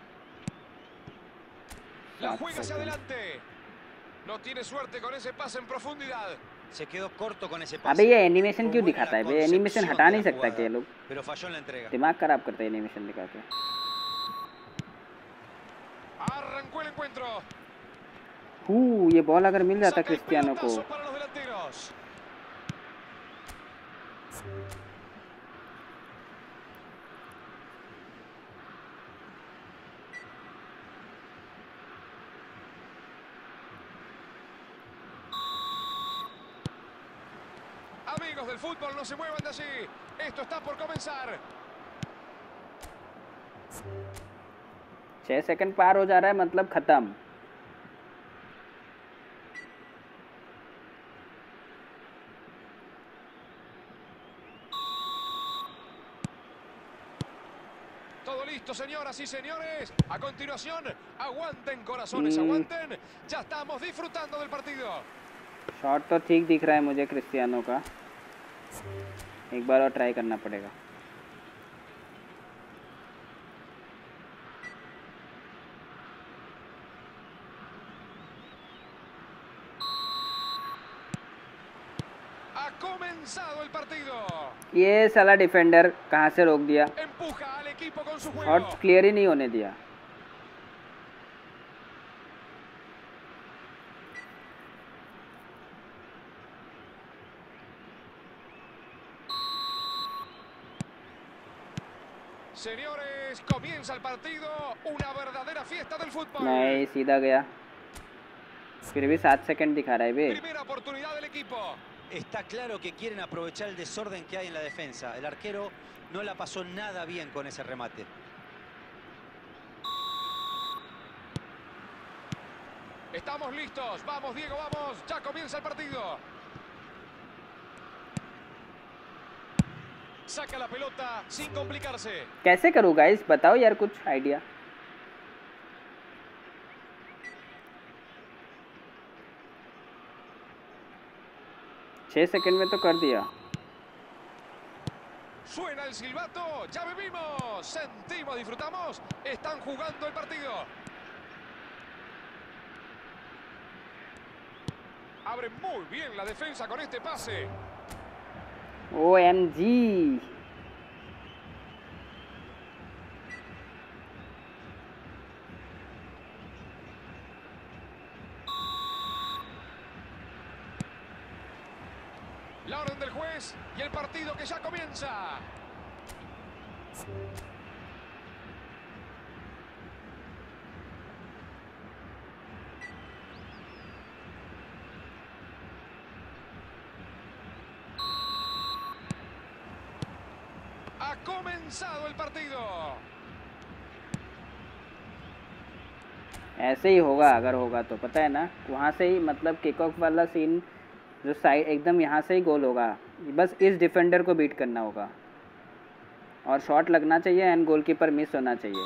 La juega hacia adelante. No tiene suerte con ese pase en profundidad. Se quedó corto con ese अबे pase. ये animation Fue क्यों buena दिखाता la है बे? Animation concepción हटा de नहीं la सकता jugada, क्या ये लोग? pero falló en la entrega. दिमाग खराब करते हैं एनिमेशन दिखा के. Arrancó el encuentro. हू, ये बॉल अगर मिल जाता Saca el क्रिस्टियानो को. pelotazo para los delanteros. Amigos del fútbol, no se muevan de allí. Esto está por comenzar. छह सेकंड पार हो जा रहा है मतलब खत्म. Todo listo, señoras y señores. A continuación, aguanten corazones, Mm. aguanten. Ya estamos disfrutando del partido. Shot तो ठीक दिख रहा है मुझे क्रिस्टियानो का. एक बार और ट्राई करना पड़ेगा. Ha comenzado el partido. ये साला डिफेंडर कहाँ से रोक दिया. Empuja al equipo con su shot juego. Clear ही नहीं होने दिया. Señores, comienza el partido. Una verdadera fiesta del fútbol. नहीं सीधा गया. फिर भी सात सेकंड दिखा रहा है बे. Primera oportunidad del equipo. Está claro que quieren aprovechar el desorden que hay en la defensa. El arquero no la pasó nada bien con ese remate. Estamos listos. Vamos, Diego, vamos. Ya comienza el partido. Saca la pelota sin complicarse. कैसे करूँ guys, बताओ यार कुछ idea. छह second में तो कर दिया. Suena el silbato. Ya vivimos. Sentimos, disfrutamos. Están jugando el partido. Abre muy bien la defensa con este pase. O M G. La orden del juez y el partido que ya comienza. Ha comenzado el partido. ऐसे ही होगा अगर होगा तो, पता है ना. वहाँ से ही मतलब किक ऑफ वाला सीन जो साइड एकदम यहाँ से ही गोल होगा. बस इस डिफेंडर को बीट करना होगा और शॉट लगना चाहिए एंड गोलकीपर मिस होना चाहिए.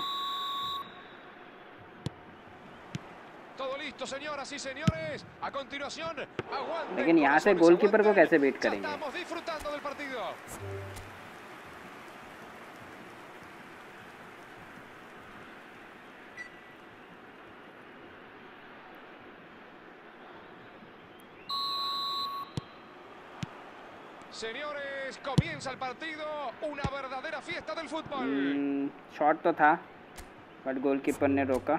Todo listo, señoras y señores. A continuación, aguanten. लेकिन यहाँ से corazones, गोलकीपर को aguanten. कैसे बीट Ya करेंगे. estamos disfrutando del partido. Señores, comienza el partido. Una verdadera fiesta del fútbol. Shot तो था बट गोलकीपर ने रोका.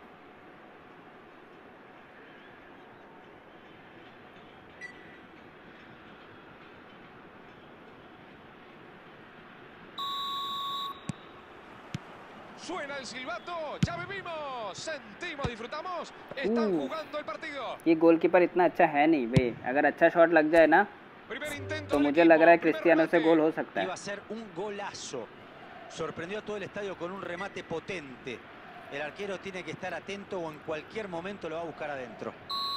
Suena el silbato. Ya vivimos. Sentimos, disfrutamos. Están Uh. jugando el partido. ये goalkeeper इतना अच्छा है नहीं बे. अगर अच्छा शॉट लग जाए ना Primer intento तो del मुझे equipo, लग रहा है primer क्रिस्टियानो से remate. गोल हो सकता Iba है. a ser un golazo. Sorprendió a todo el estadio con un remate potente. El arquero tiene que estar atento o en cualquier momento lo va a buscar adentro.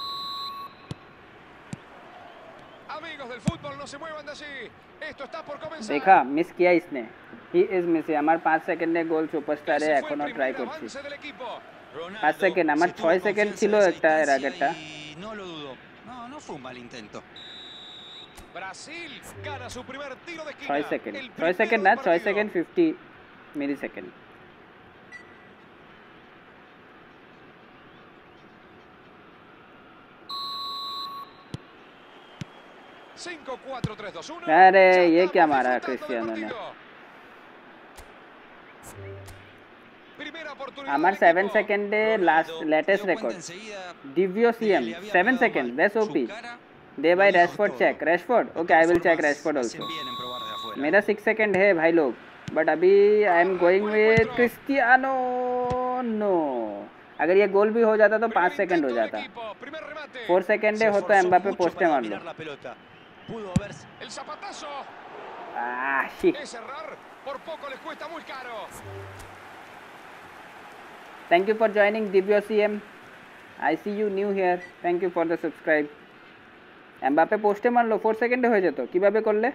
Amigos del fútbol, no se muevan de allí. Esto está por comenzar. देखा miss किया इसने. He is miss. আমার পাঁচ সেকেন্ডে goal সুপারস্টারে Ese fue el এখনো primer try করছি. avance del equipo. Ronaldo পাঁচ সেকেন্ড আমার se tuvo ছয় সেকেন্ড confianza ছিল en esa একটা এর distancia আগেরটা. y no lo dudó. No, no fue un mal intento. Brasil gana su primer tiro de esquina. ছয় second El ছয় primero second del না ছয় partido. Second fifty millisecond cinco, cuatro, tres, dos, uno. अरे Ya ये estamos क्या मारा disfrutando del Cristiano ने partido. Primera oportunidad আমার del সেভেন equipo. সেকেন্ডে Ronaldo last se latest dio cuenta record enseguida Divyo de que CM le había seven pegado second mal. Best Su OP cara दे lo बाय dijo Rashford todo. Check Rashford De okay I todas will check formas, Rashford hacen also bien en probar de afuera. मेरा six second है भाई लोग but अभी I am going with Cristiano no अगर ये goal भी हो जाता तो पाँच Primer सेकंड हो intento del जाता equipo, primer remate. Four second Se हो तो esforzó एम्बापे mucho पोस्टे para मार लो dominar la pelota. Pudo haber El zapatazo. Ah shit Es errar. Por poco les cuesta muy caro. Thank you for joining Divyo CM I see you new here thank you for the subscribe Mbappe পোস্টে মারলো four সেকেন্ডে হয়ে যেত কিভাবে করলে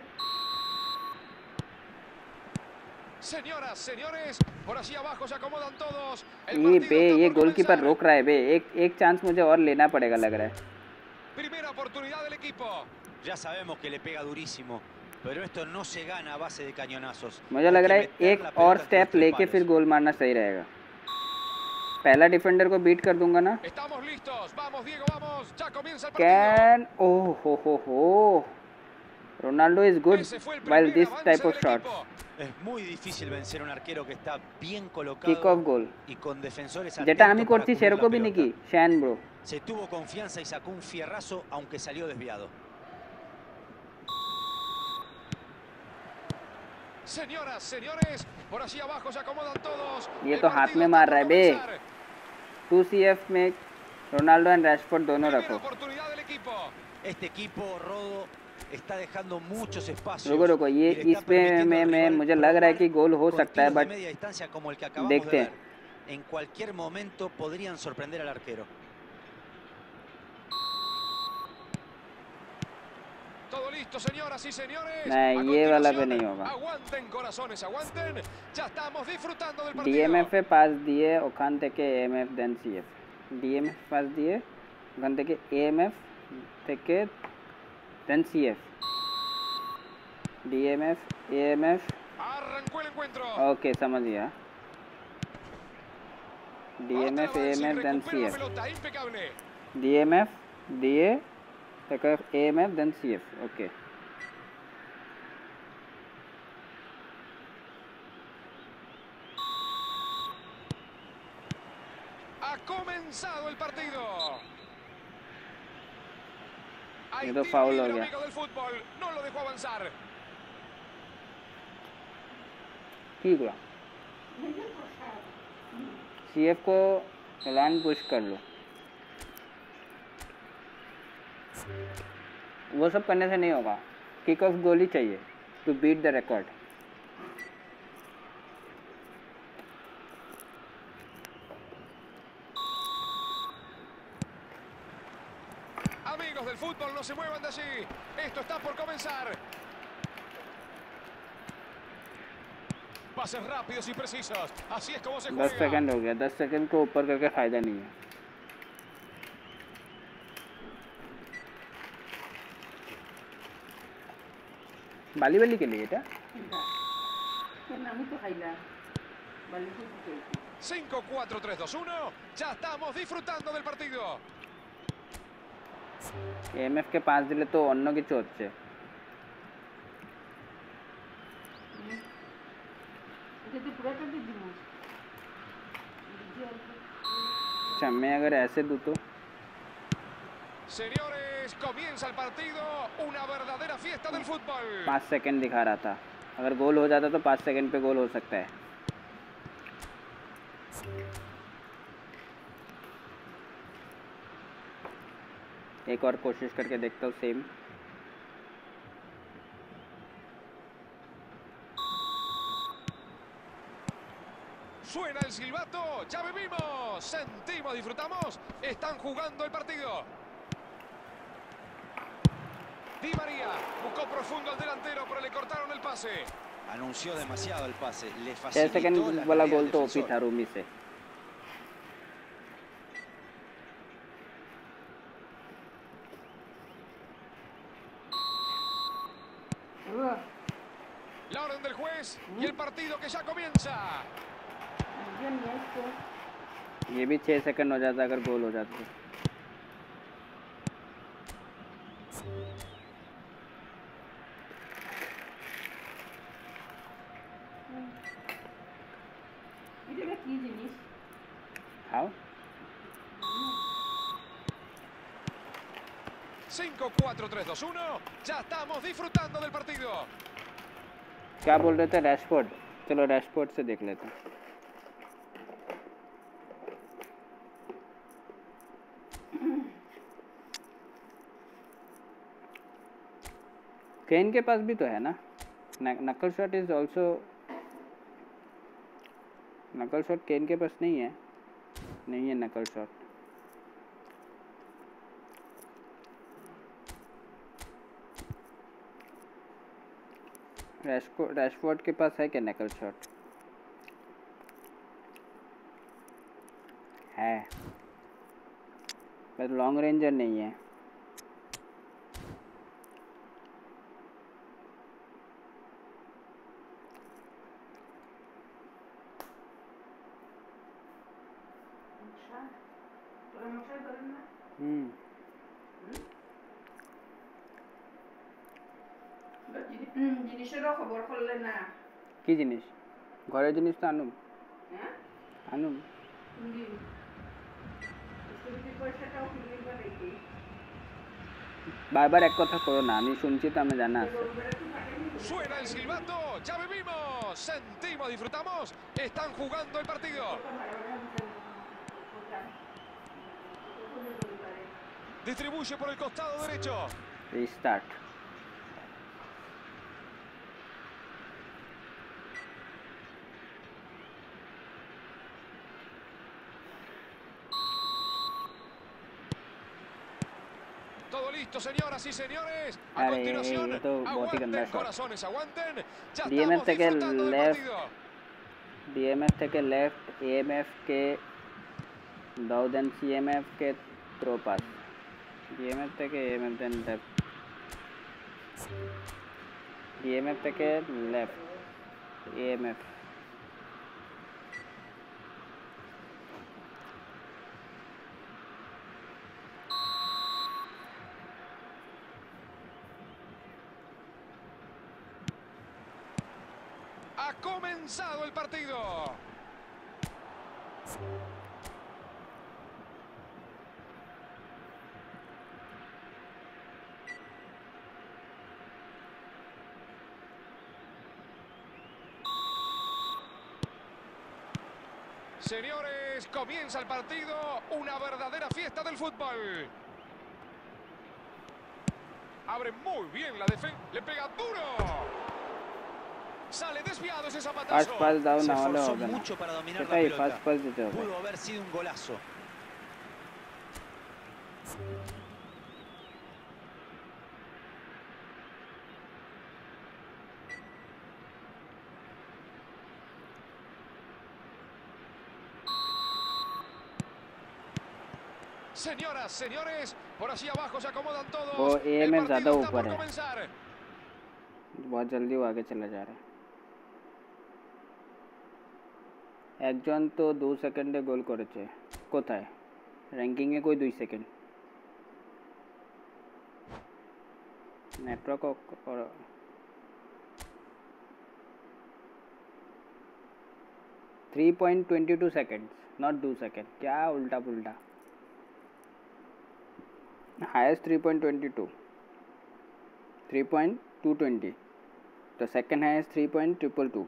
Señoras, señores, por allí abajo se acomodan todos. El ये partido बे está ये por goalkeeper comenzar. रोक रहा है बे एक एक चांस मुझे और लेना पड़ेगा लग रहा है Primera oportunidad del equipo. Ya sabemos que le pega durísimo, pero esto no se gana a base de cañonazos. मुझे Hay लग que रहा है meter एक la pelota और entre स्टेप los tres लेके palos. फिर गोल मारना सही रहेगा पहला डिफेंडर को बीट कर दूंगा ना Estamos listos. Vamos, Diego, vamos. Ya comienza el partido. Can oh हो हो हो Ronaldo is good Ese fue el while primer this avance type of del shots equipo. Es muy difícil vencer a un arquero que está bien kick colocado off goal y con defensores যেটা আমি atentos para করছি cubrir সেরকম la নাকি pelota. শ্যান bro Se tuvo confianza y sacó un fierrazo, aunque salió desviado. Señoras, señores, por allí abajo se acomodan todos. ये El तो हाथ partido में está मार por रहा है बे comenzar. टू सी एफ में रोनाल्डो एंड रैशफोर्ड दोनों Primera रखो oportunidad del equipo. Este equipo, Rodo, está dejando muchos espacios. रुको रुको ये y le está इस पे permitiendo में al में rival मुझे लग रहा है probar कि गोल हो con सकता है tiros de but media distancia como el que acabamos देखते de हैं ver. En cualquier momento podrían sorprender al arquero. Todo listo, señoras y señores. नहीं, A ये वाला पे continuación, नहीं होगा। Aguanten, corazones, aguanten. Ya estamos disfrutando del partido. DMF এ pass দিয়ে ওখান থেকে AMF then CF DMF pass দিয়ে ওখান থেকে এএমএফ থেকে then CF DMF AMF Arrancó el encuentro. Okay समझ गया DMF Otra vez y AMF then recupera la CF pelota, impecable. DMF দিয়ে থেকে AMF then CF okay Ha comenzado el partido. Hay ये तो tiro फाउल हो libre, गया amigo del fútbol. No lo dejó avanzar. ठीक हुआ CF को एलान पुश कर लो वो सब करने से नहीं होगा किक ऑफ गोल ही चाहिए to beat the record Amigos del fútbol, no se muevan de allí. Esto está por comenzar. Pases rápidos y precisos. Así es como se दस juega. सेकंड हो गया दस सेकंड को ऊपर करके फ़ायदा नहीं है বালি বালি के लिए এটা আমি তো খাইলাম বালি ফুটবল খেলছি cinco, cuatro, tres, dos, uno. Ya estamos disfrutando del partido. AMF কে পাঁচ দিলে তো অন্য কিছু হচ্ছে এটা তো পুরোটা দিয়ে দিব अच्छा मैं अगर ऐसे दूँ तो Señores, comienza el partido. Una verdadera fiesta del fútbol. पाँच सेकंड दिखा रहा था अगर गोल हो जाता तो पाँच सेकंड पे गोल हो सकता है एक और कोशिश करके देखता हूँ same Suena el silbato. Ya vivimos. Sentimos, disfrutamos. Están jugando el partido. Di María buscó profundo al delantero, pero le cortaron el pase. Anunció demasiado el pase. Le छः facilitó सेकंड la वाला tarea goal al तो OP defensor. था रूमी से La orden del juez y el partido que ya comienza. ये भी छः second हो जाता अगर गोल हो जाता तो। How? cinco, cuatro, tres, dos, uno. Ya estamos disfrutando del partido. क्या बोल रहे थे? रैशफोर्ड। चलो रैशफोर्ड से देख लेते हैं। केन के पास भी तो है ना? Knuckle shot is also knuckle shot Kane के पास नहीं है। नहीं है नकल शॉट। रैशको रैशफोर्ड के पास है क्या नकल शॉट? है पर लॉन्ग रेंजर नहीं है। हम्म জিনিসেরও খবর করলে না কি জিনিস? ঘরের জিনিস তো আনুম। হ্যাঁ আনুম পয়সাটাও কিনবে নাকি? বারবার এক কথা করো না, আমি শুনছি তো, আমি জানা আছে। Suena el silbato, ya vivimos, sentimos, disfrutamos, están jugando el partido. Distribuye por el costado derecho. Restart. Todo listo, señoras y señores. A अरे continuación, ये तो बहुत ही गंदा aguanten, shot. corazones, aguanten. Ya DMF estamos থেকে disfrutando del left partido. DMF থেকে left AMF के दाउदेन सीएमएफ के थ्रो पास। डीएमएफ থেকে एएमएफ देन लेफ्ट डीएमएफ থেকে left AMF Ha comenzado el partido. Señores, comienza el partido, una verdadera fiesta del fútbol. Abre muy bien la defensa, le pega duro. Sale desviado ese first zapatazo. Pass দাও Se না হলে esforzó হবে না, mucho para dominar la সেটাই pelota. First pass দিতে হবে। Pudo haber sido un golazo. Señoras, señores, por allí abajo se acomodan todos. वो El AMF partido ज़्यादा está ऊपर por है, comenzar. बहुत जल्दी वो आगे चला जा रहा है। একজন তো দু সেকেন্ডে গোল করেছে। কোথায় র্যাঙ্কিংয়ে? কই দুই সেকেন্ড? नेटवर्क और three point twenty two seconds, not two second. क्या उल्टा पुल्टा। Highest three point twenty two, three point two twenty, तो second highest three point triple two.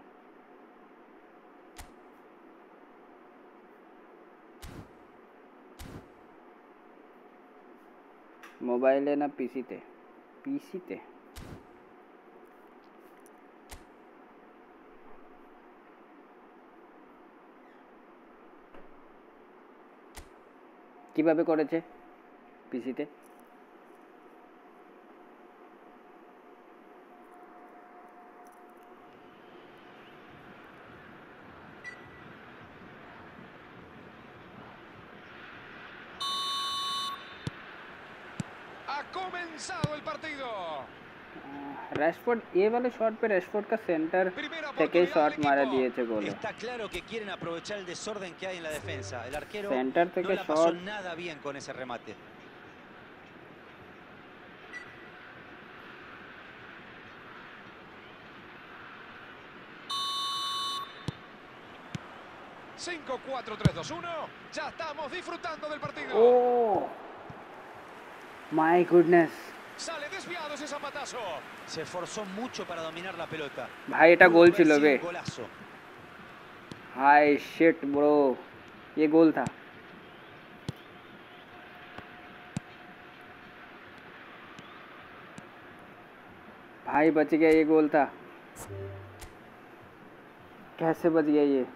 মোবাইলে না পিসিতে? পিসিতে। কিভাবে করেছে পিসিতে? Ha comenzado el partido. Rashford ये वाले शॉट पे रैशफोर्ड का सेंटर থেকে शॉट मारा দিয়েছে goal Está claro que quieren aprovechar el desorden que hay en la defensa. El arquero centre no থেকে la pasó shot nada bien con ese remate. cinco, cuatro, tres, dos, uno. Ya estamos disfrutando del partido. Oh my goodness Sale desviado ese zapatazo. Se esforzó mucho para dominar la pelota. ভাই এটা goal Pudo ছিল haber sido বে un golazo. हाय shit bro ये goal था भाई बच गया ये गोल था कैसे बच गया ये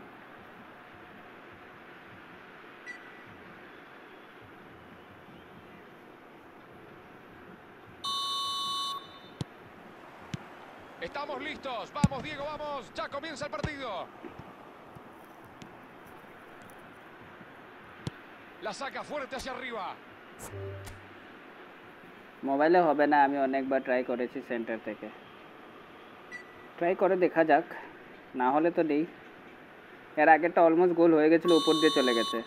Estamos listos. Vamos, Diego, vamos. Ya comienza el partido. La saca fuerte hacia arriba. মোবাইলে হবে না আমি অনেকবার ট্রাই করেছি সেন্টার থেকে ট্রাই করে দেখা যাক না হলে তো নেই এর আগেরটা অলমোস্ট গোল হয়ে গেছিল উপর দিয়ে চলে গেছে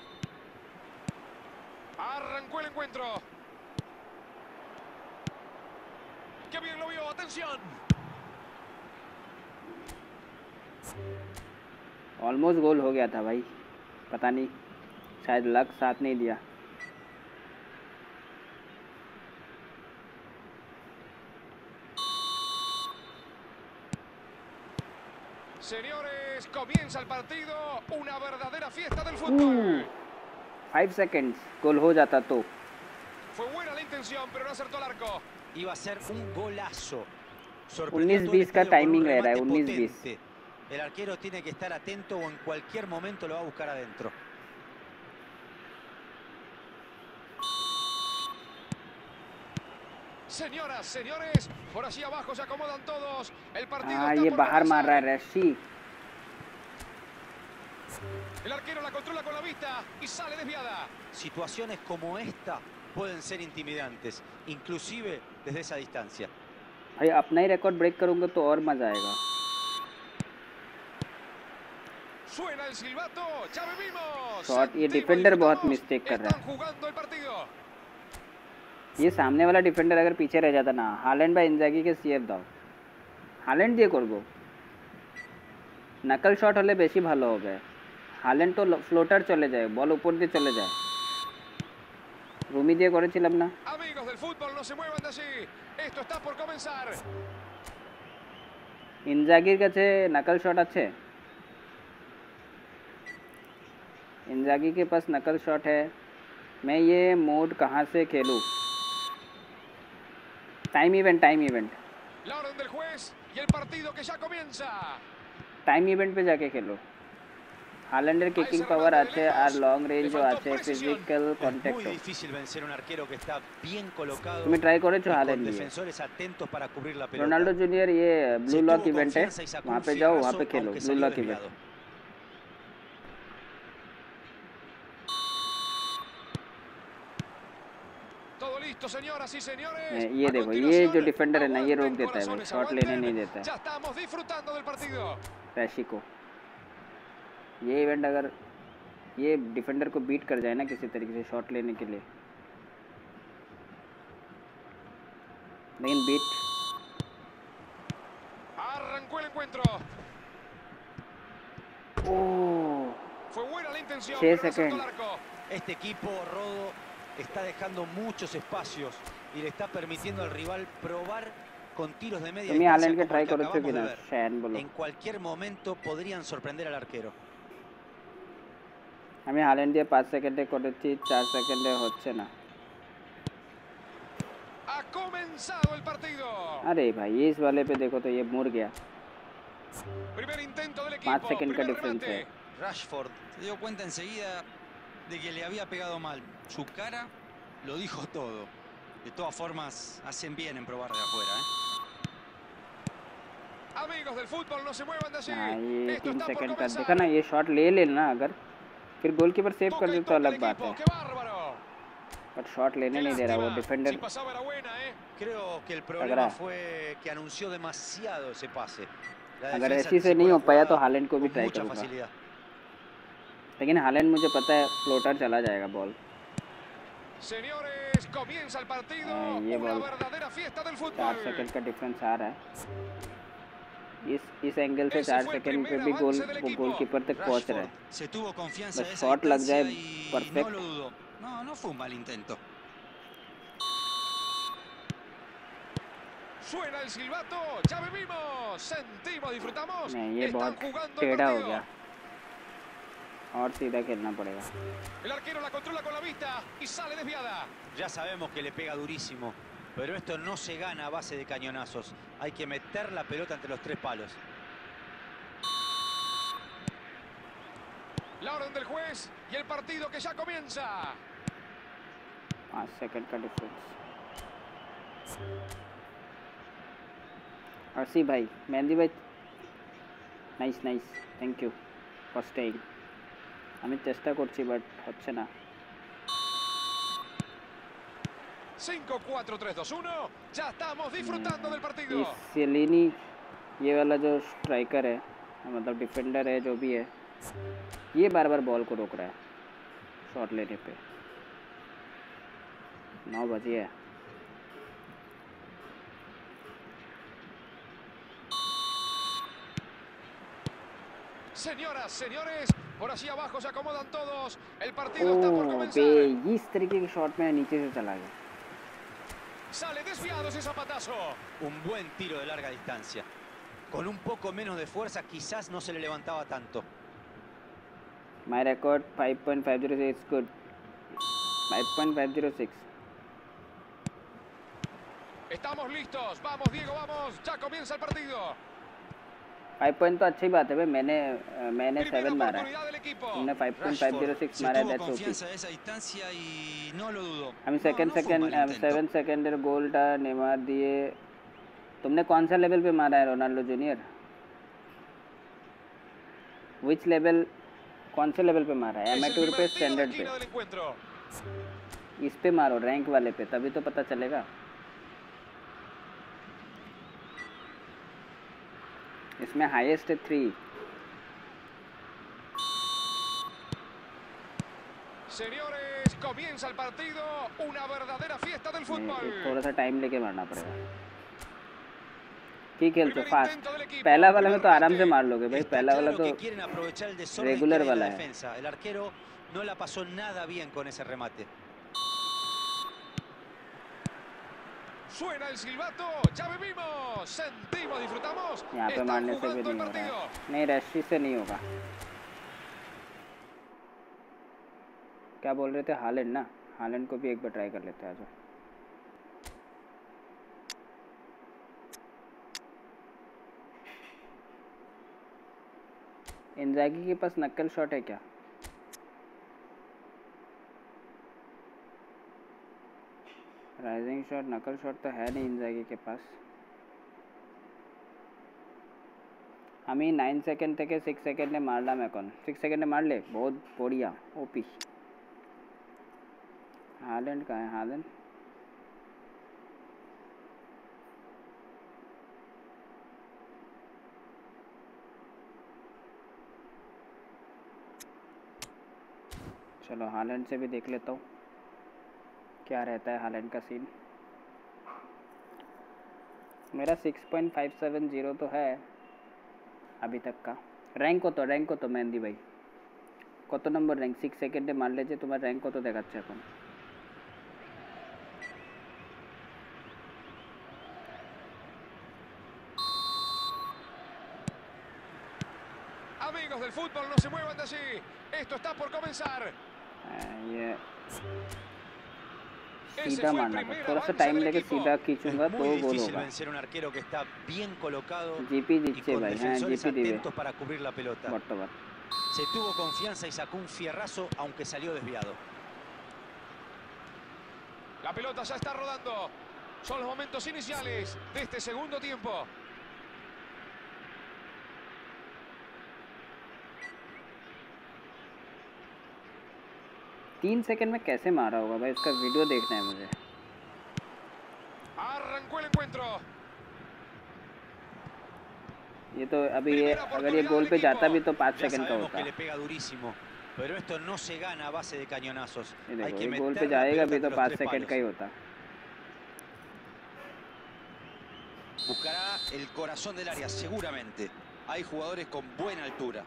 Arrancó el encuentro. ¡Qué bien lo vio! ¡Atención! Almost goal हो गया था भाई पता नहीं शायद लक साथ नहीं दिया Señores, comienza el partido. Una verdadera fiesta del fútbol. Five seconds goal हो जाता तो Fue buena la intención, pero no acertó el arco. Iba a ser un golazo. उन्नीस बीस का टाइमिंग रह रहा है उन्नीस बीस potente. El arquero tiene que estar atento o en cualquier momento lo va a buscar adentro. Señoras, señores, por allí abajo se acomodan todos. El partido हाँ está ये por बाहर मार रहा है comenzar. Rashy El arquero la controla con la vista y sale desviada. Situaciones como esta pueden ser intimidantes, inclusive desde esa distancia. भाई अपना ही record break करूंगा तो और मजा आएगा Suena el silbato, ya vivimos. Shot ये Sentimos डिफेंडर बहुत disfrutados. Mistake कर रहा Están है jugando el partido. ये सामने वाला डिफेंडर अगर पीछे रह जाता ना हालैंड বা ইনজাগিকে সিএফ দাও হাল্যান্ড দিয়ে করব নকল শট হলে বেশি ভালো হবে হাল্যান্ড তো ফ্লোটার চলে যায় বল উপর দিয়ে চলে যায় রুমি দিয়ে করেছিলাম না Amigos del fútbol, no se muevan de allí. Esto está por comenzar. ইনজাগির কাছে নকল শট আছে इंजागी के पास नकल शॉट है मैं ये मोड कहाँ से खेलूँ time event time event La orden del juez y el partido que ya comienza. Time event पे जाके खेलो হাল্যান্ডের কিকিং পাওয়ার আছে আর লং রেঞ্জও আছে physical Es muy contact difícil vencer un arquero que está bien colocado তুমি try করেছো y con Haaland দিয়ে defensores atentos para cubrir la pelota. Ronaldo junior ये blue Se lock tuvo event है confianza y sacó वहाँ un पे जाओ वहाँ fierrazo, पे खेलो aunque blue salió lock event desviado. Todo listo, señoras y señores. ये A देखो ये continuación, जो डिफेंडर है ना ये रोक aguanten, देता है भाई corazones, शॉट लेने aguanten. नहीं देता है Ya estamos disfrutando del partido. Rashy को ये इवेंट अगर ये डिफेंडर को बीट कर जाए ना किसी तरीके से शॉट लेने के लिए लेकिन बीट Arrancó el encuentro. ओह Fue buena la intención, छह pero no acertó el second arco. Este equipo, Rodo, está dejando muchos espacios y le está permitiendo al rival probar con tiros de media তুমি distancia হাল্যান্ডকে como try el que করেছো acabamos de কিনা ver. শ্যান বলো En cualquier momento podrían sorprender al arquero. আমি Haaland দিয়ে পাঁচ সেকেন্ডে করেছি চার সেকেন্ডে হচ্ছে না Ha comenzado el partido. अरे भाई इस वाले पे देखो तो ये मुड़ गया Primer intento del equipo. पाँच सेकंड का primer डिफरेंस है remate. Rashford se dio cuenta enseguida de que le había pegado mal. Su cara lo dijo todo. De todas formas, hacen bien en probar de afuera, ¿eh? Amigos del fútbol, no se muevan de allí. हाँ ये Esto तीन está por second का comenzar. देखा ना ये shot ले लेना अगर फिर गोलकीपर सेव Toca कर y दे तो toca el अलग बात equipo. है ¡Qué bárbaro! पर शॉट लेने नहीं दे रहा वो Si defender. pasaba era buena, ¿eh? Creo que el रहा problema है। fue que anunció demasiado ese pase. La अगर defensa ऐसी से anticipó नहीं la हो पाया तो jugada हालैंड को भी con ट्राई mucha करूँगा, facilidad. लेकिन हालैंड मुझे पता है फ्लोटर चला जाएगा ball. Señores, comienza el partido. Ah, ये Una ball verdadera fiesta del चार fútbol. सेकंड का डिफरेंस आ रहा है। इस इस एंगल से Ese चार fue el सेकंड पे primer भी गोल avance del वो equipo. गोलकीपर तक पहुंच रहा Rashford है। se tuvo confianza बस de esa शॉट लग जाए distancia y no perfect. lo dudó. No, no fue un mal intento. Suena el silbato. Ya vivimos. Sentimos, disfrutamos. नहीं ये Están बहुत jugando el टेढ़ा हो partido. गया और सीधा खेलना पड़ेगा। El arquero la controla con la vista y sale desviada. Ya sabemos que le pega durísimo, pero esto no se gana a base de cañonazos. Hay que meter la pelota entre los tres palos. La orden del juez y el partido que ya comienza. पाँच second का डिफरेंस। RC भाई, मेहंदी भाई, nice nice, thank you for staying. আমি চেষ্টা করছি but হচ্ছে না। cinco, cuatro, tres, dos, uno. Ya estamos disfrutando del partido. ये सेलिनी ये वाला जो स्ट्राइकर है, मतलब डिफेंडर है जो भी है, ये बार बार बॉल को रोक रहा है शॉट लेने पे। नौ बजे है। Señoras, señores, por allí abajo se acomodan todos. El partido está por ओह comenzar. बे, इस तरीके के शॉट में नीचे से चला गया। Sale desviado ese zapatazo. Un buen tiro de larga distancia. Con un poco menos de fuerza quizás no se le levantaba tanto. My record five point five zero six, good. five point five zero six. Estamos listos. Vamos, Diego, vamos. Ya comienza el partido. Five point तो अच्छी बात है भाई, मैंने मैंने Primera seven मारा है, oportunidad del equipo. तुमने five point five zero Rashford six se मारा है, tuvo that's okay. confianza de esa distancia y no lo dudó. আমি No, second no fue un second mal intento. Seven सेकेंडेर गोलটা Neymar দিয়ে। तुमने कौन सा लेवल पे मारा है रोनाल्डो जूनियर? विच लेवल, कौन से लेवल पे मारा है? Es el एमेट्योर पे, primer tiro de standard esquina पे? del encuentro. इस पे मारो, रैंक वाले पे, तभी तो पता चलेगा। इसमें हाईएस्ट है three. Señores, comienza el partido. Una verdadera fiesta del fútbol. थोड़ा सा टाइम लेके मारना पड़ेगा। ठीक खेलते Primer fast. intento del equipo. पहला वाला में तो Primer आराम से remate. मार लोगे भाई, Está पहला वाला claro तो que quieren aprovechar el desorden que regular hay en वाला la है। defensa. El arquero no la pasó nada bien con ese remate. Suena el silbato. Ya vivimos. Sentimos, disfrutamos. यहाँ पे Están मारने से भी jugando el नहीं हो रहा partido. है। नहीं, रैशी से नहीं होगा। क्या बोल रहे थे? हालैंड ना, हालैंड को भी एक बार ट्राई कर लेते हैं। आज इंजागी के पास नक्कल शॉट है क्या? राइजिंग शॉट, नकल शॉट तो है नहीं इंजागी के पास। আমি নাইন সেকেন্ড থেকে সিক্স সেকেন্ডে মারলাম, এখন সিক্স সেকেন্ডে মারলে বহুত বড়িয়া ওপি। हालैंड कहाँ है? हालैंड चलो हालैंड से भी देख लेता हूँ क्या रहता है हालैंड का सीन। मेरा six point five seven zero तो है अभी तक का। रैंक কত रैंक কত মেহেন্দি ভাই? কত নম্বর র‍্যাঙ্ক? সিক্স সেকেন্ডে মারলে যে তোমার র‍্যাঙ্ক কত দেখাচ্ছে এখন? Amigos del fútbol, no se muevan de allí. Esto está por comenzar. ये Ese सीधा fue el मारना primer पड़ेगा, थोड़ा सा avance टाइम del लेके equipo. सीधा Es खींचूंगा तो muy गोल difícil होगा। vencer a un arquero que está bien colocado GP y দিচ্ছে con ভাই, হ্যাঁ defensores জিপি দিবে atentos para cubrir la pelota. বর্তমান। Se tuvo confianza y sacó un fierrazo aunque salió desviado. La pelota ya está rodando. Son los momentos iniciales de este segundo tiempo. तीन second में कैसे मारा होगा भाई, उसका video देखना है मुझे। Arrancó el encuentro. ये तो अभी ये अगर ये गोल पे जाता भी तो पाँच Ya सेकंड का sabemos होता। que le pega durísimo, pero esto no se gana a base de cañonazos. ये Hay देखो que ये गोल पे meter la जाएगा pelota भी entre तो los पाँच tres सेकंड का palos. ही होता। Buscará el corazón del área, seguramente. Hay jugadores con buena altura.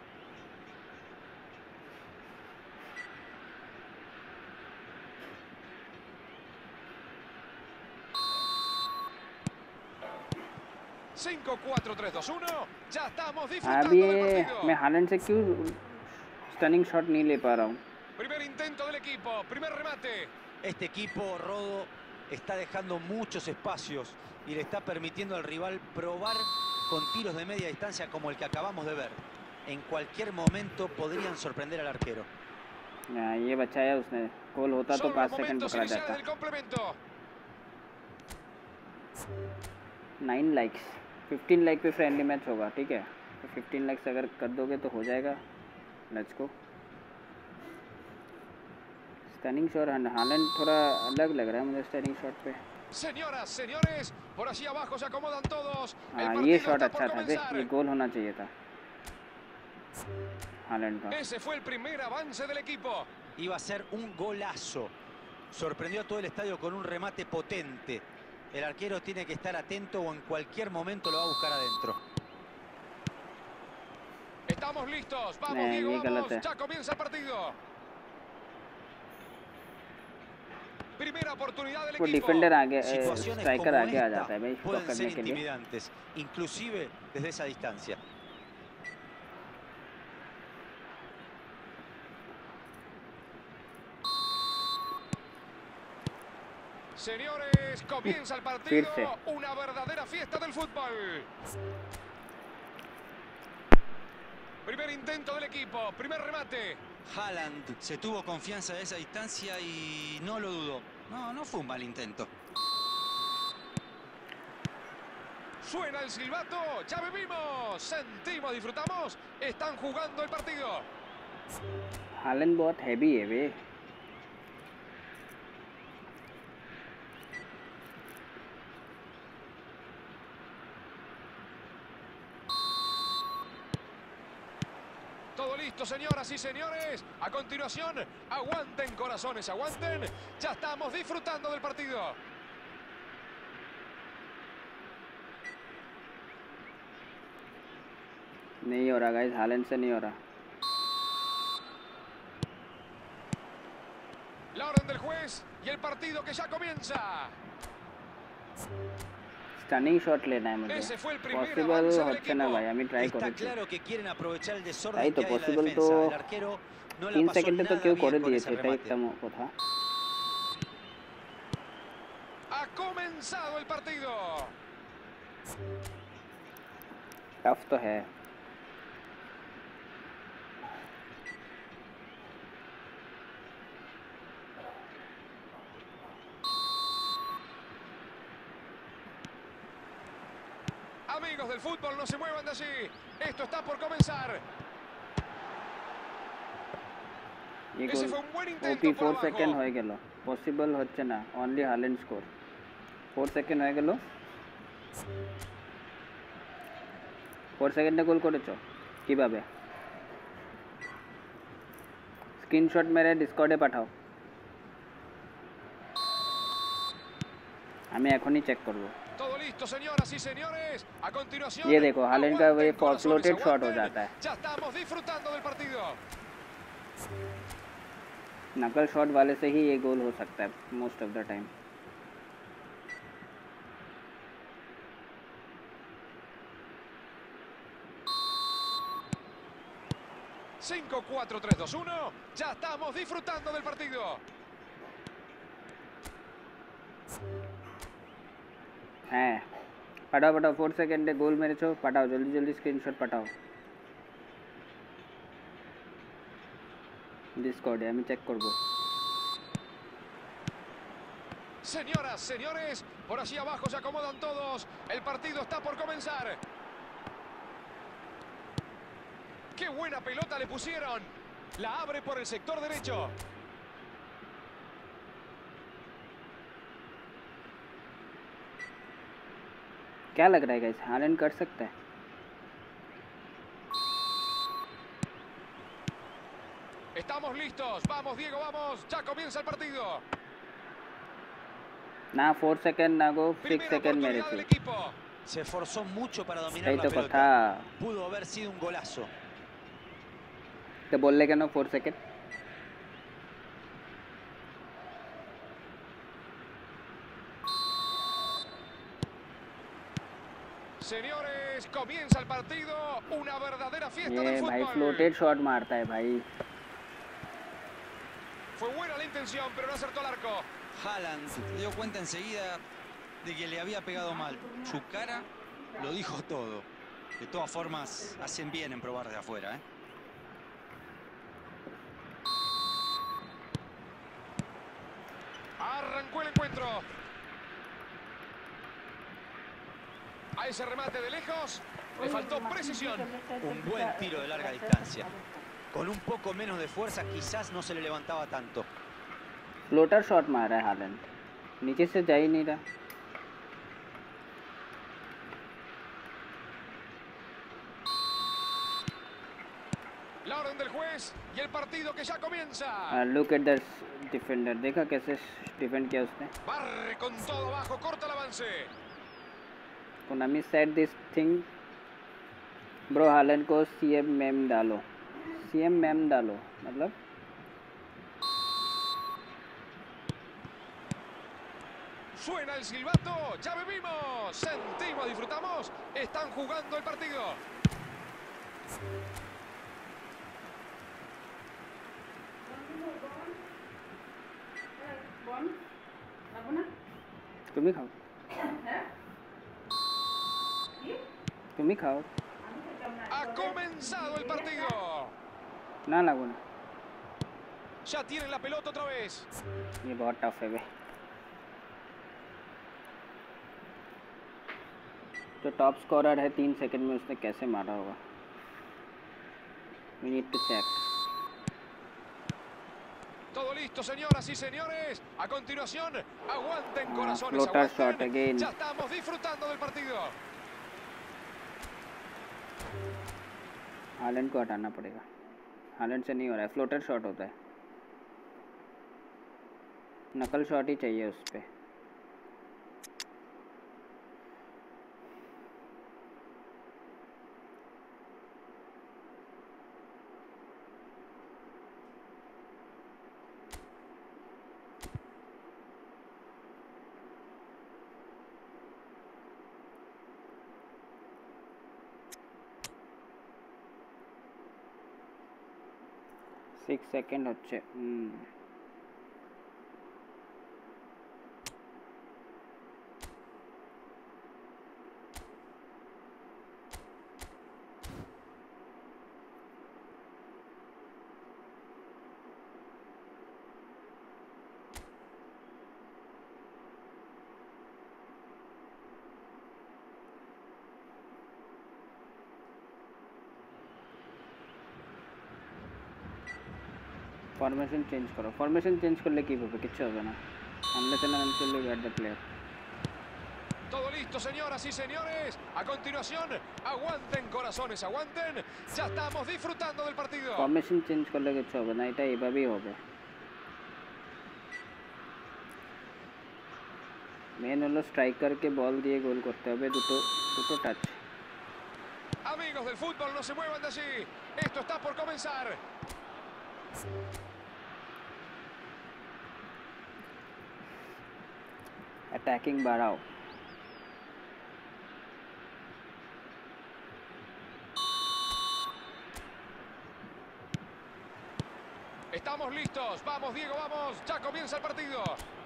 cinco, cuatro, tres, dos, uno. Ya estamos अभी disfrutando del ये partido. मैं हालैंड से क्यों स्टनिंग शॉट नहीं ले पा रहा हूँ? Primer intento del equipo, primer remate. Este equipo, Rodo, está dejando muchos espacios y le está permitiendo al rival probar con tiros de media distancia como el que acabamos de ver. En cualquier momento podrían sorprender al arquero. हाँ, ये बचाया उसने, गोल होता तो Son los पाँच second momentos पकड़ा iniciales जाता। del complemento. Nine likes, fifteen like पे फ्रेंडली मैच होगा, ठीक है? तो फिफ्टीन लाइक्स अगर कर दोगे तो हो जाएगा। Let's go. Stunning shot, Haaland थोड़ा अलग लग रहा है मुझे स्टनिंग शॉट पे। Señoras, señores, por allí abajo se acomodan todos. El हाँ, ये partido शॉट está por अच्छा था, देख comenzar. ये गोल होना चाहिए था हालैंड का। Ese fue el primer avance del equipo. Iba a ser un golazo. Sorprendió a todo el estadio con un remate potente. El arquero tiene que estar atento o en cualquier momento lo va a buscar adentro. Estamos listos. Vamos, नहीं, Diego, ये गलत vamos. है। Ya comienza el partido. Primera oportunidad del वो equipo. Defender आगे, Situaciones striker como आगे आ esta जाता है भाई इसको pueden ser पकड़ने के लिए। intimidantes, inclusive desde esa distancia. Señores, comienza el partido. Firse. Una verdadera fiesta del fútbol. Primer intento del equipo. Primer remate. Haaland se tuvo confianza de esa distancia y no lo dudó. No, no fue un mal intento. Suena el silbato. Ya vivimos. Sentimos, disfrutamos. Están jugando el partido. Haaland बहुत heavy है वे। Todo listo, señoras y señores. A continuación, aguanten, corazones, aguanten. Ya estamos disfrutando del partido. नहीं हो रहा guys, Holland से नहीं हो रहा। La orden del juez y el partido que ya comienza. Stunning shot लेना है मुझे। Ese fue el primer possible avance del হচ্ছে না equipo. ভাই, আমি ট্রাই Está করেছি। claro que quieren aprovechar el তাই desorden তো que hay en la possible তো defensa. El arquero no la তিন pasó সেকেন্ডে তো nada কেউ bien করে con দিয়েছে, ese এটাই remate. একটা ম- কথা। Ha comenzado el partido. Tough तो है। Amigos del fútbol, no se muevan de allí. Esto está por comenzar. ये Ese goal fue un buen OP intento por four second abajo. হয়ে গেল। পসিবল হচ্ছে না, only Haaland score. Four second হয়ে গেল। Four সেকেন্ডে গোল করেছো কিভাবে? স্ক্রিনশট মেরে ডিসকর্ডে পাঠাও, আমি এখনই চেক করব। Todo listo, señoras y señores. A continuación, ये देखो, हालैंड का aguanten, ये corazones, फ्लोटेड शॉट हो aguanten. जाता है। Ya estamos disfrutando del partido. Knuckle shot वाले से ही ये गोल हो सकता है most of the time. cinco, cuatro, tres, dos, uno. Ya estamos disfrutando del partido. হ্যাঁ, পাঠাও পাঠাও, ফোর সেকেন্ডে গোল মেরেছো, পাঠাও জলদি জলদি স্ক্রিনশট পাঠাও ডিসকর্ডে, আমি চেক করব। Señoras, señores, por allí abajo se acomodan todos. El partido está por comenzar. ¡Qué buena pelota le pusieron! La abre por el sector derecho. क्या लग रहा है गाइस, हालैंड कर सकता है? Estamos listos. Vamos, Diego, vamos. Ya comienza el partido. ना four second ना go six Primera second मेरे oportunidad del थी। equipo. Se esforzó mucho para dominar सही la तो pelota. कथा Pudo haber sido un golazo. तो बोलने के ना four second. Señores, comienza el partido. Una verdadera fiesta ये del भाई fútbol. फ्लोटेड शॉट मारता है भाई। Fue buena la intención, pero no acertó el arco. Haaland se dio cuenta enseguida de que le había pegado mal. Su cara lo dijo todo. De todas formas, hacen bien en probar de afuera, ¿eh? Arrancó el encuentro. A ese remate de lejos le faltó precisión. Un buen tiro de larga distancia. Con un poco menos de fuerza quizás no se le levantaba tanto. Floater shot मारा है Holland, नीचे से जा ही नहीं रहा। La orden del juez y el partido que ya comienza. Look at the defender, देखा कैसे defend किया उसने। Barre con todo abajo, corta el avance. Konami said this thing bro, Haaland को सीएम मेम डालो। सीएम मेम डालो मतलब Suena el silbato, ya vivimos, sentimos, disfrutamos, están jugando el partido. बॉन लागू ना तुम्ही खाओ, तुम्ही खाओ Ha comenzado el partido. ना लागू ना। Ya tienen la pelota otra vez. ये बहुत टफ है बे। जो टॉप स्कोरर है तीन सेकंड में उसने कैसे मारा होगा? We need to check. Todo listo, señoras y señores. A continuación, aguanten Ah, corazones, floater shot aguanten. again. Ya estamos disfrutando del partido. Holland को हटाना पड़ेगा, हालैंड से नहीं हो रहा है, फ्लोटर शॉट होता है, नकल शॉट ही चाहिए उस पे। सिक्स सेकेंड अच्छे। फॉर्मेशन चेंज करो, फॉर्मेशन चेंज करले की होबे, किच्छु होबे ना, हमले चला चले beat the player. Todo listo, señoras y señores. A continuación, aguanten corazones, aguanten. Ya estamos disfrutando del partido. Formation change करले किच्छु होबे ना, এটা এভাবেই হবে। মেন হলো স্ট্রাইকারকে বল দিয়ে গোল করতে হবে, দুটো দুটো touch. Amigos del fútbol, no se muevan de allí. Esto está por comenzar. Attacking बढ़ाओ। Estamos listos. Vamos, Diego, vamos. Ya comienza el partido.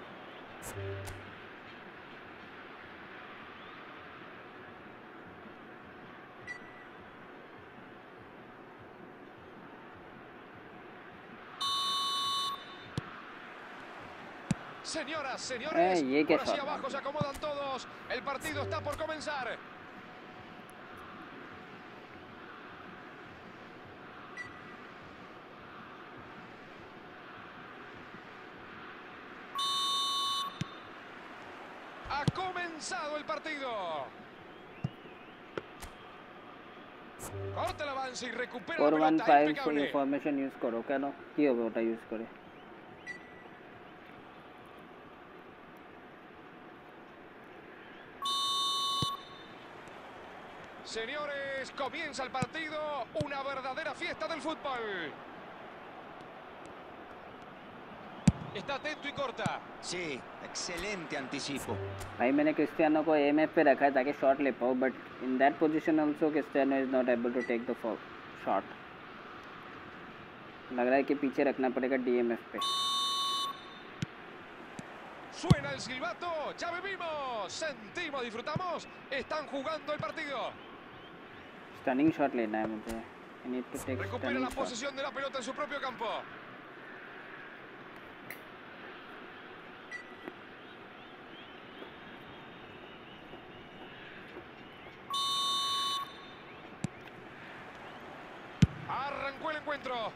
Señoras, señores, Eh, ये क्या por allí shot abajo मार se acomodan todos. El partido está por comenzar. Ha comenzado el partido. Corta el avance y recupera four la one pelota. Five Impecable. Formation use करो কেন কি হবে ওটা use করে Señores, comienza el partido. Una verdadera fiesta del fútbol. Está atento y corta. Sí, excelente anticipo. भाई मैंने Cristiano को MF पे रखा है ताकि शॉट ले पाऊँ but in that position also Cristiano is not able to take the shot लग रहा है कि पीछे रखना पड़ेगा डीएमएफ पे Suena el silbato. Ya vivimos. Sentimos, disfrutamos. Están jugando el partido. Stunning shot लेना है मुझे I need to take Recupera stunning la shot posesión de la pelota en su propio campo. Arrancó el encuentro.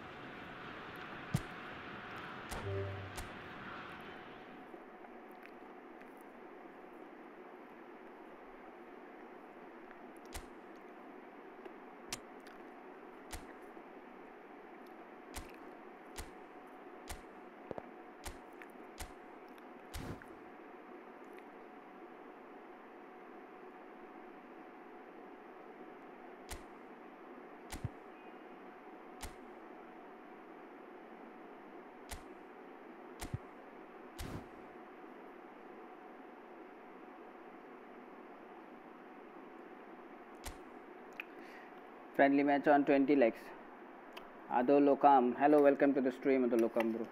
friendly match on twenty likes Ado Lokam hello welcome to the stream Ado Lokam bro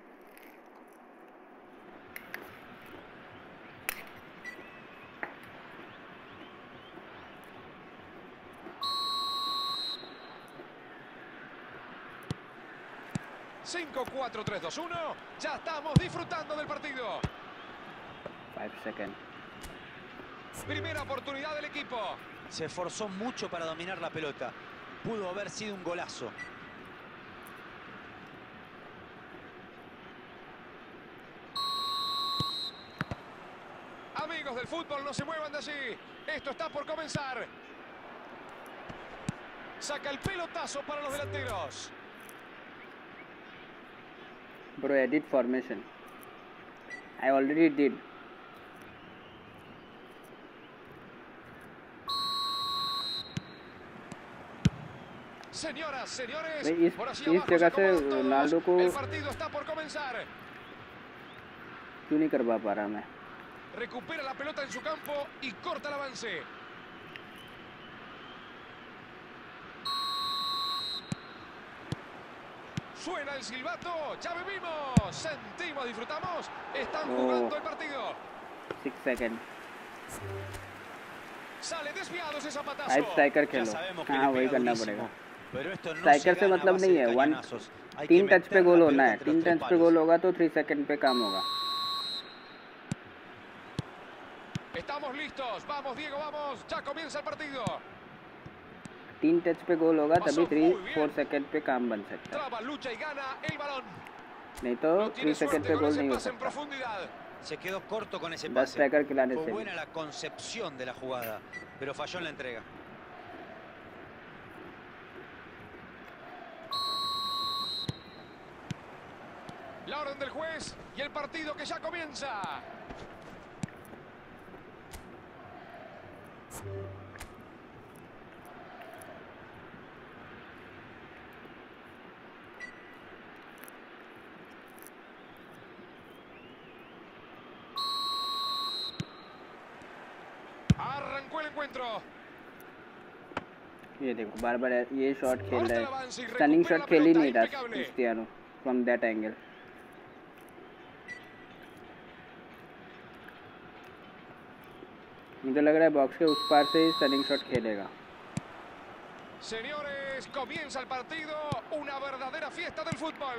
cinco, cuatro, tres, dos, uno. Ya estamos disfrutando del partido. five seconds Primera oportunidad del equipo. Se esforzó mucho para dominar la pelota. Pudo haber sido un golazo. Amigos del fútbol, no se muevan de allí. Esto está por comenzar. Saca el pelotazo para los delanteros. bro edit formation I already did Señoras, señores, भाई इस por allí इस abajo जगह se से acomodan todos. Ronaldo को El partido está por comenzar. क्यों नहीं करवा पा रहा मैं Recupera la pelota en su campo y corta el avance. Suena el silbato. Ya vivimos. Sentimos, disfrutamos. Están Oh. jugando el partido. six seconds Sale desviado ese zapatazo. Five striker Ya खेलो sabemos que हाँ le वही pega करना durísimo, पड़ेगा pero esto no striker se से gana a मतलब base नहीं de है one cañonazos. Hay que तीन टच पे meter गोल la होना pelota है entre तीन los tres टच पे palos. गोल होगा तो थ्री सेकंड पे काम होगा Estamos listos. Vamos, Diego, vamos. Ya comienza el partido. तीन टच पे गोल होगा Pasó तभी three muy bien. Four second पे काम बन सकता है Traba, lucha y gana el balón. नहीं तो No three tiene second suerte पे con गोल ese नहीं हो pase en सकता profundidad. Se quedó corto con ese दस pase. स्ट्राइकर खिलाने Fue से भी buena la concepción de la jugada, pero falló en la entrega. La orden del juez y el partido que ya comienza. Arrancó el encuentro. ये देखो बार बार ये shot खेल Corta el रहा avance y है stunning recupera shot la खेल ही pelota, नहीं रहा impecable. Cristiano from that angle मुझे लग रहा है बॉक्स के उस पार से ही स्टनिंग शॉट खेलेगा Señores, comienza el partido. Una verdadera fiesta del fútbol.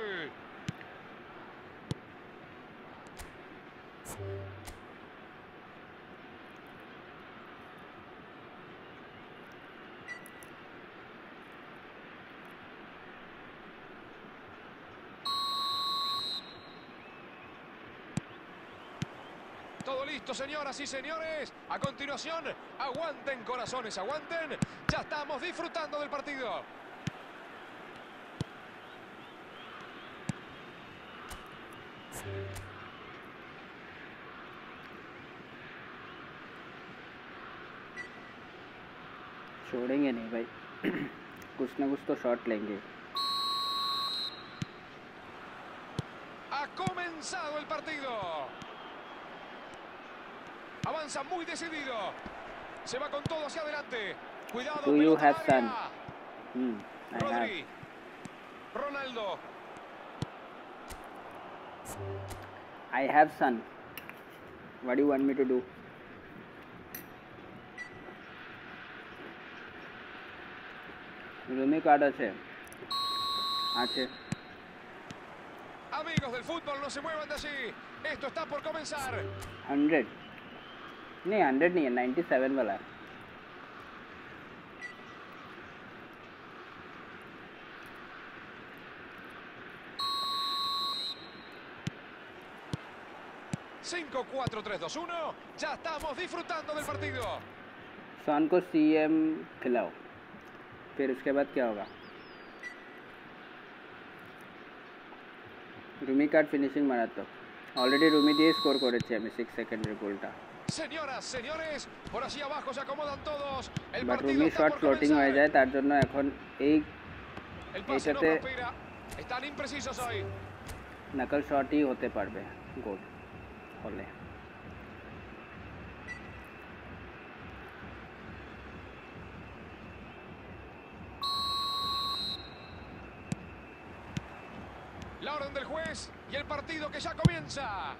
Todo listo, señoras y señores. A continuación, aguanten corazones, aguanten. Ya estamos disfrutando del partido. छोड़ेंगे नहीं भाई कुछ ना कुछ तो शॉट लेंगे. Ha comenzado el partido. Avanza muy decidido. Se va con todo hacia adelante. Cuidado. Do you pelota have al son? área. Hmm, I Rodri. have. Ronaldo. I have son. What do you want me to do? Rumi card আছে. আছে. Amigos del fútbol, no se muevan de allí. Esto está por comenzar. Hundred नहीं hundred नहीं है ninety seven वाला है. cinco, cuatro, tres, dos, uno. Ya estamos disfrutando del partido. सन को C M खिलाओ फिर उसके बाद क्या होगा. রুমি কার্ড ফিনিশিং মারাতো অলরেডি রুমি দিয়ে স্কোর করেছি আমি সিক্স সেকেন্ডের গোলটা. Señoras, señores, por allí abajo se acomodan todos. El but partido রুমি está শট por ফ্লোটিং হয়ে comenzar. যায় তার জন্য এখন এই El pase no এটাতে prospera. Están imprecisos hoy. নকল শটই হতে পারবে গোল হলে. La orden del juez y el partido que ya comienza.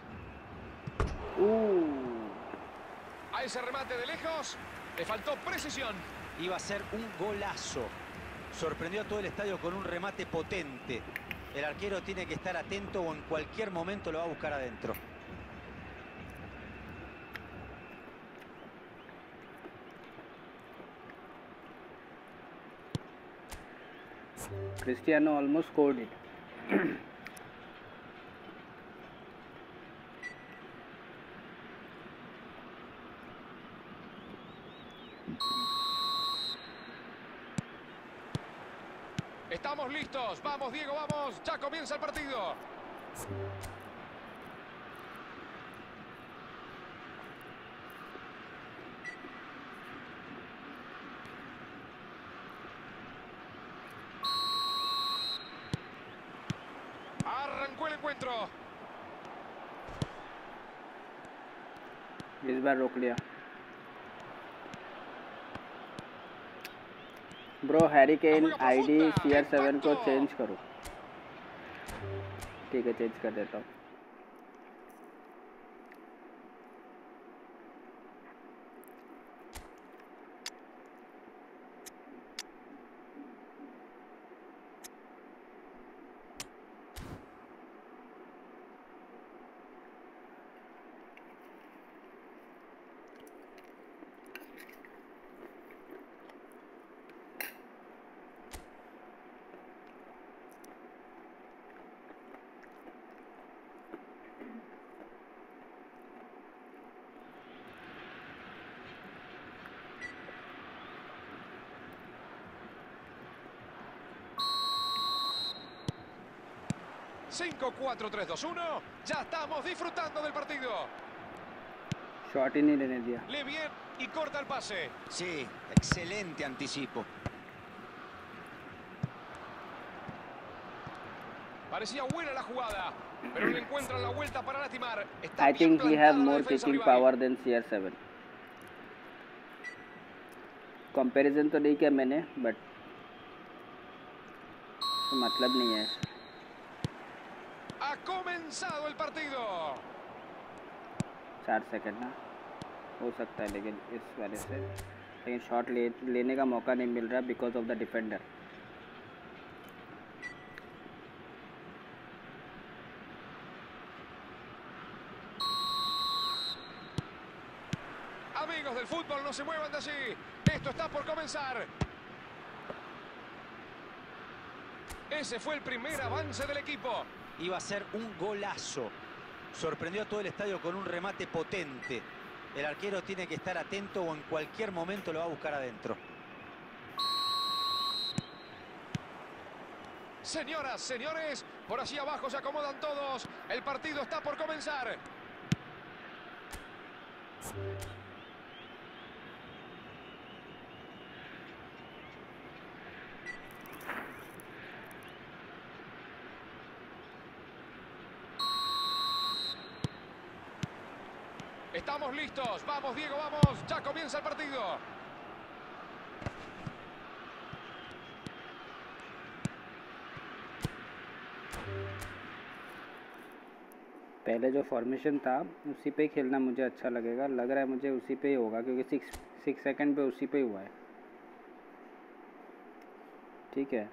Uh, A ese remate de lejos le faltó precisión. Iba a ser un golazo. Sorprendió a todo el estadio con un remate potente. El arquero tiene que estar atento o en cualquier momento lo va a buscar adentro. Cristiano almost scored it. Estamos listos. Vamos, Diego, vamos. Ya comienza el partido. Arrancó el encuentro. इस बार रोक लिया. Bro Harry Kane ID C R seven को change करो. ठीक है change कर देता हूँ. cinco, cuatro, tres, dos, uno. Ya estamos disfrutando del partido. Shot ही नहीं लेने दिया. Lee bien y corta el pase. Sí, excelente anticipo. Parecía buena la jugada, pero le encuentran la vuelta para lastimar. Está I bien think he have plantada la more defensa kicking rival. power than C R seven. Comparison तो नहीं किया मैंने but मतलब नहीं है. Ha comenzado el partido. चार second ना हो सकता है लेकिन इस वजह से लेकिन शॉट ले लेने का मौका नहीं मिल रहा because of the defender. Amigos del fútbol, no se muevan de allí. Esto está por comenzar. Ese fue el primer avance del equipo. Iba a ser un golazo. Sorprendió a todo el estadio con un remate potente. El arquero tiene que estar atento o en cualquier momento lo va a buscar adentro. Señoras, señores, por allí abajo se acomodan todos. El partido está por comenzar. Estamos listos. Vamos, Diego, vamos. Ya comienza el partido. पहले जो formation था उसी पे खेलना मुझे अच्छा लगेगा, लग रहा है मुझे उसी पे ही होगा क्योंकि सिक्स सिक्स सेकंड पे उसी पे ही हुआ है। ठीक है,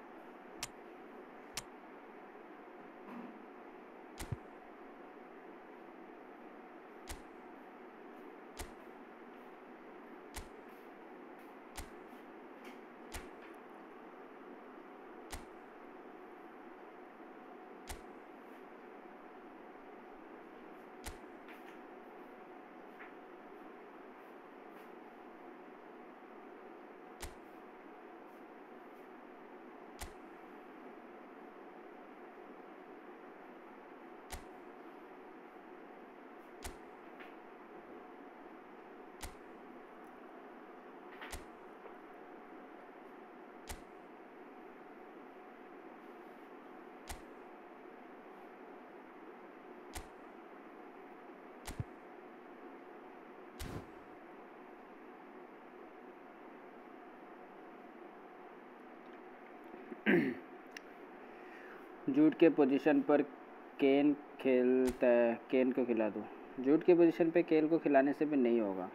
जूड के पोजीशन पर केन खेलता है, केन को खिला दो। जूड के पोजीशन पे केन को खिलाने से भी नहीं होगा,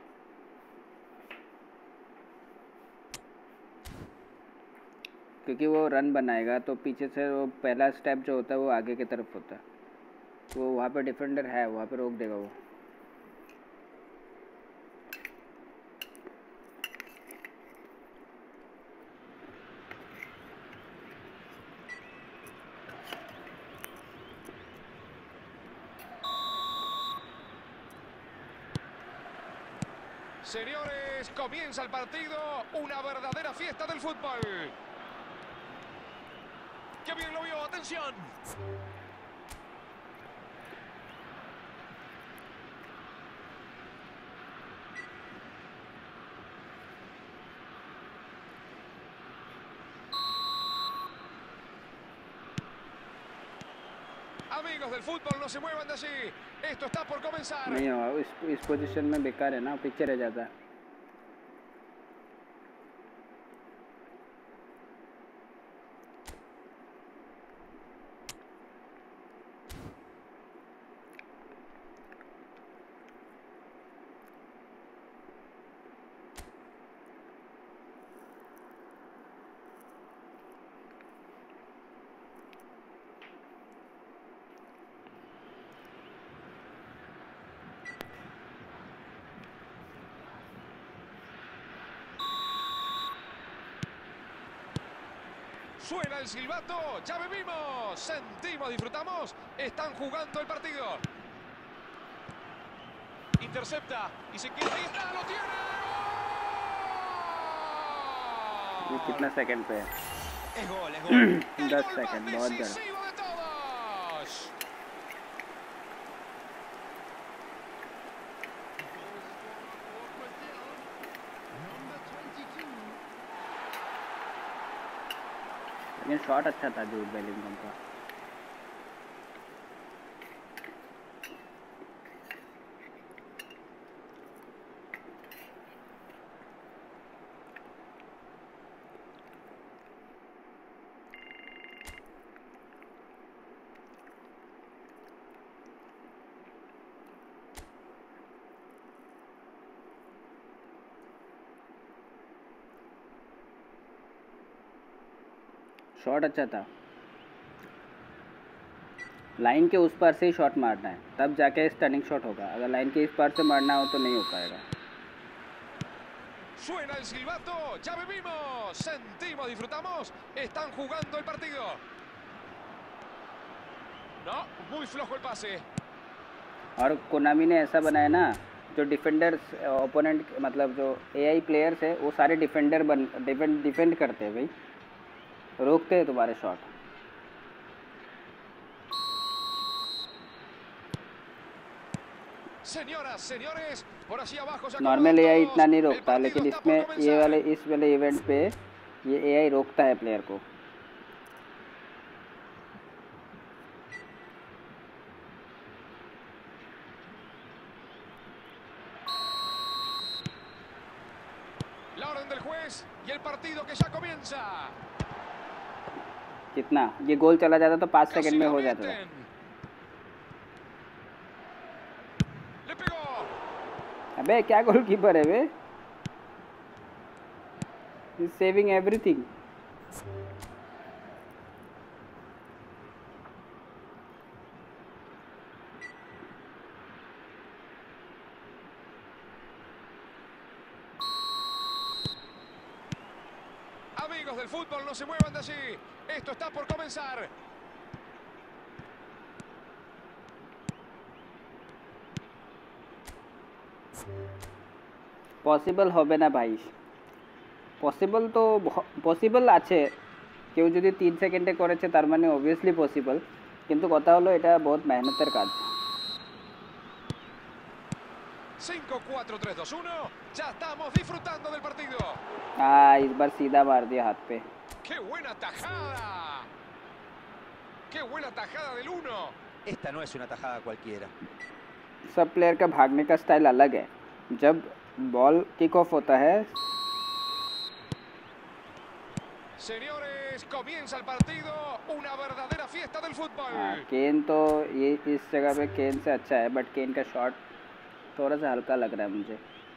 क्योंकि वो रन बनाएगा तो पीछे से वो पहला स्टेप जो होता है वो आगे की तरफ होता है, वो वहाँ पे डिफेंडर है, वहाँ पे रोक देगा वो। Señores, comienza el partido, una verdadera fiesta del fútbol. ¡Qué bien lo vio! ¡Atención! Amigos del fútbol, no se muevan de allí. Esto está por comenzar. नहीं होगा, इस इस पोजीशन में बेकार है ना, पीछे रह जाता है। Suena el silbato, ya vivimos, sentimos, disfrutamos, están jugando el partido. Intercepta y se quiere, ahí está, lo tiene. ये कितना सेकंड पे है? Es gol, es gol. El दस gol सेकंड, más बहुत ज़्यादा। decisivo de todos. Number twenty-two. लेकिन shot अच्छा था जूड बेलिंगम का। शॉट अच्छा था, लाइन के उस पार से ही शॉट मारना है, तब जाके स्टनिंग शॉट होगा। अगर लाइन के इस पार से मारना हो तो नहीं हो पाएगा। Suena el silbato, ya vivimos, sentimos, disfrutamos, están jugando el partido. No, muy flojo el pase. और कोनामी ने ऐसा बनाया ना, जो डिफेंडर्स ओपोनेंट मतलब जो एआई प्लेयर्स है वो सारे डिफेंडर बन डिफेंड डिफेंड करते हैं भाई, रोकते हैं तुम्हारे shot. Señoras, señores, por allí abajo se normal AI acomodan इतना नहीं todos. El रोकता, partido लेकिन está por इसमें ये वाले comenzar. इस वाले इवेंट पे ये एआई रोकता है प्लेयर को। La orden del juez y el partido que ya comienza. कितना ये गोल चला जाता तो पाँच Casi सेकंड में lo हो जाता था। meten. Le pegó. अबे क्या गोलकीपर है वे, is saving everything. Amigos del fútbol, no se muevan de allí. Esto está por comenzar. Possible হবে না ভাই, পসিবল তো পসিবল আছে, কেউ যদি তিন সেকেন্ডে করেছে তার মানে অবভিয়াসলি পসিবল, কিন্তু কথা হলো এটা বহুত মেহনতের কাজ। cinco, cuatro, tres, dos, uno. Ya estamos disfrutando del partido. हाँ इस बार सीधा मार दिया हाथ पे। ¡Qué buena tajada! ¡Qué buena tajada del uno! Esta no es una tajada cualquiera. सब प्लेयर का भागने का स्टाइल अलग है। जब बॉल किक ऑफ होता है, Señores, comienza el partido. Una verdadera fiesta del fútbol. हाँ केन तो ये इस जगह पे केन से अच्छा है, बट केन का शॉट थोड़ा सा हल्का लग रहा है मुझे।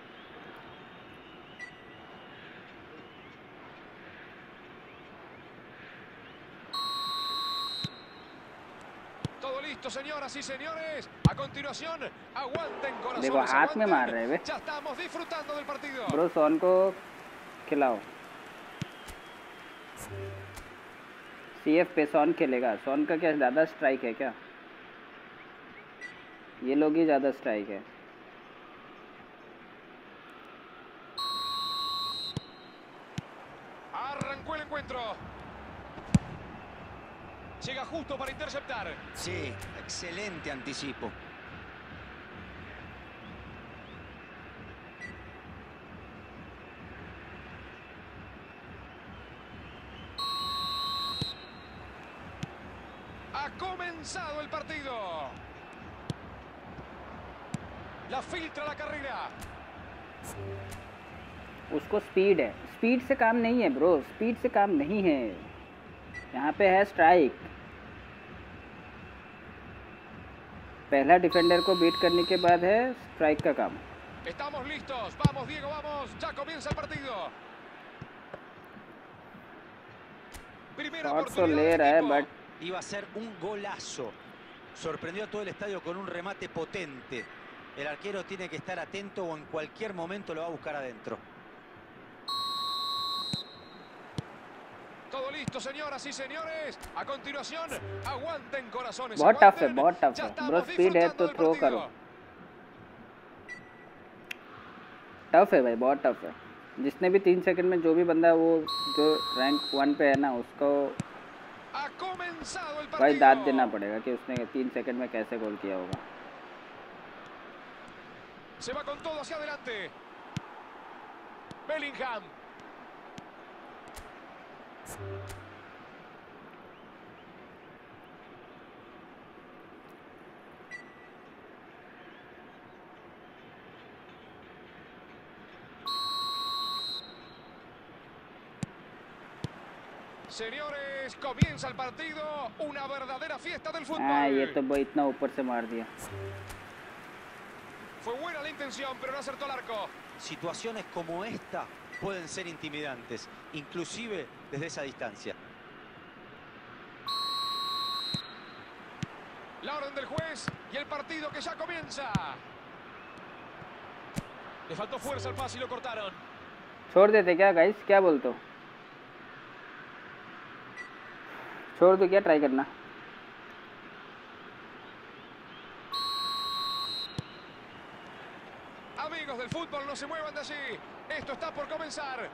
Todo listo, señoras y señores. A continuación, aguanten corazones. देखो हाथ में aguanten. मार रहे हैं वे। Ya estamos disfrutando del partido. Bro Son को खिलाओ, सीएफ पे सोन खेलेगा। सोन का क्या ज़्यादा स्ट्राइक है क्या? ये लोग ही ज़्यादा स्ट्राइक है। Arrancó el encuentro. Llega justo para interceptar. Sí, excelente anticipo. Ha comenzado el partido. La filtra la carrera. उसको स्पीड है, स्पीड से काम नहीं है ब्रो, स्पीड से काम नहीं है, यहाँ पे है स्ट्राइक। पहला डिफेंडर को बीट करने के बाद है स्ट्राइक का काम। Estamos listos. Vamos, Diego, vamos. Ya comienza el partido. Primera shot तो oportunidad ले del रहा है equipo. But Iba a ser un golazo. Sorprendió a todo el estadio con un remate potente. El arquero tiene que estar atento o en cualquier momento lo va a buscar adentro. Todo listo, señoras y señores. A continuación, aguanten corazones. बहुत tough है, aguanten. बहुत tough Ya है estamos bro, speed है तो disfrutando del throw partido. करो। Tough है भाई, बहुत टफ है। जिसने भी तीन सेकंड में जो भी बंदा वो जो रैंक वन पे है ना, उसको Ha comenzado el भाई दाद partido. देना पड़ेगा कि उसने तीन सेकंड में कैसे गोल किया होगा। Se va con todo hacia adelante. Bellingham. Señores, comienza el partido. Una verdadera fiesta del fútbol. हाँ ये तो भाई इतना ऊपर से मार दिया। Fue buena la intención, pero no acertó el arco. Situaciones como esta pueden ser intimidantes, inclusive desde esa distancia. La orden del juez y el partido que ya comienza. Le faltó fuerza al pase y lo cortaron. छोड़ देते क्या guys, क्या बोलते हो? छोड़ दो क्या, try करना। del fútbol, no se muevan de allí. Esto está por comenzar.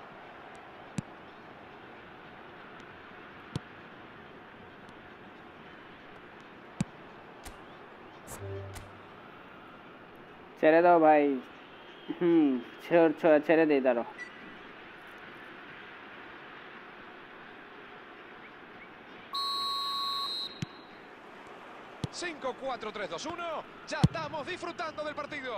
ছেড়ে দাও ভাই। হুম ছেড়ে ছেড়ে- ছেড়ে দে দাঁড়ো। cinco, cuatro, tres, dos, uno. Ya estamos disfrutando del partido.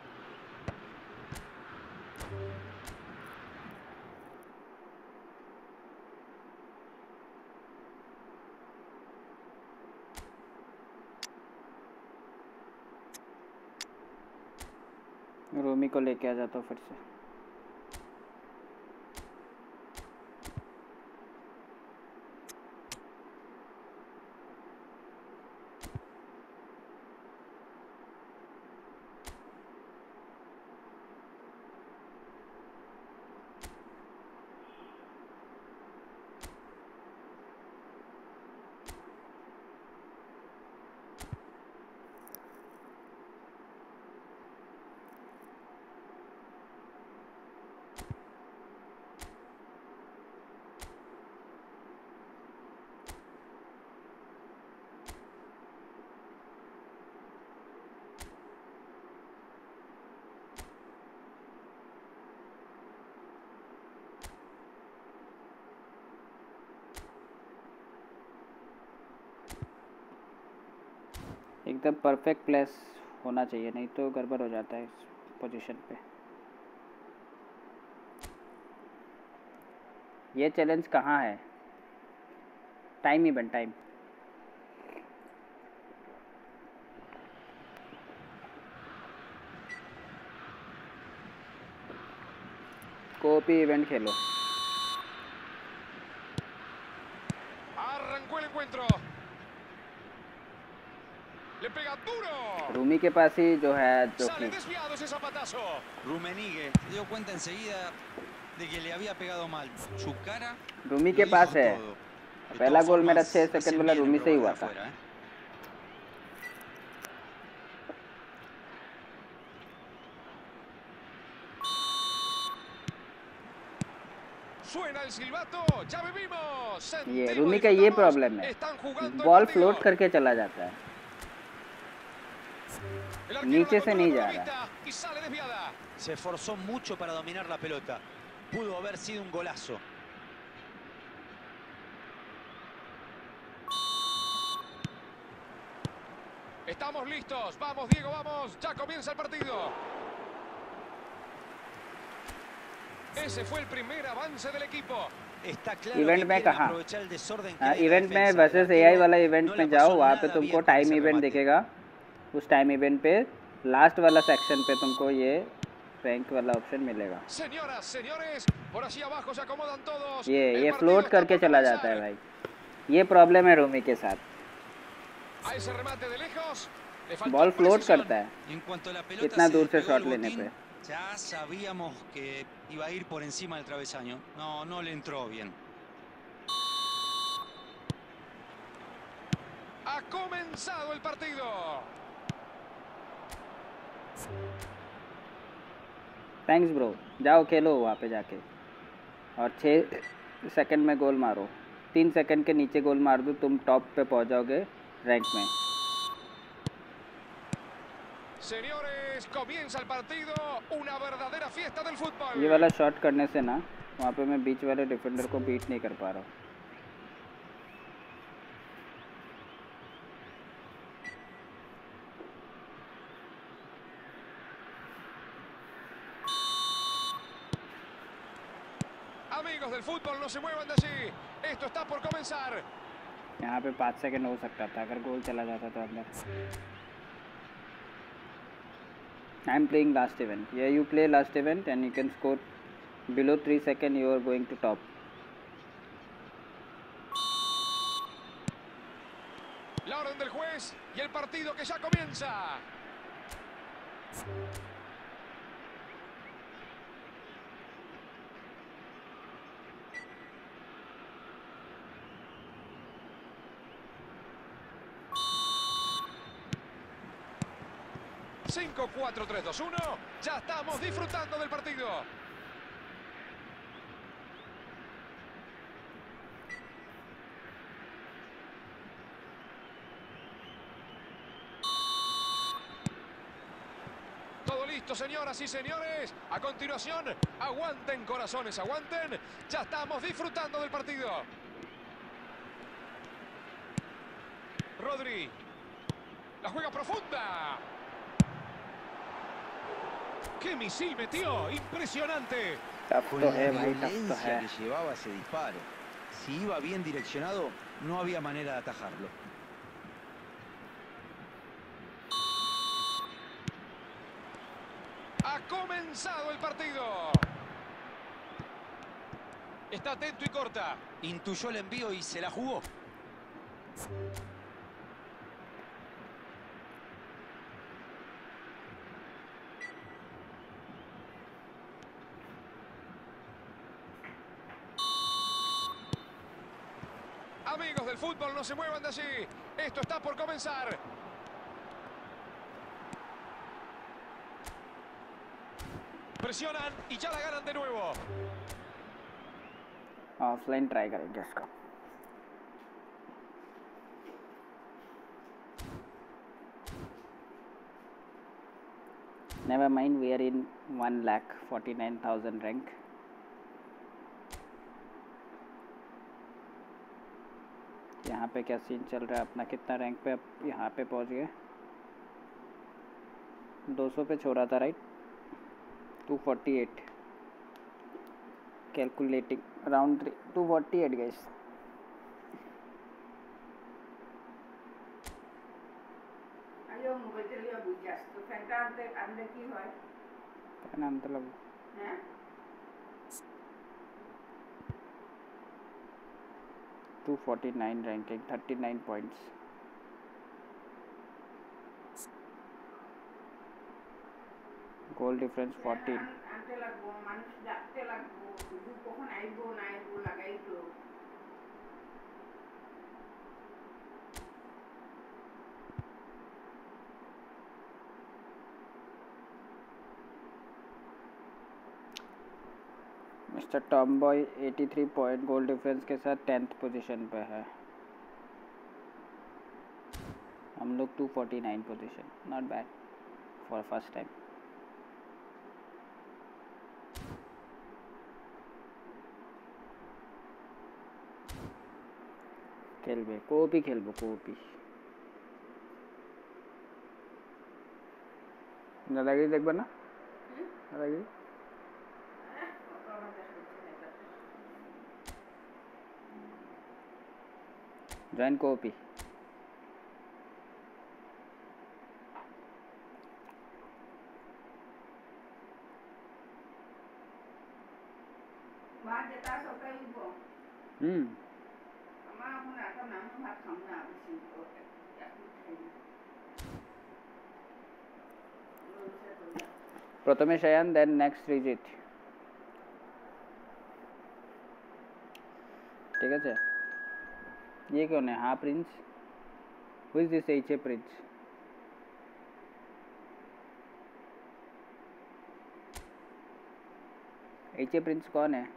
Rumi को लेके आ जाता हूँ फिर से। एकदम परफेक्ट प्लेस होना चाहिए, नहीं तो गड़बड़ हो जाता है इस पोजीशन पे। ये चैलेंज कहाँ है? Time event time. Co-op event खेलो। Arrancó el encuentro. Le pega duro. Rumi के पास ही जो है जो Sale कि desviado ese zapatazo. Rummenigge se dio cuenta enseguida de que le había pegado mal. Su cara Rumi lo के dijo पास है। todo. De पहला todas गोल मेरा formas, छः सेकंड hacen वाला bien en रूमी से ही probar हुआ de था। afuera, ¿eh? Suena el silbato. Ya vivimos. ये Sentimos, रूमी का ये disfrutamos. प्रॉब्लम है, Están jugando el ball partido. Float करके चला जाता है, El arquero नीचे la से controla नहीं con जा la रहा। vista y sale desviada. Se esforzó mucho para dominar la pelota. Pudo haber sido un golazo. Estamos listos. Vamos, Diego, vamos. Ya comienza el partido. Ese fue el primer avance del equipo. Está claro event que में quieren कहाँ? aprovechar el desorden que हाँ hay en la event में defensa. Versus El AI arquero वाला event no में la जाओ, pasó वहाँ पे nada तुमको bien con time ese event remate. दिखेगा। उस टाइम इवेंट पे लास्ट वाला सेक्शन पे तुमको ये रैंक वाला ऑप्शन मिलेगा। Señoras, señores, por allí abajo se acomodan todos. ये El ये partido फ्लोट está करके por चला comenzar. जाता है भाई, ये प्रॉब्लम है रूमी के साथ। A ese remate de lejos le faltó ball float precisión. करता है En cuanto a la pelota इतना se दूर से despegó शॉट el लेने botín, पे। ya sabíamos que iba a ir por encima del travesaño. No, no le entró bien. Ha comenzado el partido. Thanks bro, जाओ खेलो वहाँ पे जाके और छः सेकंड में गोल मारो। तीन सेकंड के नीचे गोल मार दो, तुम टॉप पे पहुँच जाओगे रैंक में। Señores, comienza el partido. Una verdadera fiesta del fútbol. ये वाला शॉट करने से ना वहाँ पे मैं बीच वाले डिफेंडर को बीट नहीं कर पा रहा हूँ। Amigos del fútbol, no se muevan de allí. Esto está por comenzar. यहाँ पे पाँच सेकंड हो सकता था अगर गोल चला जाता तो अंदर। I am playing last event. या you play last event and you can score below three second, you are going to top. La orden del juez y el partido que ya comienza. cinco, cuatro, tres, dos, uno. Ya estamos disfrutando del partido. Todo listo, señoras y señores. A continuación, aguanten, corazones, aguanten. Ya estamos disfrutando del partido. Rodri. La juega profunda. ¡Qué misil metió! ¡Impresionante! Tough Con तो la है भाई, tough तो violencia है. que llevaba ese disparo. Si iba bien direccionado, no había manera de atajarlo. Ha comenzado el partido. Está atento y corta. Intuyó el envío y se la jugó. Amigos del fútbol, no se muevan de allí. Esto está por comenzar. Presionan y ya la ganan de nuevo. Offline try करेंगे इसको. Never mind, we are in one lakh forty-nine thousand rank. यहाँ पे क्या scene चल रहा है अपना? कितना रैंक पे अब यहाँ पे पहुँच गए? दो सौ पे छोड़ा था right? Two forty eight. Calculating around two forty-eight guys. আইও মোবাইল লিয়া বুঝাস তো ফ্যানটা আনতে আনলে কি হয়? क्या नाम था लोग? হ্যাঁ two forty-nine ranking, thirty-nine points. Goal difference fourteen. আনতে লাগবো, মানুষ ডাকতে লাগবো, শুধু কখন আইবো না আইবো লাগাই তো। मिस्टर टॉम बॉय तिरासी पॉइंट गोल डिफरेंस के साथ टेंथ पोजीशन पे है. हम लोग two forty-nine position. Not bad for first time. खेलबे कोपी खेलबो कोपी दादागिरी देखबा ना दादागिरी जॉइन कोपी মা যেটা সকাল উঠবো हम्म মা এখন এখন আমি ভাত খাম না বেশি ওকে এখন খাই না प्रथमेश अयन देन नेक्स्ट रिजित. ठीक है. ये कौन है? हाँ Prince. Who is this H A Prince? H A Prince कौन है?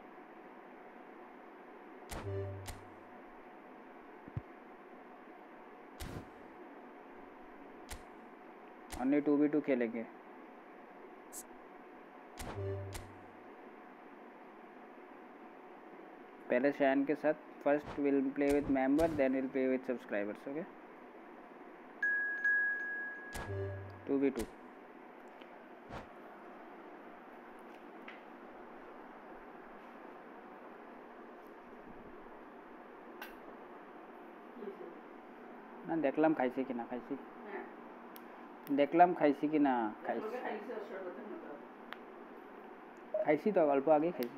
अन्य टू बी टू खेलेंगे. पहले शैन के साथ first will play with member then will play with subscribers. Okay two v two. না দেখলাম খাইছি কিনা খাইছি দেখলাম খাইছি কিনা খাইছি খাইছি তো অল্প আগে খাইছি.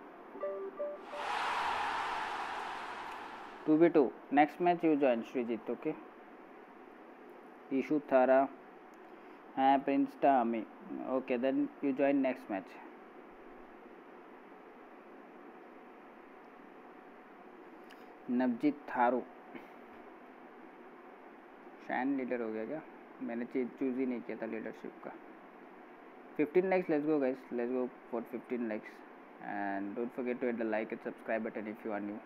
Two v two next match you join Sreejit. Okay इशू थारा हाँ Prince Tommy. Okay then you join next match. Navjeet थारू शैन लीडर हो गया क्या? मैंने चीज चूज ही नहीं किया था लीडरशिप का. fifteen likes, let's go guys, let's go for fifteen likes, and don't forget to hit the like and subscribe button if you are new.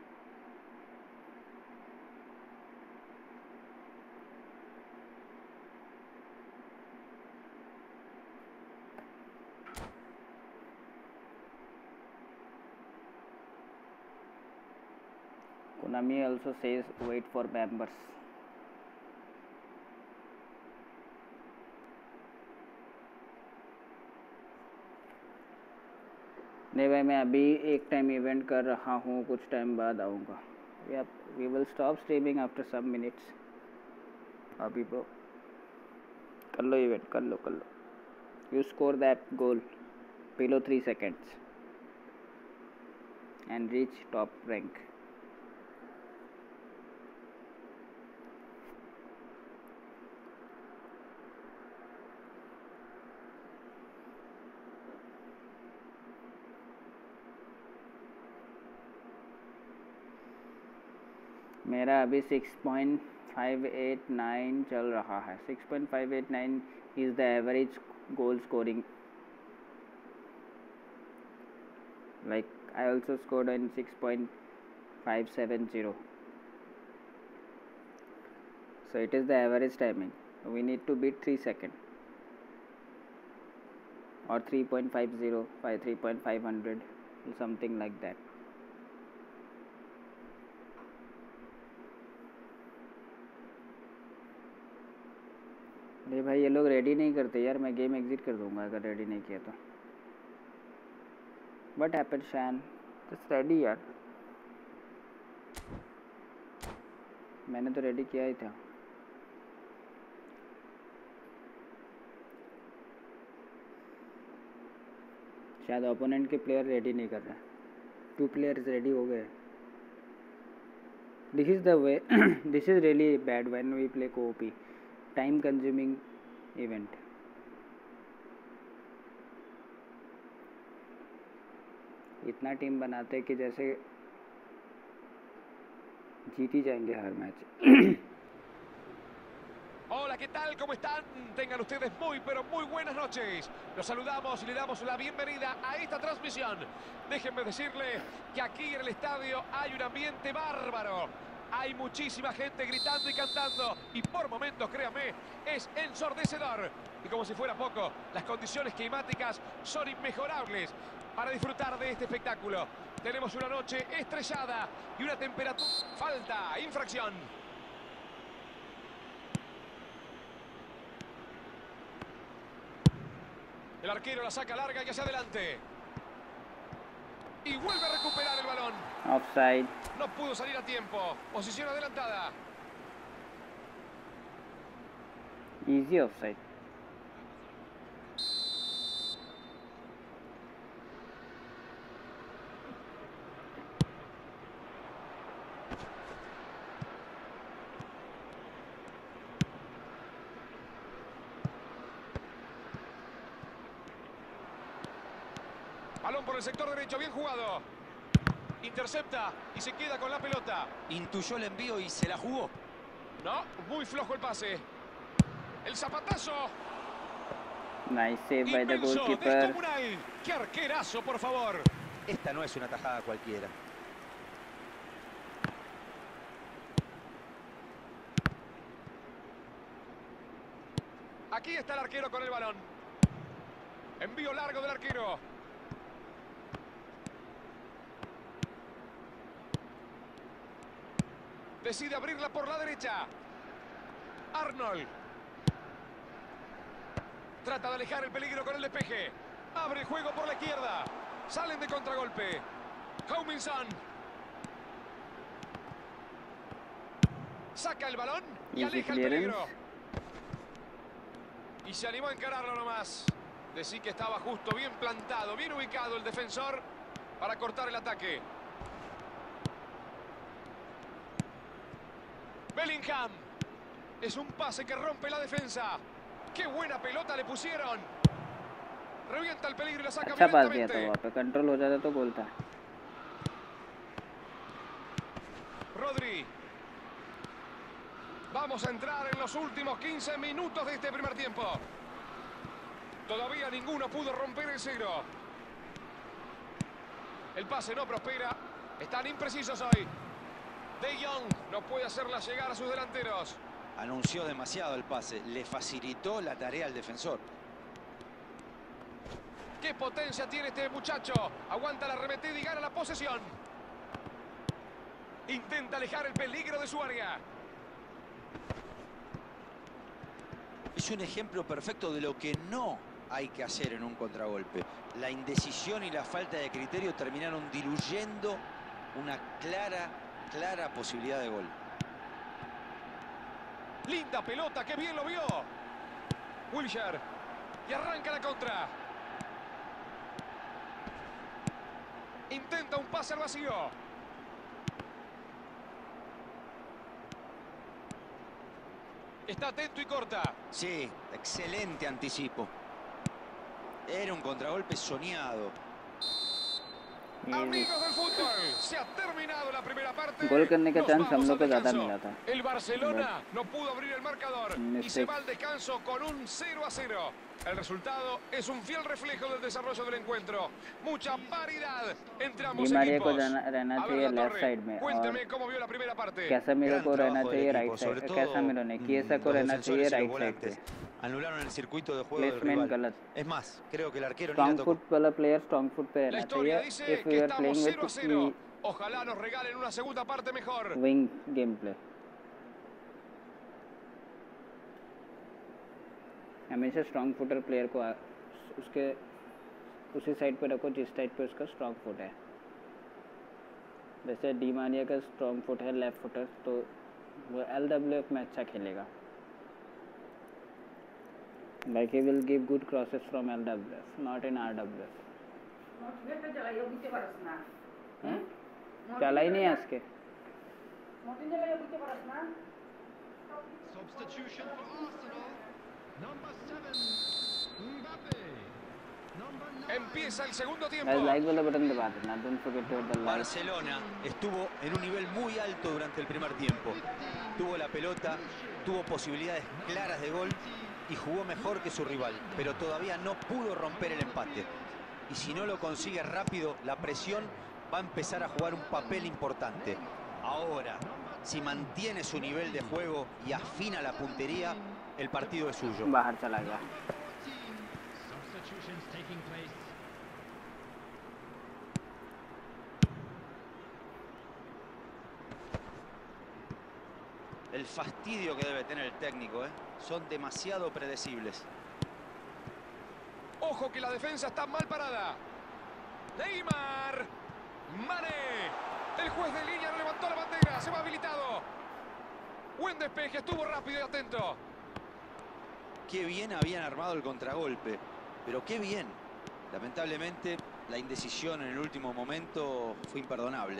Konami also says wait for members. नहीं भाई, मैं अभी एक time event कर रहा हूँ, कुछ time बाद आऊँगा. We will stop streaming after some minutes. अभी ब्रो कर लो इवेंट, कर लो कर लो. You score that goal below three seconds and reach top rank. मेरा अभी six point five eight nine चल रहा है. Six point five eight nine is the average goal scoring. Like I also scored in six point five seven zero. So it is the average timing. We need to beat three seconds or three point five zero, three point five hundred, something like that. अरे भाई ये लोग ready नहीं करते यार, मैं game exit कर दूंगा अगर रेडी नहीं किया तो. What happened Shane? Just ready यार, मैंने तो रेडी किया ही था. शायद ओपोनेंट के प्लेयर रेडी नहीं कर रहे. टू प्लेयर्स रेडी हो गए. This is the way. This is really bad when we play co-op. Time consuming event. इतना टीम बनाते कि जैसे जीत ही जाएंगे हर match. Hola, ¿qué tal? ¿Cómo están? Tengan ustedes muy, pero muy buenas noches. Los saludamos y le damos la bienvenida a esta transmisión. Déjenme decirle que aquí en el estadio hay un ambiente bárbaro. Hay muchísima gente gritando y cantando. Y por momentos, créanme, es ensordecedor. Y como si fuera poco, las condiciones climáticas son inmejorables para disfrutar de este espectáculo. Tenemos una noche estrellada y una temperatura... Falta, infracción. El arquero la saca larga y hacia adelante. Y vuelve a recuperar el balón. Offside. No pudo salir a tiempo. Posición adelantada. Easy offside. Balón por el sector derecho, bien jugado. Intercepta y se queda con la pelota. Intuyó el envío y se la jugó. No, muy flojo el pase. El zapatazo. Nice save by the Inmenso, goalkeeper. descomunal. ¡Qué arquerazo, por favor! Esta no es una tajada cualquiera. Aquí está el arquero con el balón. Envío largo del arquero. Decide abrirla por la derecha. Arnold. Trata de alejar el peligro con el despeje. Abre el juego por la izquierda. Salen de contragolpe. Houminson. Saca el balón y Easy aleja el clearance. peligro. Y se animó a encararlo nomás. Decí que estaba justo, bien plantado, bien ubicado el defensor para cortar el ataque. Bellingham. Es un pase que rompe la defensa. ¡Qué buena pelota le pusieron! Revienta el peligro y la saca अच्छा पास दिया था violentamente. वहाँ पे, control हो जाता तो गोल था. Rodri. Vamos a entrar en los últimos quince minutos de este primer tiempo. Todavía ninguno pudo romper el cero. El pase no prospera. Están imprecisos hoy. De Jong no puede hacerla llegar a sus delanteros. Anunció demasiado el pase. Le facilitó la tarea al defensor. ¡Qué potencia tiene este muchacho! Aguanta la arremetida y gana la posesión. Intenta alejar el peligro de su área. Es un ejemplo perfecto de lo que no hay que hacer en un contragolpe. La indecisión y la falta de criterio terminaron diluyendo una clara, clara posibilidad de gol. Linda pelota, qué bien lo vio. Wilshere. Y arranca la contra. Intenta un pase al vacío. Está atento y corta. Sí, excelente anticipo. Era un contragolpe soñado. Amigos del fútbol, se ha terminado la primera parte. गोल करने का Nos chance हम vamos लोग al को ज़्यादा descanso. मिला था. El Barcelona no pudo abrir el marcador y Mistakes. se va al descanso con un cero a cero. El resultado es un fiel reflejo del desarrollo del encuentro. Mucha paridad entre ambos Di Maria equipos. को रहना रहना A ver, चाहिए La left Torre, side में और cuénteme cómo vio la primera parte. Casemiro को Gran रहना trabajo del चाहिए equipo, right sobre side todo, Casemiro ने mm, किएसा को los रहना defensores चाहिए y los राइट साइड पे volantes. Anularon el circuito de juego del placement rival. गलत Es más, creo que el arquero ni la strong tocó. Foot वाला player strong foot पे La रहना historia चाहिए dice if que we are estamos playing cero a cero. With Ojalá nos regalen una segunda parte mejor. Wing game play हमेशा strong footer player को आ, उसके उसी side पे रखो जिस साइड पे उसका स्ट्रॉन्ग फुट है जैसे डी मारिया का स्ट्रॉन्ग फुट है लेफ्ट फुटर तो वो एल डब्ल्यू एफ में अच्छा खेलेगा like he will give good crosses from L W F not in R W F motivate जलायो बुझते पारस ना चला ही नहीं है इसके मोटिन जलायो बुझते पारस ना Substitution for Arsenal. Number seven, Mbappe. Number nine. Empieza el segundo guys tiempo. Like वाला बटन दबा देना don't forget to hit the like Barcelona estuvo en un nivel muy alto durante el primer tiempo. Tuvo la pelota, tuvo posibilidades claras de gol y jugó mejor que su rival, pero todavía no pudo romper el empate. Y si no lo consigue rápido, la presión va a empezar a jugar un papel importante. Ahora, si mantiene su nivel de juego y afina la puntería, el partido es suyo. बाहर चला गया Substitutions taking place. El fastidio que debe tener el técnico, ¿eh? Son demasiado predecibles. Ojo que la defensa está mal parada. Neymar. Mané. El juez de línea no levantó la bandera. Se va habilitado. Buen despeje. Estuvo rápido y atento. Qué bien habían armado el contragolpe, pero qué bien. Lamentablemente, la indecisión en el último momento fue imperdonable.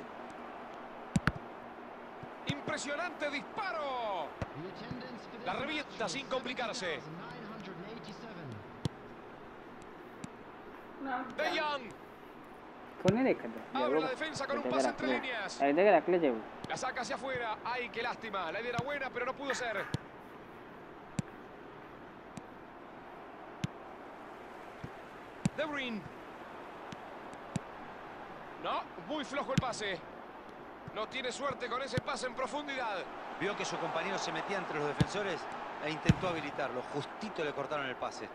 Impresionante disparo. The attendance for this La revienta match sin was complicarse. seventy thousand nine hundred eighty-seven. De Jong. Phone नहीं देखा था Abre la defensa con un pase entre líneas. ऐसे que रख ले जेब La saca hacia afuera. Ay, qué lástima. La idea era buena, pero no pudo ser. De Bruyne. No, muy flojo el pase. No tiene suerte con ese pase en profundidad. Vio que su compañero se metía entre los defensores e intentó habilitarlo. Justito le cortaron el pase.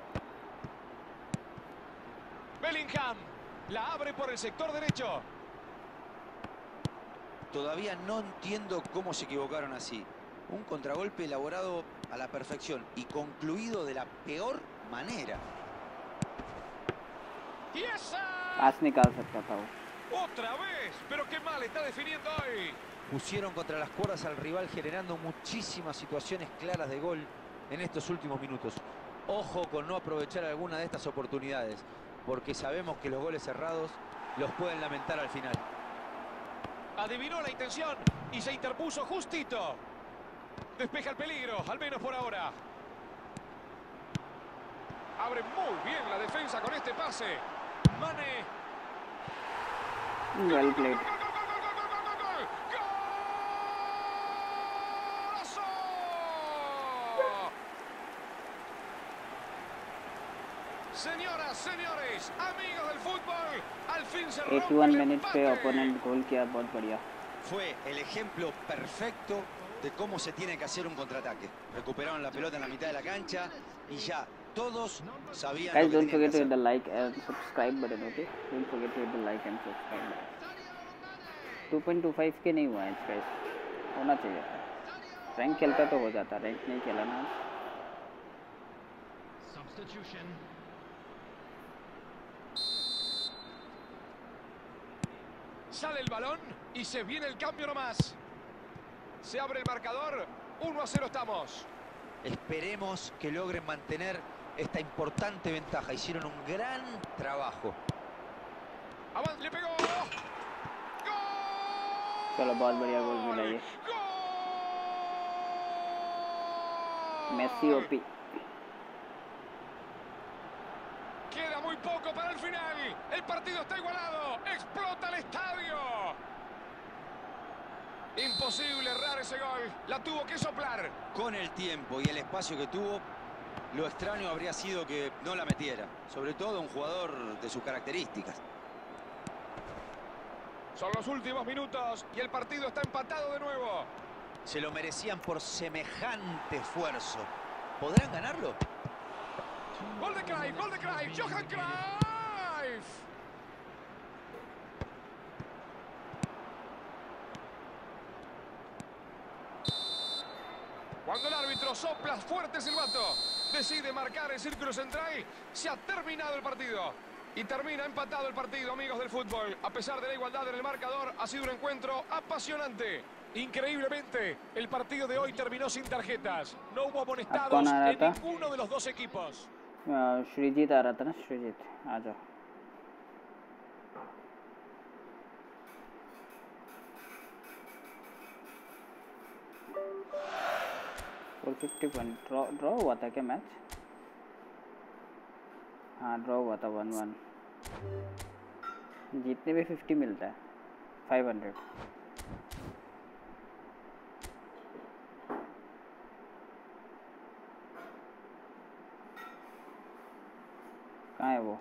Bellingham. La abre por el sector derecho. Todavía no entiendo cómo se equivocaron así. Un contragolpe elaborado a la perfección y concluido de la peor manera. ¡Y esa! पास निकाल सकता था वो ¡Otra vez! ¡Pero qué mal está definiendo hoy! Pusieron contra las cuerdas al rival generando muchísimas situaciones claras de gol en estos últimos minutos. Ojo con no aprovechar alguna de estas oportunidades, porque sabemos que los goles cerrados los pueden lamentar al final. Adivinó la intención y se interpuso justito. Despeja el peligro, al menos por ahora. Abre muy bien la defensa con este pase. Mané. Well played ¡Golazo! Señores, amigos del fútbol, al fin se rompe इक्यासी el minute पे empate. Opponent goal किया, बहुत बढ़िया। Fue el ejemplo perfecto de cómo se tiene que hacer un contraataque. Recuperaron la pelota en la mitad de la cancha y ya todos sabían Guys, lo que don't tenían forget que to hit hacer. the like and subscribe button, okay? Don't forget to hit the like and subscribe button. Two point two five के नहीं हुआ है guys, होना चाहिए था। Rank खेलता तो हो जाता, रैंक नहीं खेला ना। Substitution. Sale el balón y se viene el cambio nomás. Se abre el marcador, uno a cero estamos. Esperemos que logren mantener esta importante ventaja. Hicieron un gran trabajo. Avan, le pegó. ¡Gol! चलो, बहुत बढ़िया goal मिला ये। Messi OP. Queda muy poco para el final. El partido está igualado. Explota el estadio. Imposible errar ese gol. La tuvo que soplar. Con el tiempo y el espacio que tuvo, lo extraño habría sido que no la metiera. Sobre todo un jugador de sus características. Son los últimos minutos y el partido está empatado de nuevo. Se lo merecían por semejante esfuerzo. ¿Podrán ganarlo? Gol de Cruyff, gol de Cruyff, Johan Cruyff. Cuando el árbitro sopla fuerte silbato, decide marcar el círculo central, se ha terminado el partido. Y termina empatado el partido, amigos del fútbol. A pesar de la igualdad en el marcador, ha sido un encuentro apasionante. Increíblemente, el partido de hoy terminó sin tarjetas. No hubo amonestados en ninguno de los dos equipos. Sreejith आ रहा था ना, श्रीजीत आ जाओ। Four fifty point draw draw हुआ था क्या match? हाँ, ड्रॉ हुआ था वन वन। जीतने में फिफ्टी मिलता है, फाइव हंड्रेड। कहाँ है वो?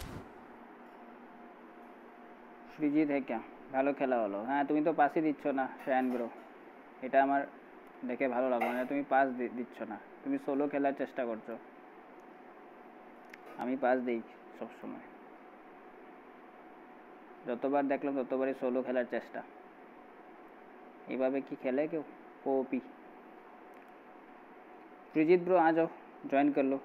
সৃজিত है क्या? ভালো খেলা হলো। হ্যাঁ, তুমি তো পাসই দিচ্ছ না শায়ান ব্রো, এটা আমার দেখে ভালো লাগলো না। তুমি পাস দিচ্ছ না, তুমি সোলো খেলার চেষ্টা করছো। আমি পাস দিই সব সময়, যতবার দেখলাম ততবারই সোলো খেলার চেষ্টা। এইভাবে কি খেলে কেউ? ওপি। সৃজিত ব্রো आ जाओ, জয়েন कर लो।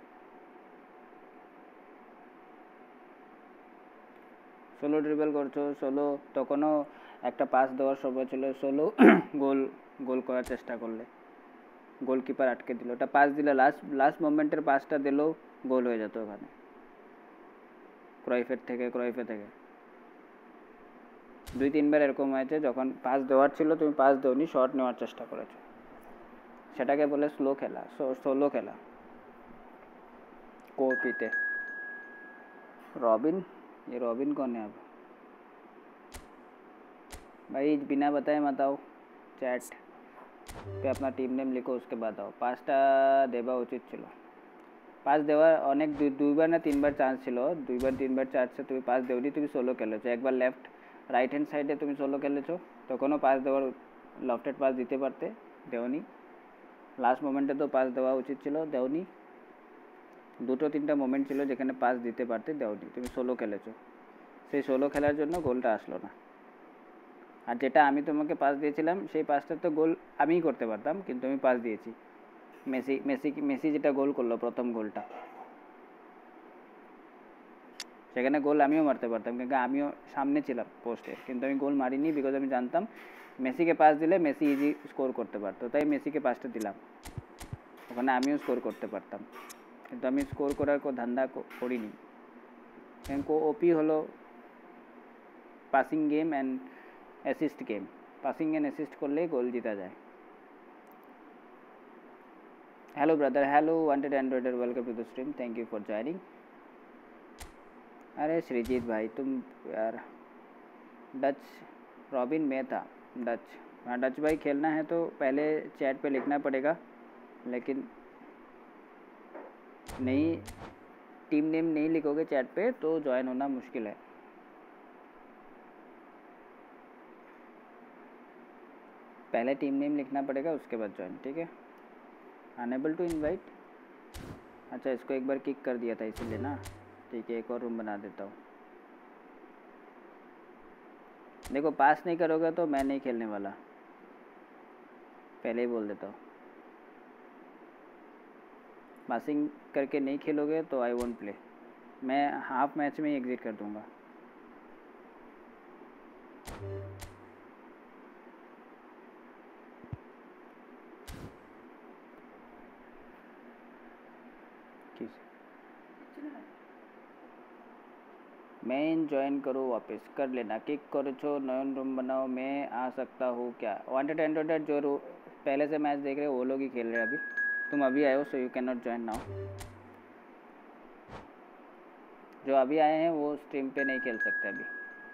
সোলো ড্রিবল করছো, সোলো তখনও একটা পাস দেওয়ার সময় ছিল, সোলো গোল গোল করার চেষ্টা করলে গোলকিপার আটকে দিল। ওটা পাস দিলে লাস্ট লাস্ট মোমেন্টের পাসটা দিলেও গোল হয়ে যেত ওখানে, ক্রয়ফের থেকে ক্রয়ফে থেকে দুই তিনবার এরকম হয়েছে যখন পাস দেওয়ার ছিল তুমি পাস দেওনি, শট নেওয়ার চেষ্টা করেছো, সেটাকে বলে স্লো খেলা, সোলো খেলা। कोपीते रॉबिन, ये रॉबिन कौन है? अब भाई बिना बताए मत आओ, चैट पे अपना टीम नेम लिखो, उसके बाद आओ। पाँचटा देवा उचित छिलो, पाँच देवा अनेक दुईबार ना तीन बार चान्स छिलो, दुईबार तीन बार चान्स से तुम्हें पाँच देवनी, तुम्हें सोलो खेलेছো। एक बार लेफ्ट राइट हैंड साइडे तुम्हें सोलो खेलेছো, तखनो पाँच देवार लेफ्टेड पास दीते पारते, देवनी। लास्ट मोमेंटे तो पाँच देवा उचित छिलो, देवनी। দুটো তিনটা মোমেন্ট ছিল যেখানে পাস দিতে পারতে, দেওনি, তুমি সোলো খেলেছো। সেই সোলো খেলার জন্য গোলটা আসলো না। আর যেটা আমি তোমাকে পাস দিয়েছিলাম সেই পাসটা তো গোল আমিই করতে পারতাম, কিন্তু আমি পাস দিয়েছি। মেসি মেসি মেসি যেটা গোল করলো প্রথম গোলটা, সেখানে গোল আমিও মারতে পারতাম, কিন্তু আমিও সামনে ছিলাম পোস্টের, কিন্তু আমি গোল মারিনি, বিকজ আমি জানতাম মেসিকে পাস দিলে মেসি ইজি স্কোর করতে পারতো, তাই মেসিকে পাসটা দিলাম। ওখানে আমিও স্কোর করতে পারতাম, কিন্তু আমি স্কোর করার কোনো ধান্দা করিনি। কিন্তু ওপি হলো passing game and assist game, passing and assist করলেই গোল জিতা যায়। Hello brother, hello wanted androider, welcome to the stream, thank you for joining. अरे श्रीजीत भाई तुम यार, डच रॉबिन में था, डच। हाँ डच भाई, खेलना है तो पहले चैट पे लिखना पड़ेगा, लेकिन नहीं टीम नेम नहीं लिखोगे चैट पे तो ज्वाइन होना मुश्किल है। पहले टीम नेम लिखना पड़ेगा, उसके बाद ज्वाइन, ठीक है। अनेबल टू इनवाइट, अच्छा इसको एक बार किक कर दिया था इसीलिए ना, ठीक है। एक और रूम बना देता हूँ। देखो पास नहीं करोगे तो मैं नहीं खेलने वाला, पहले ही बोल देता हूँ। पासिंग करके नहीं खेलोगे तो आई वोंट प्ले, मैं हाफ मैच में ही एग्जिट कर दूंगा। मैं ज्वाइन करो, वापस कर लेना, किक करो छो, नयन रूम बनाओ, मैं आ सकता हूँ क्या? वांटेड एंड जो पहले से मैच देख रहे हो वो लोग ही खेल रहे हैं अभी, तुम अभी आए हो so you can not join now. जो अभी आए हैं वो स्ट्रीम पे नहीं खेल सकते अभी।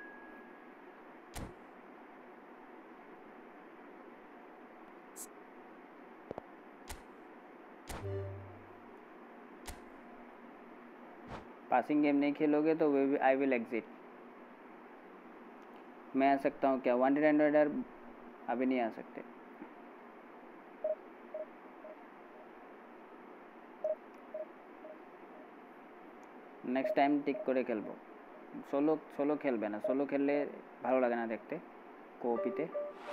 पासिंग गेम नहीं खेलोगे तो वे आई विल एग्जिट। मैं आ सकता हूँ क्या? वांटेड एंड्रॉइडर अभी नहीं आ सकते। नेक्स्ट टाइम टिक करे खेलबो। सोलो सोलो खेलबे ना, सोलो खेलले ভালো লাগে না দেখতে কোপিতে।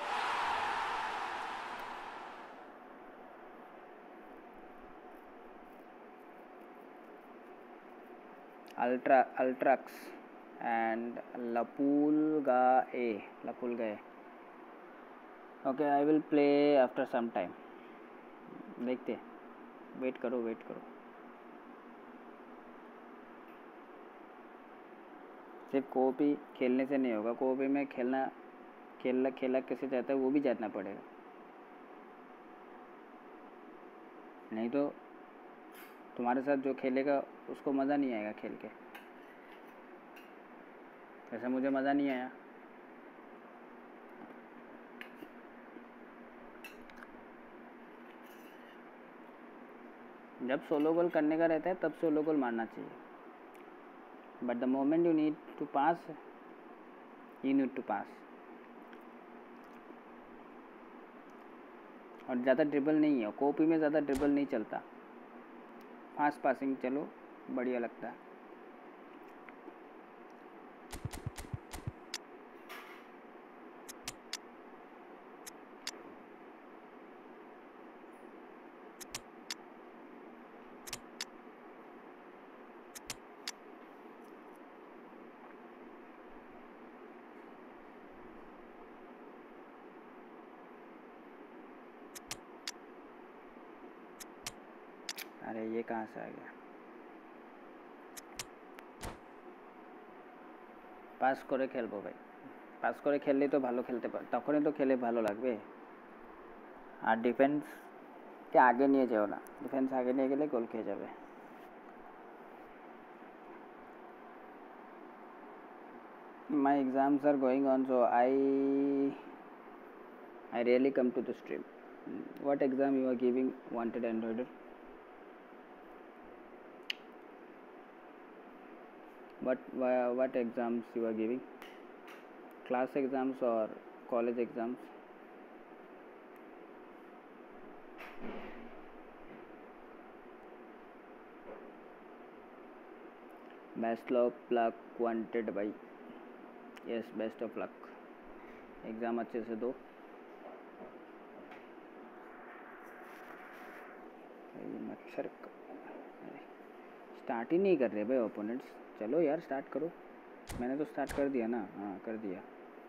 अल्ट्रा अल्ट्राक्स एंड लपुलगाए लपुलगाए okay, I will play after some time. देखते, वेट करो वेट करो। सिर्फ कोपी खेलने से नहीं होगा, कोपी में खेलना खेलना खेला कैसे जाता है वो भी जानना पड़ेगा, नहीं तो तुम्हारे साथ जो खेलेगा उसको मज़ा नहीं आएगा खेल के। ऐसा मुझे मज़ा नहीं आया। जब सोलो गोल करने का रहता है तब सोलो गोल मारना चाहिए, but the moment you need to pass you need to pass. और ज़्यादा ड्रिबल नहीं है, कोपी में ज़्यादा ड्रिबल नहीं चलता, फास्ट पासिंग चलो बढ़िया लगता है। अरे ये कहाँ से आ गया? पास करे खेलबो भाई, पास करे खेलले तो भालो खेलते पार, तखने तो खेले भालो लागबे। আর ডিফেন্স কে আগে নিয়ে যাও না, ডিফেন্স আগে নিয়ে গেলে গোল খেয়ে যাবে। My exams are going on, so I I rarely come to the stream. What exam you are giving, wanted androider? What what exams you are giving? Class exams or college exams? Best of luck wanted by, yes best of luck, exam अच्छे से दो। ये मच्छर start ही नहीं कर रहे भाई opponents. चलो यार स्टार्ट करो, मैंने तो स्टार्ट कर दिया ना। हाँ कर दिया।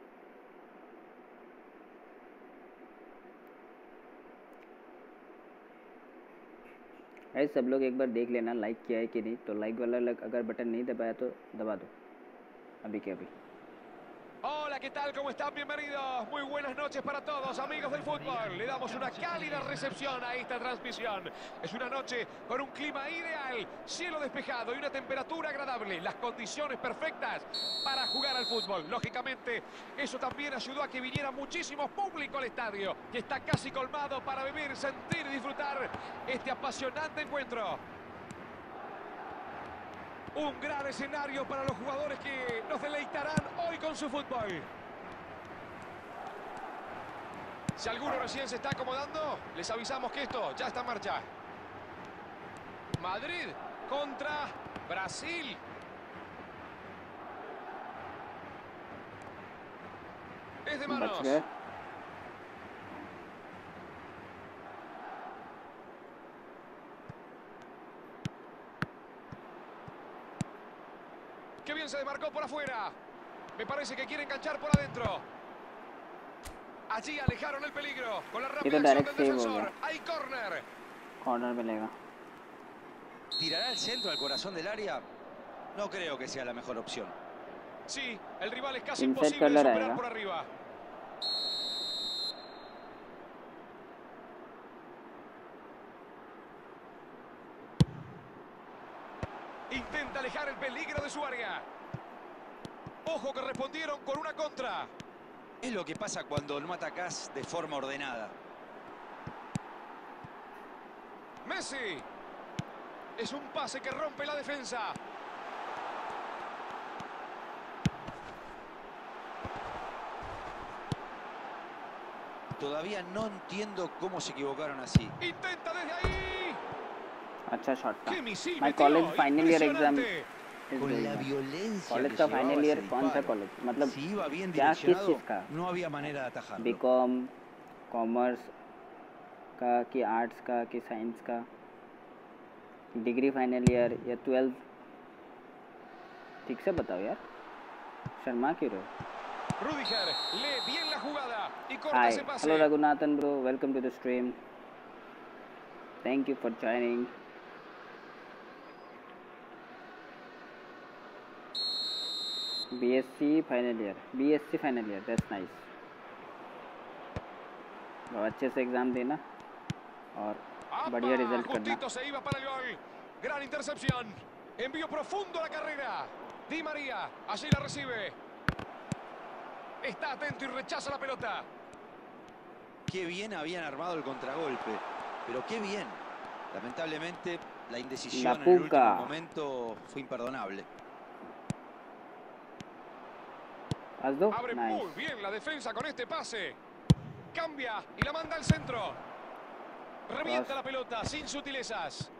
ऐसे सब लोग एक बार देख लेना लाइक किया है कि नहीं, तो लाइक वाला अगर बटन नहीं दबाया तो दबा दो अभी के अभी। Hola, ¿qué tal? ¿Cómo están? Bienvenidos. Muy buenas noches para todos, amigos del fútbol. Le damos una cálida recepción a esta transmisión. Es una noche con un clima ideal, cielo despejado y una temperatura agradable. Las condiciones perfectas para jugar al fútbol. Lógicamente, eso también ayudó a que viniera muchísimo público al estadio, que está casi colmado para vivir, sentir y disfrutar este apasionante encuentro. Un gran escenario para los jugadores que nos deleitarán hoy con su fútbol. Si alguno recién se está acomodando, les avisamos que esto ya está en marcha. Madrid contra Brasil. Es de manos. बच गए। Qué bien se desmarcó por afuera. Me parece que quiere enganchar por adentro. Allí alejaron el peligro con la rápida acción direct del save हो defensor. गया। Hay córner. Corner मिलेगा। ¿Tirará el centro al corazón del área? No creo que sea la mejor opción. Sí, el rival es casi Inside imposible de color superar आएगा। por arriba. Intenta alejar el peligro de su área. Ojo que respondieron con una contra. Es lo que pasa cuando no atacás de forma ordenada. Messi. Es un pase que rompe la defensa. Todavía no entiendo cómo se equivocaron así. Intenta desde ahí. अच्छा shot था। ¡Qué misil माय metió! College final year exam Impresionante. Con la violencia college que का llevaba final ese year कौन सा disparo. College मतलब Si iba bien क्या किस direccionado, चीज़ का? no había manera de atajarlo. BCom, commerce का कि आर्ट्स का कि साइंस का, डिग्री फाइनल ईयर या ट्वेल्थ? ठीक से बताओ यार, शर्मा क्यों रहे हो? Rudiger lee bien la jugada y corta Hi, ese pase. hello Raghunathan bro, welcome to the stream. Thank you for joining. B S c final year, B S c final year, that's nice. बहुत अच्छे से exam देना और बढ़िया ¡Apa! Result करना। Justito se iba para el gol. Gran intercepción. Envío profundo a la carrera. Di María, allí la recibe. Está atento y rechaza la pelota. Qué bien habían armado el contragolpe, pero qué bien. Lamentablemente, la indecisión La en el último puca. momento fue imperdonable. हंस दो, Abre nice. muy bien la defensa con este pase. Cambia y la manda al centro. Revienta la pelota sin sutilezas.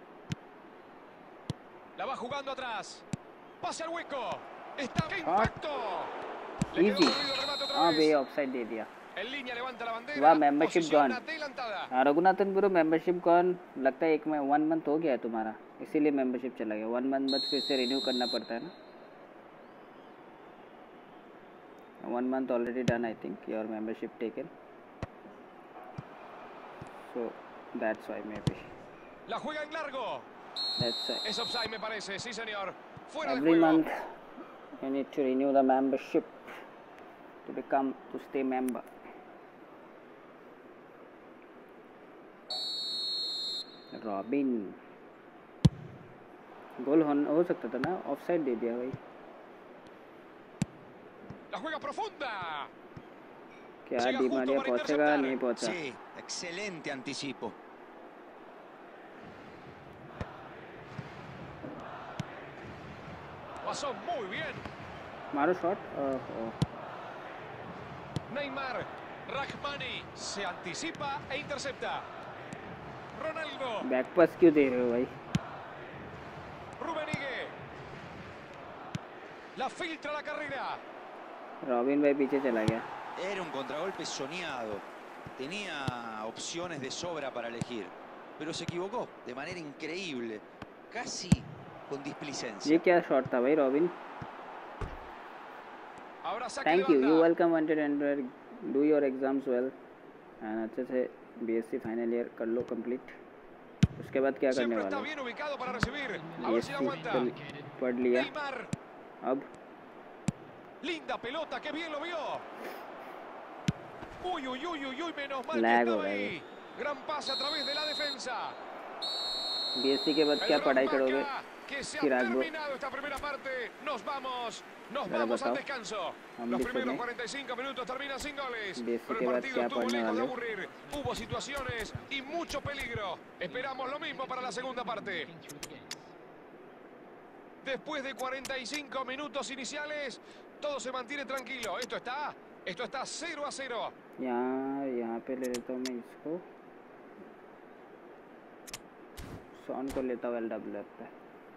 La va jugando atrás. Pase al hueco. Está ¡qué impacto! Le quedó Easy। corrido el remate otra हाँ vez. बे offside दे दिया। En línea levanta la bandera. वाह membership Posición gone. adelantada. हाँ रघुनाथन गुरु membership gone, लगता है एक में वन मंथ हो गया है तुम्हारा, इसीलिए मेंबरशिप चला गया। वन मंथ बाद फिर से रिन्यू करना पड़ता है ना। One month already done, I think your membership taken, so that's why may be La juega en largo. That's why Es offside me parece, sí señor. Fuera de every juego. month you need to renew the membership to become to stay member. Robin goal हो, हो सकता था ना, offside दे दिया भाई। La juega profunda. क्या Llega Di justo Maria para पहुंचेगा? interceptar. नहीं पहुंचा। Sí, excelente anticipo. Pasó muy bien. मारो शॉट। ओहो Neymar. Rahmani se anticipa e intercepta. Ronaldo. Back pass क्यों दे रहे हो भाई? Rummenigge. La filtra la carrera. Robin भाई पीछे चला गया। Era un contragolpe soñado. Tenía opciones de sobra para elegir, pero se equivocó de manera increíble, casi con displicencia. ये क्या शॉट था भाई Robin? Ahora saque de thank you, you banda. Welcome wanted and do your exams well and अच्छे से BSc final year कर लो complete. उसके बाद क्या करने Siempre वाला está हो? bien ubicado para recibir. A ver si la BSc aguanta. पढ़ लिया, Neymar. अब Linda pelota, qué bien lo vio. Uy, uy, uy, uy, uy, menos mal que Lag estaba हो गया ahí. Gran pase a través de la defensa. BSc के बाद El क्या reloj पढ़ाई करोगे? marca que se ha Chirag bro, terminado esta primera parte. Nos vamos, nos जरा vamos al बताओ, descanso. हम Los भी primeros सुने। cuarenta y cinco minutos terminan sin goles. BSc Pero के el बाद partido क्या estuvo पढ़ने lejos de वाले हो? aburrir. Hubo situaciones y mucho peligro. Esperamos lo mismo para la segunda parte. Después de cuarenta y cinco minutos iniciales, todo se mantiene tranquilo. Esto está, esto está cero a cero. यहाँ यहाँ पे ले लेता हूँ मैं इसको, sworn को लेता हूँ एल डब्ल्यू पे।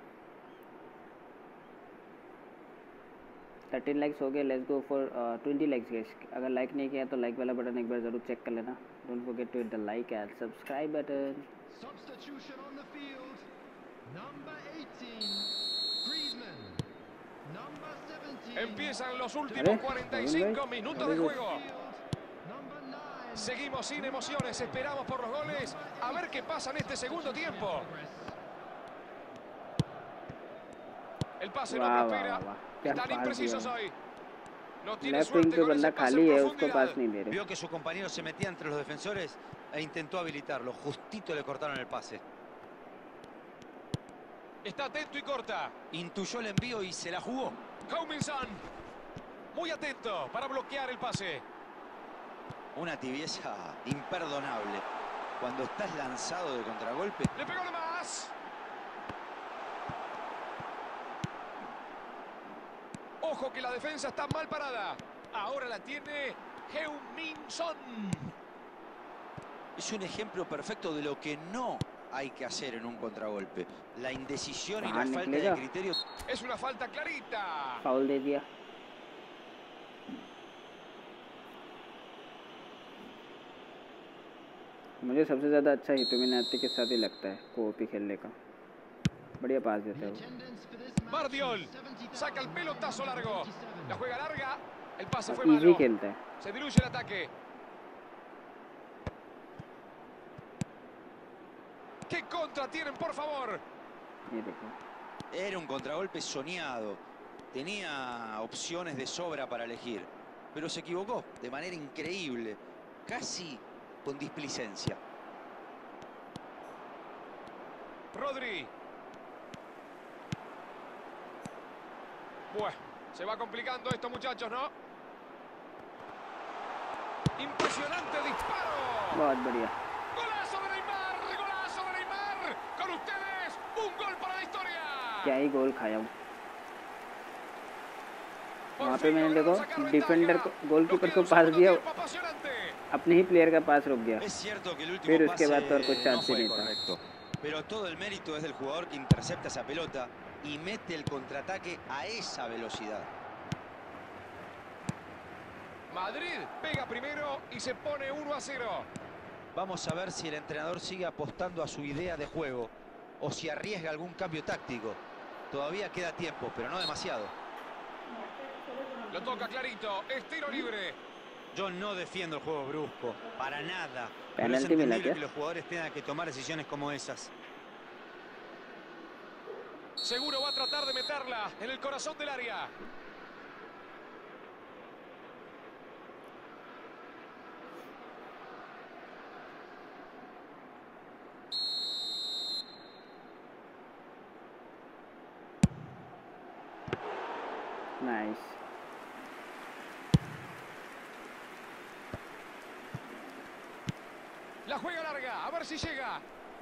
थर्टीन लाइक्स हो गए, let's go for twenty likes guys. अगर लाइक नहीं किया तो लाइक वाला बटन एक बार ज़रूर चेक कर लेना। Don't forget to hit the like and subscribe button. Substitution on the field. Number eighteen, Griezmann. Number seventeen. Empiezan los Vale, últimos cuarenta y cinco vale, minutos vale, de vale. juego. Number nine. Seguimos sin emociones, esperamos por los goles. A ver qué pasa en este segundo tiempo. El pase no वाह वाह prospera. वाह, क्या Están pass imprecisos दिया। hoy. No tiene left wing suerte पे con बंदा ese pase खाली en है, उसको profundidad. पास नहीं दे रहे। Vio que su compañero se metía entre los defensores e intentó habilitarlo. Justito le cortaron el pase. Está atento y corta. Intuyó el envío y se la jugó. Houminson. Muy atento para bloquear el pase. Una tibieza imperdonable. Cuando estás lanzado de contragolpe, Le pegó de más. Ojo que la defensa está mal parada. Ahora la tiene Houminson. es un ejemplo perfecto de lo que no hay que hacer en un contragolpe. La indecisión y la बाहर falta निकलेगा, de criterio. Es una falta clarita. Foul दे दिया। मुझे सबसे ज़्यादा अच्छा हिटोमिनाटी के साथ ही लगता है कोपी खेलने का, बढ़िया पास देता है वो। Attendance for this match Bardiol is seventy saca el pelotazo largo. La juega larga. El pase fue easy malo. खेलता है। Se diluye el ataque. ¿Qué contra tienen, por favor? ये देखो, Era un contragolpe soñado. Tenía opciones de sobra para elegir. Pero se equivocó de manera increíble. Casi con displicencia. Rodri. Bueno, se va complicando esto, muchachos, ¿no? Impresionante disparo. बहुत बढ़िया। Golazo de Neymar, golazo de Neymar. Con ustedes, un gol para la historia. क्या ही गोल खाया हूँ। Por वहाँ पे fin मैंने lograron देखो sacar ventaja. Defender को, Nos गोलकीपर queda को un पास segundo दिया, tiempo apasionante. अपने ही प्लेयर का पास रुक गया। Es cierto que el último फिर उसके pase बाद तो और कुछ no चांस ही fue नहीं था। correcto. Pero todo el mérito es del jugador que intercepta esa pelota y mete el contraataque a esa velocidad. Madrid pega primero y se pone uno a cero. Vamos a ver si el entrenador sigue apostando a su idea de juego o si arriesga algún cambio táctico. Todavía queda tiempo, pero no demasiado. Lo toca clarito, es tiro libre. Yo no defiendo el juego brusco, para nada. Pero es Penalti मिला entendible क्या? que los jugadores tengan que tomar decisiones como esas. Seguro va a tratar de meterla en el corazón del área. Nice. La juega larga, a ver si llega.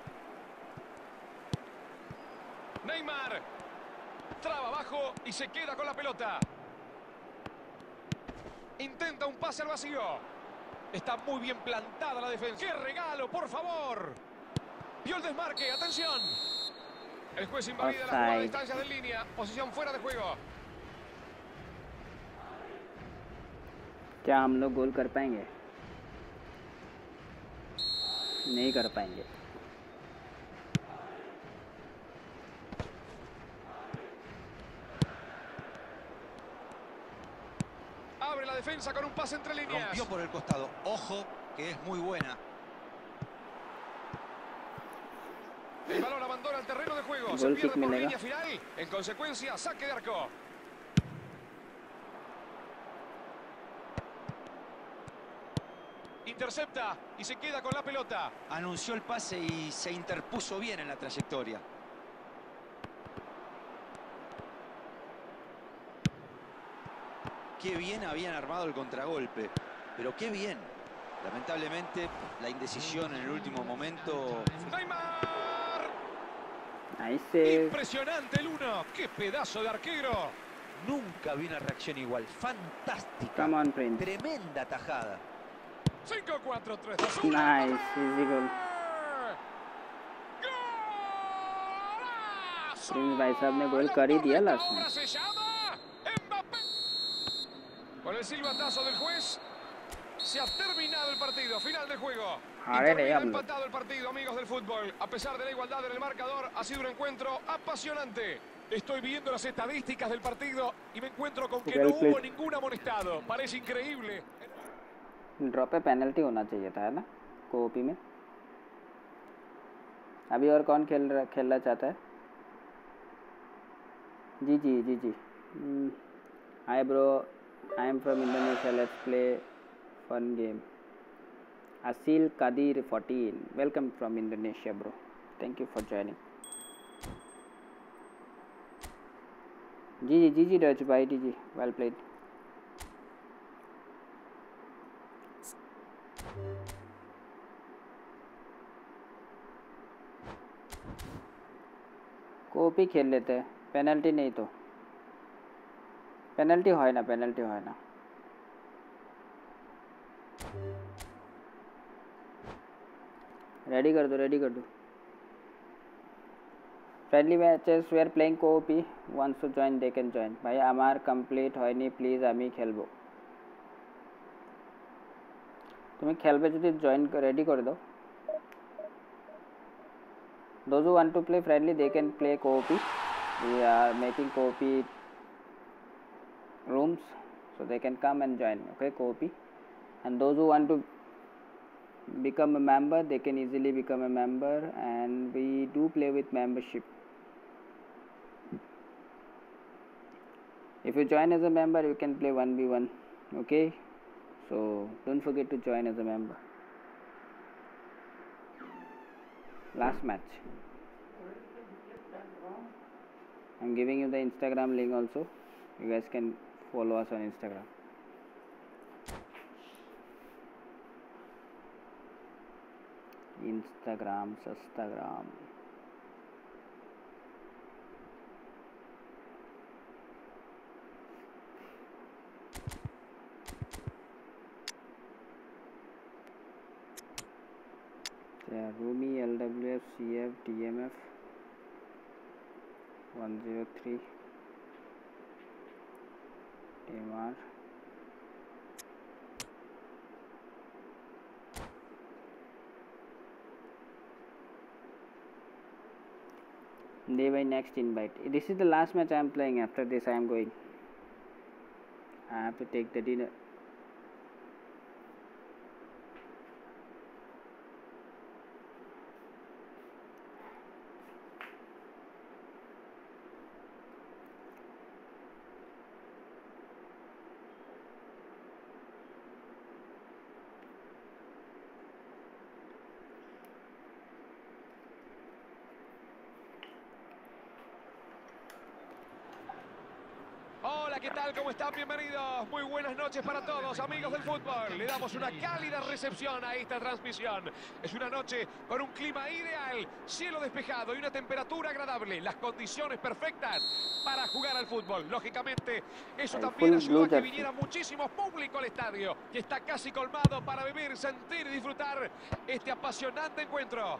Neymar. Traba abajo y se queda con la pelota. Intenta un pase al vacío. Está muy bien plantada la defensa. ¡Qué regalo, por favor! Vio el desmarque, atención. El juez invalida la jugada a Offside. distancias de línea. Posición fuera de juego. क्या हम लोग गोल कर पाएंगे? नहीं कर पाएंगे। Abre la defensa con un pase entre líneas. Rompió por el costado. Ojo, que es muy buena. El balón abandona el terreno de juego. Gol Se kick pierde por मिलेगा। línea final. En consecuencia, saque de arco. Intercepta y se queda con la pelota. Anunció el pase y se interpuso bien en la trayectoria. Qué bien habían armado el contragolpe. Pero qué bien. Lamentablemente, la indecisión en el último momento. Neymar. Nice save. Impresionante el uno. ¡Qué pedazo de arquero! Nunca vi una reacción igual. Fantástica. Come on, Prince. Tremenda tajada. cinco, cuatro, tres, dos, uno. Nice, easy goal. ¡Golazo! Prince भाई साहब ने goal El कर ही autor de दिया esta last में. obra se llama Mbappé. Con el silbatazo del juez se ha terminado el partido, final del juego. Y हारे नहीं termina हम लोग. empatado el partido, amigos del fútbol. A pesar de la igualdad en el marcador, ha sido un encuentro apasionante. Estoy viendo las estadísticas del partido y me encuentro con que Well no played. hubo ningún amonestado. Parece increíble. Drop पे penalty होना चाहिए था, है ना, copy में. अभी और कौन खेल रहा खेलना चाहता है? जी जी जी जी. Hi bro, I am from Indonesia, let's play fun game. Asil Kadir fourteen, welcome from Indonesia bro, thank you for joining. जी जी जी जी डच भाई, जी जी, well played. कोपी खेल लेते हैं, पेनल्टी नहीं तो. पेनल्टी হয় না, पेनल्टी হয় না. रेडी कर दो, रेडी कर दो. Friendly matches we are playing co-op, wants to join they can join. भाई আমার কমপ্লিট হয়নি, প্লিজ আমি খেলবো. তুমি খেলবে যদি জয়েন রেডি করে দাও. Those who want to play friendly, they can play co-op. We are making co-op rooms, so they can come and join. Okay, co-op. And those who want to become a member, they can easily become a member, and we do play with membership. If you join as a member, you can play one v one. Okay, so don't forget to join as a member. Last match. I'm giving you the Instagram link also. You guys can follow us on Instagram. Instagram, Instagram. Yeah, Rumi, L W F, C F, D M F, one zero three, M R. They by next invite. This is the last match I am playing. After this, I am going. I have to take the dinner. Hola, ¿qué tal? ¿Cómo están? Bienvenidos. Muy buenas noches para todos, amigos del fútbol. Le damos una cálida recepción a esta transmisión. Es una noche con un clima ideal, cielo despejado y una temperatura agradable. Las condiciones perfectas para jugar al fútbol. Lógicamente, eso también ayudó a que viniera muchísimo público al estadio. Y está casi colmado para vivir, sentir y disfrutar este apasionante encuentro.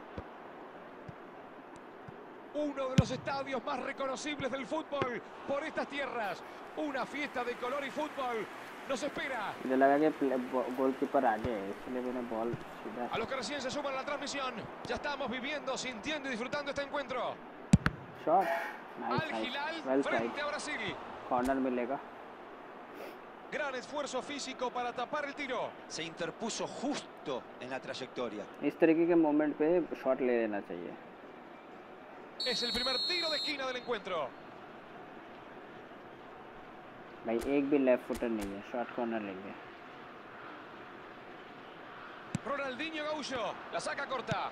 Uno de los estadios más reconocibles del fútbol por estas tierras. Una fiesta de color y fútbol nos espera. मुझे लगा कि goalkeeper आगे है, इसलिए मैंने ball सीधा. A los que recién se suman a la transmisión, ya estamos viviendo, sintiendo y disfrutando este encuentro. Shot. Nice Al nice. Hilal well side. frente a Brasil. Corner मिलेगा. Gran esfuerzo físico para tapar el tiro. Se interpuso justo en la trayectoria. इस तरीके के moment पे shot ले लेना चाहिए. Es el primer tiro de esquina del encuentro. भाई एक भी लेफ्ट फुटर नहीं है, शॉर्ट कॉर्नर लेंगे. Ronaldinho Gaullo, la saca corta.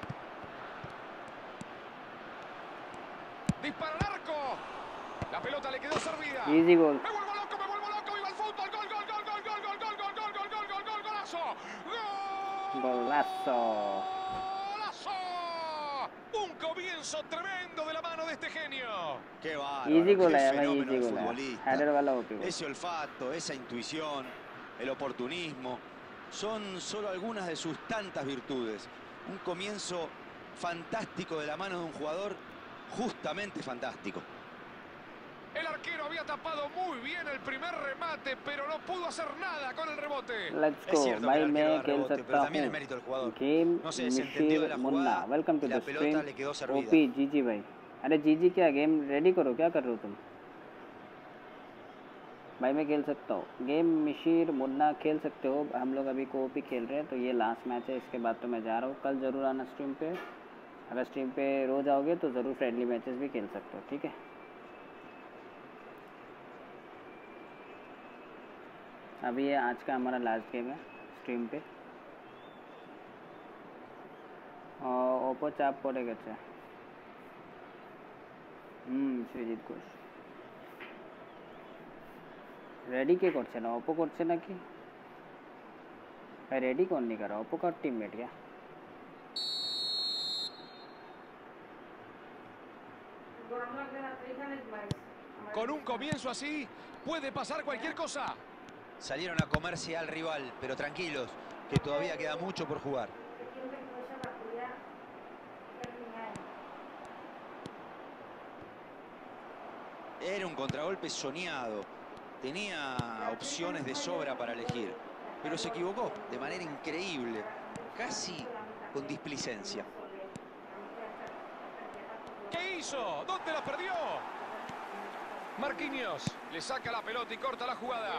Dispara al arco. La pelota le quedó servida. Easy goal. Me vuelvo loco, me vuelvo loco, viva el fútbol. Gol, gol, gol, gol, gol, gol, gol, gol, gol, gol, gol, gol, gol, golazo. Gol. Golazo. Golazo. Un comienzo comienzo tremendo de la mano de este genio. Qué bárbaro, easy goal qué आया भाई, fenómeno easy de goal आया, futbolista. Header वाला OP goal. Ese olfato, esa intuición, el oportunismo, son solo algunas de sus tantas virtudes. Un comienzo fantástico de la mano de un jugador justamente fantástico. El arquero había tapado muy bien el primer remate, pero no pudo hacer nada con el rebote. Let's Es go cierto que भाई, el arquero मैं da खेल rebote, सकता pero también हूँ es mérito del jugador. Game No sé, se entendió de Mishir la Munna. jugada welcome to y the la pelota stream. le quedó servida. OP जी जी भाई, अरे जी जी क्या गेम रेडी करो, क्या कर रहे हो तुम भाई? मैं खेल सकता हूँ गेम, मिशीर मुन्ना खेल सकते हो। हम लोग अभी को ओपी खेल रहे हैं, तो ये लास्ट मैच है, इसके बाद तो मैं जा रहा हूँ। कल ज़रूर आना स्ट्रीम पे, अगर स्ट्रीम पे रोज़ आओगे तो ज़रूर फ्रेंडली मैचेस भी खेल सकते हो, ठीक है? अभी ये आज का हमारा लास्ट गेम है स्ट्रीम पे। ओप्पो चाप पड़े गए हम्म सृजित घोष रेडी के करছে না ओप्पो করছে নাকি ভাই? रेडी कौन नहीं कर रहा? ओप्पो का टीममेट क्या? Con un comienzo así, puede pasar cualquier cosa. Salieron a comerse al rival, pero tranquilos, que todavía queda mucho por jugar. Era un contragolpe soñado. Tenía opciones de sobra para elegir, pero se equivocó de manera increíble, casi con displicencia. ¿Qué hizo? ¿Dónde la perdió? Marquinhos le saca la pelota y corta la jugada.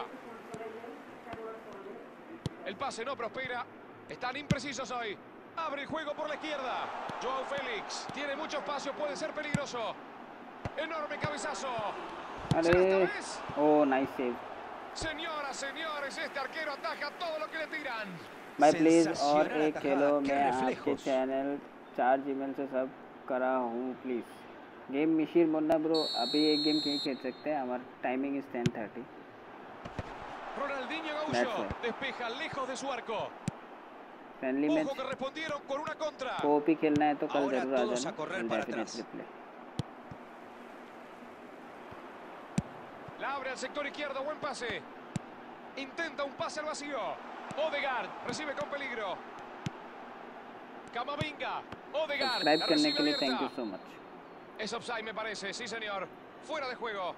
El pase no prospera. Están imprecisos hoy. Abre el juego por la izquierda. Joao Félix tiene mucho espacio, puede ser peligroso. Enorme cabezazo. अरे ओ nice save Señoras, señores, este arquero ataja todo lo que le tiran. भाई please. और Sensacional एक atajada, खेलो, qué मैं आपके reflejos. Channel चार Gmail से सब करा हूँ please. Game Mishir Munna bro, अभी एक गेम नहीं खेल सकते हैं, हमारा timing is ten thirty. Ronaldinho That's Gaúcho right. despeja lejos de su arco. Friendly match Ojo que respondieron con una contra. को ओपी खेलना है तो कल Ahora ज़रूर आ todos जाना, a correr we'll para definitely atrás. play। La abre al sector izquierdo, buen pase. Intenta un pase al vacío. Odegaard recibe con peligro. Camavinga. Odegaard subscribe la करने recibe के लिए thank you abierta. So much. Es offside me parece, sí señor. Fuera de juego.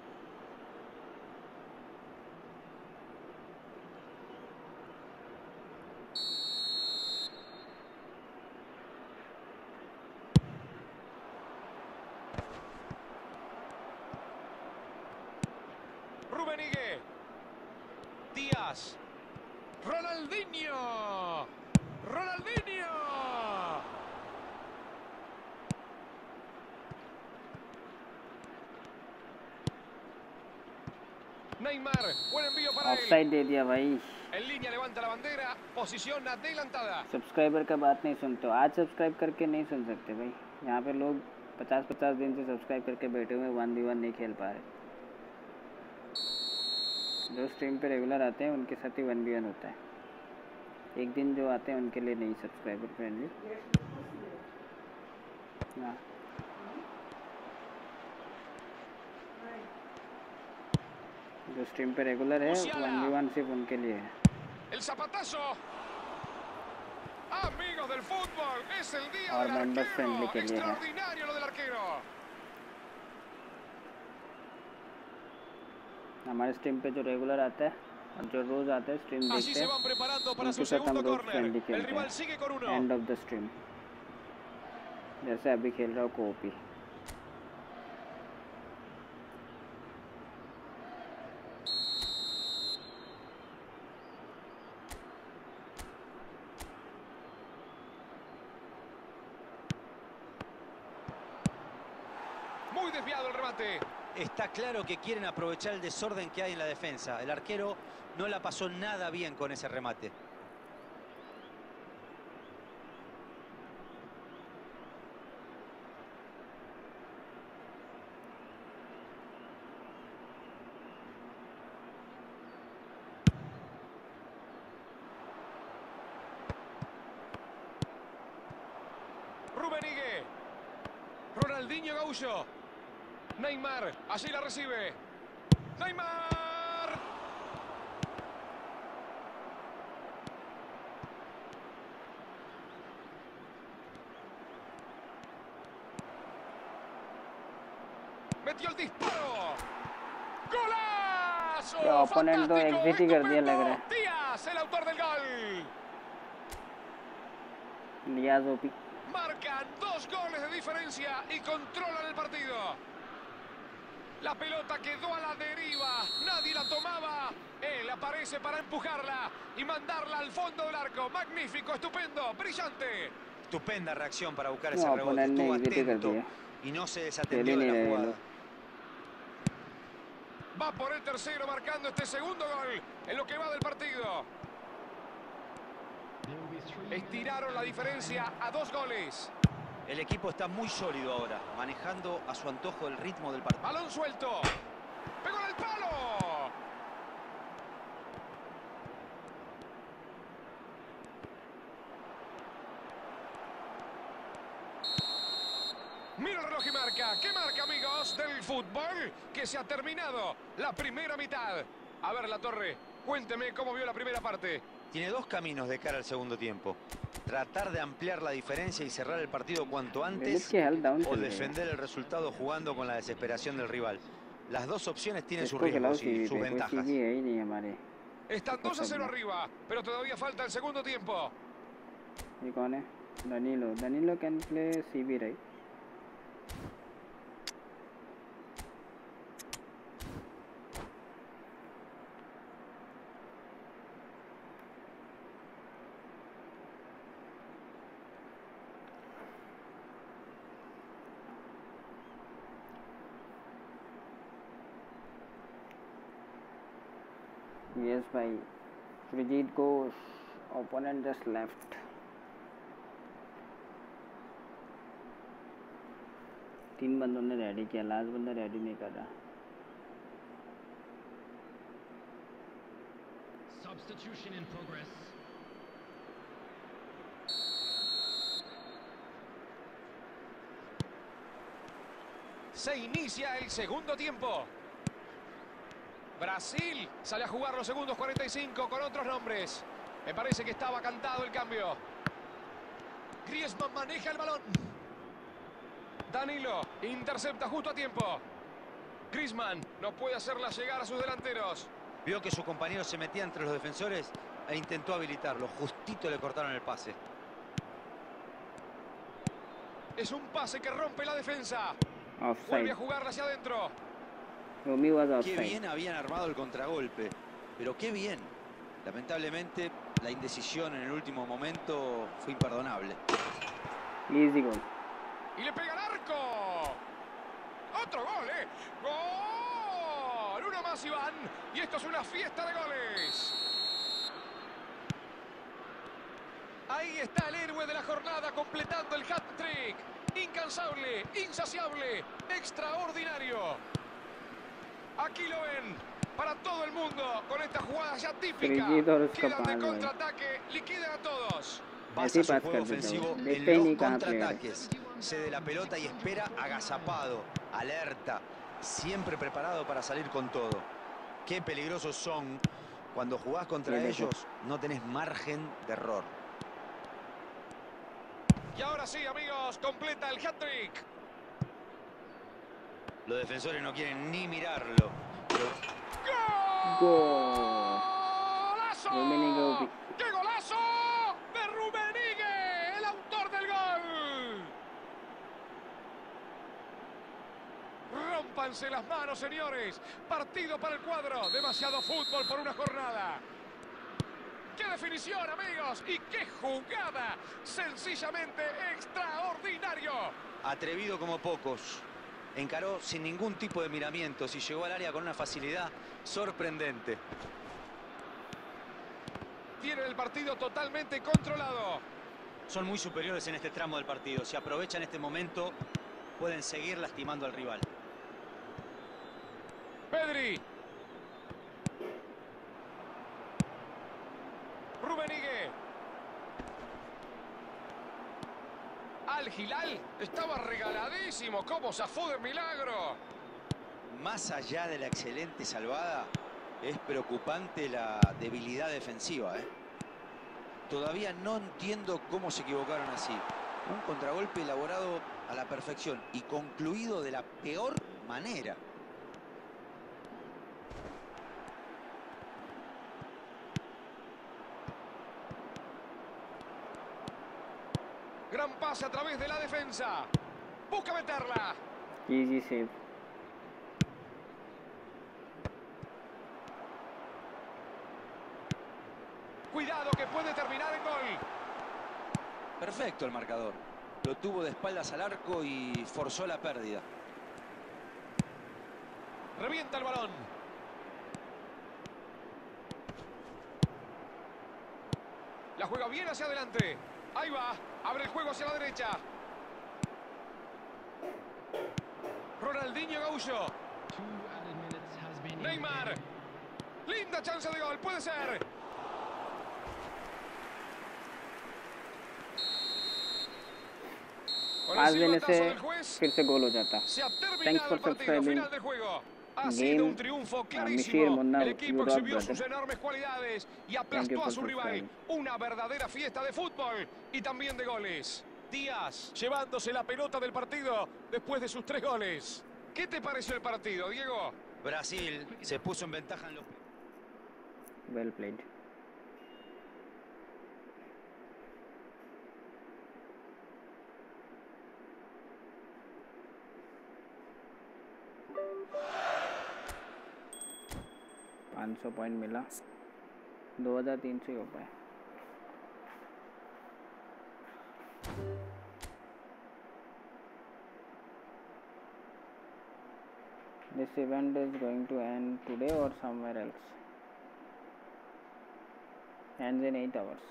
Rummenigge. Díaz. Ronaldinho. Ronaldinho. Neymar, buen envío para él. Offside दे दिया भाई। En línea levanta la bandera, posición adelantada. Subscriber का बात नहीं सुनते हो, आज subscribe करके नहीं सुन सकते भाई। यहाँ पे लोग पचास पचास दिन से सब्सक्राइब करके बैठे हुए वन वी वन नहीं खेल पा रहे। जो स्ट्रीम पे रेगुलर आते हैं उनके साथ ही वन वी वन होता है। एक दिन जो आते हैं उनके लिए नहीं सब्सक्राइबर फ्रेंडली। हाँ जो स्ट्रीम पे रेगुलर है वन वी वन सिर्फ उनके लिए है। El zapatazo. Amigos del fútbol, es el día और del members friendly arquero. के लिए है। Extraordinario lo del arquero. हमारे स्ट्रीम पे जो रेगुलर आता है और जो रोज़ आता है स्ट्रीम Allí देखते se हैं, van preparando para उनके su साथ हम segundo रोज corner. फ्रेंडली El खेलते rival हैं sigue con uno. End of the stream. जैसे अभी खेल रहा हूँ co-op. Muy desviado el remate. Está claro que quieren aprovechar el desorden que hay en la defensa. El arquero no la pasó nada bien con ese remate. Rummenigge. Ronaldinho Gaúcho. Neymar, allí la recibe. Neymar. Metió el disparo. ¡Golazo! क्या opponent तो exit ही कर दिया लग रहा है। Díaz, el autor del gol. लियाज OP Marcan dos goles de diferencia y controlan el partido. La pelota quedó a la deriva, nadie la tomaba. Él aparece para empujarla y mandarla al fondo del arco. Magnífico, estupendo, brillante. Estupenda reacción para buscar No, ese rebote. oponent ने Estuvo exit ही कर atento दिया। y no se खेल ही desatendió de नहीं la रहे ये jugada. लोग। Va por el tercero marcando este segundo gol en lo que va del partido. There will be three Estiraron la diferencia a dos goles. El equipo está muy sólido ahora, manejando a su antojo el ritmo del partido. Balón suelto. Pegó en el palo. Mira el reloj y marca. ¿Qué marca, amigos del fútbol? Que se ha terminado la primera mitad. A ver, La Torre, cuénteme cómo vio la primera parte. Tiene dos caminos de cara al segundo tiempo. Tratar de ampliar la diferencia y cerrar el partido cuanto Lilith antes, की health down o चल रही है। defender el resultado jugando con la desesperación del rival. Las dos opciones tienen sus इसको खिलाओ riesgos CV y sus पे, कोई ventajas. CV है ही नहीं हमारे। Están dos a cero arriba, pero todavía falta el segundo tiempo. ये कौन है? Danilo. Danilo can play C B, right? Yes, भाई। Srijit goes. Opponent just left. तीन बंदों ने रेडी किया, लास्ट बंदा रेडी नहीं कर रहा। substitution in progress. Se inicia el segundo tiempo. Brasil sale a jugar los segundos cuarenta y cinco con otros nombres. Me parece que estaba cantado el cambio. Griezmann maneja el balón. Danilo intercepta justo a tiempo. Griezmann no puede hacerla llegar a sus delanteros. Vio que su compañero se metía entre los defensores e intentó habilitarlo. Justito le cortaron el pase. Es un pase que rompe la defensa. Vuelve Offside. a jugarla hacia adentro. Rumi was Qué offside. bien habían armado el contragolpe, pero qué bien. Lamentablemente, la indecisión en el último momento fue imperdonable. Easy goal. Y le pega al arco. Otro gol, ¿eh? ¡Gol! Uno más, Iván. Y esto es una fiesta de goles. Ahí está el héroe de la jornada completando el hat-trick. Incansable, insaciable, extraordinario. Aquí lo ven para todo el mundo con esta jugada ya típica. Srijit और उसका Quedan de पास भाई। contraataque, liquidan a todos. Basa Así su pasa juego कर देता ofensivo हूँ। en देखते ही नहीं los कहाँ player है। contraataques. Cede la pelota y espera agazapado, alerta, siempre preparado para salir con todo. Qué peligrosos son. Cuando jugás contra Sí, sí. ellos, no tenés margen de error. Y ahora sí, amigos, completa el hat-trick. Los defensores no quieren ni mirarlo. Pero Goal. ¡Golazo! Rummenigge Opi. ¡Qué golazo! De Rummenigge, el autor del gol. Rómpanse las manos, señores. Partido para el cuadro. Demasiado fútbol por una jornada. ¡Qué definición, amigos! ¡Y qué jugada! Sencillamente extraordinario. atrevido como pocos. Encaró sin ningún tipo de miramientos y llegó al área con una facilidad sorprendente. Tienen el partido totalmente controlado. Son muy superiores en este tramo del partido. Si aprovechan este momento, pueden seguir lastimando al rival. Pedri. Rummenigge. Al Hilal estaba regaladísimo. ¿Cómo zafó de milagro? Más allá de la excelente salvada, es preocupante la debilidad defensiva, ¿eh? Todavía no entiendo cómo se equivocaron así. Un contragolpe elaborado a la perfección y concluido de la peor manera. Gran pase a través de la defensa. Busca meterla. Easy save. Cuidado que puede terminar en gol. Perfecto el marcador. Lo tuvo de espaldas al arco y forzó la pérdida. Revienta el balón. La juega bien hacia adelante. Ahí va. Abre el juego hacia la derecha. Ronaldinho Gaúcho. Two added minutes has been Neymar. Linda chance de gol. Puede ser. Con el आज देने silbatazo से del juez, फिर से goal हो जाता. se ha Thanks terminado for el partido. subscribing. Final del juego. Ha Game, sido un triunfo uh, Mishir clarísimo. Munna, El equipo you rock, exhibió sus brother. enormes cualidades y Thank you aplastó a for su rival. subscribing. Una verdadera fiesta de fútbol y también de goles. Díaz llevándose la pelota del partido después de sus tres goles. ¿Qué te pareció el partido, Diego? Brasil se puso en ventaja en los... Well played. पाँच सौ point मिला. दो हज़ार तीन सौ ही हो पाए. This event is going to end today or somewhere else. Ends in eight hours.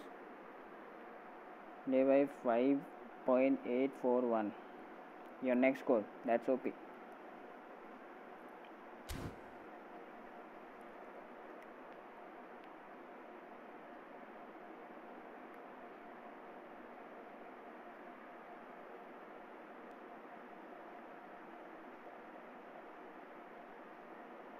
Day by five point eight four one. Your next score. That's O P.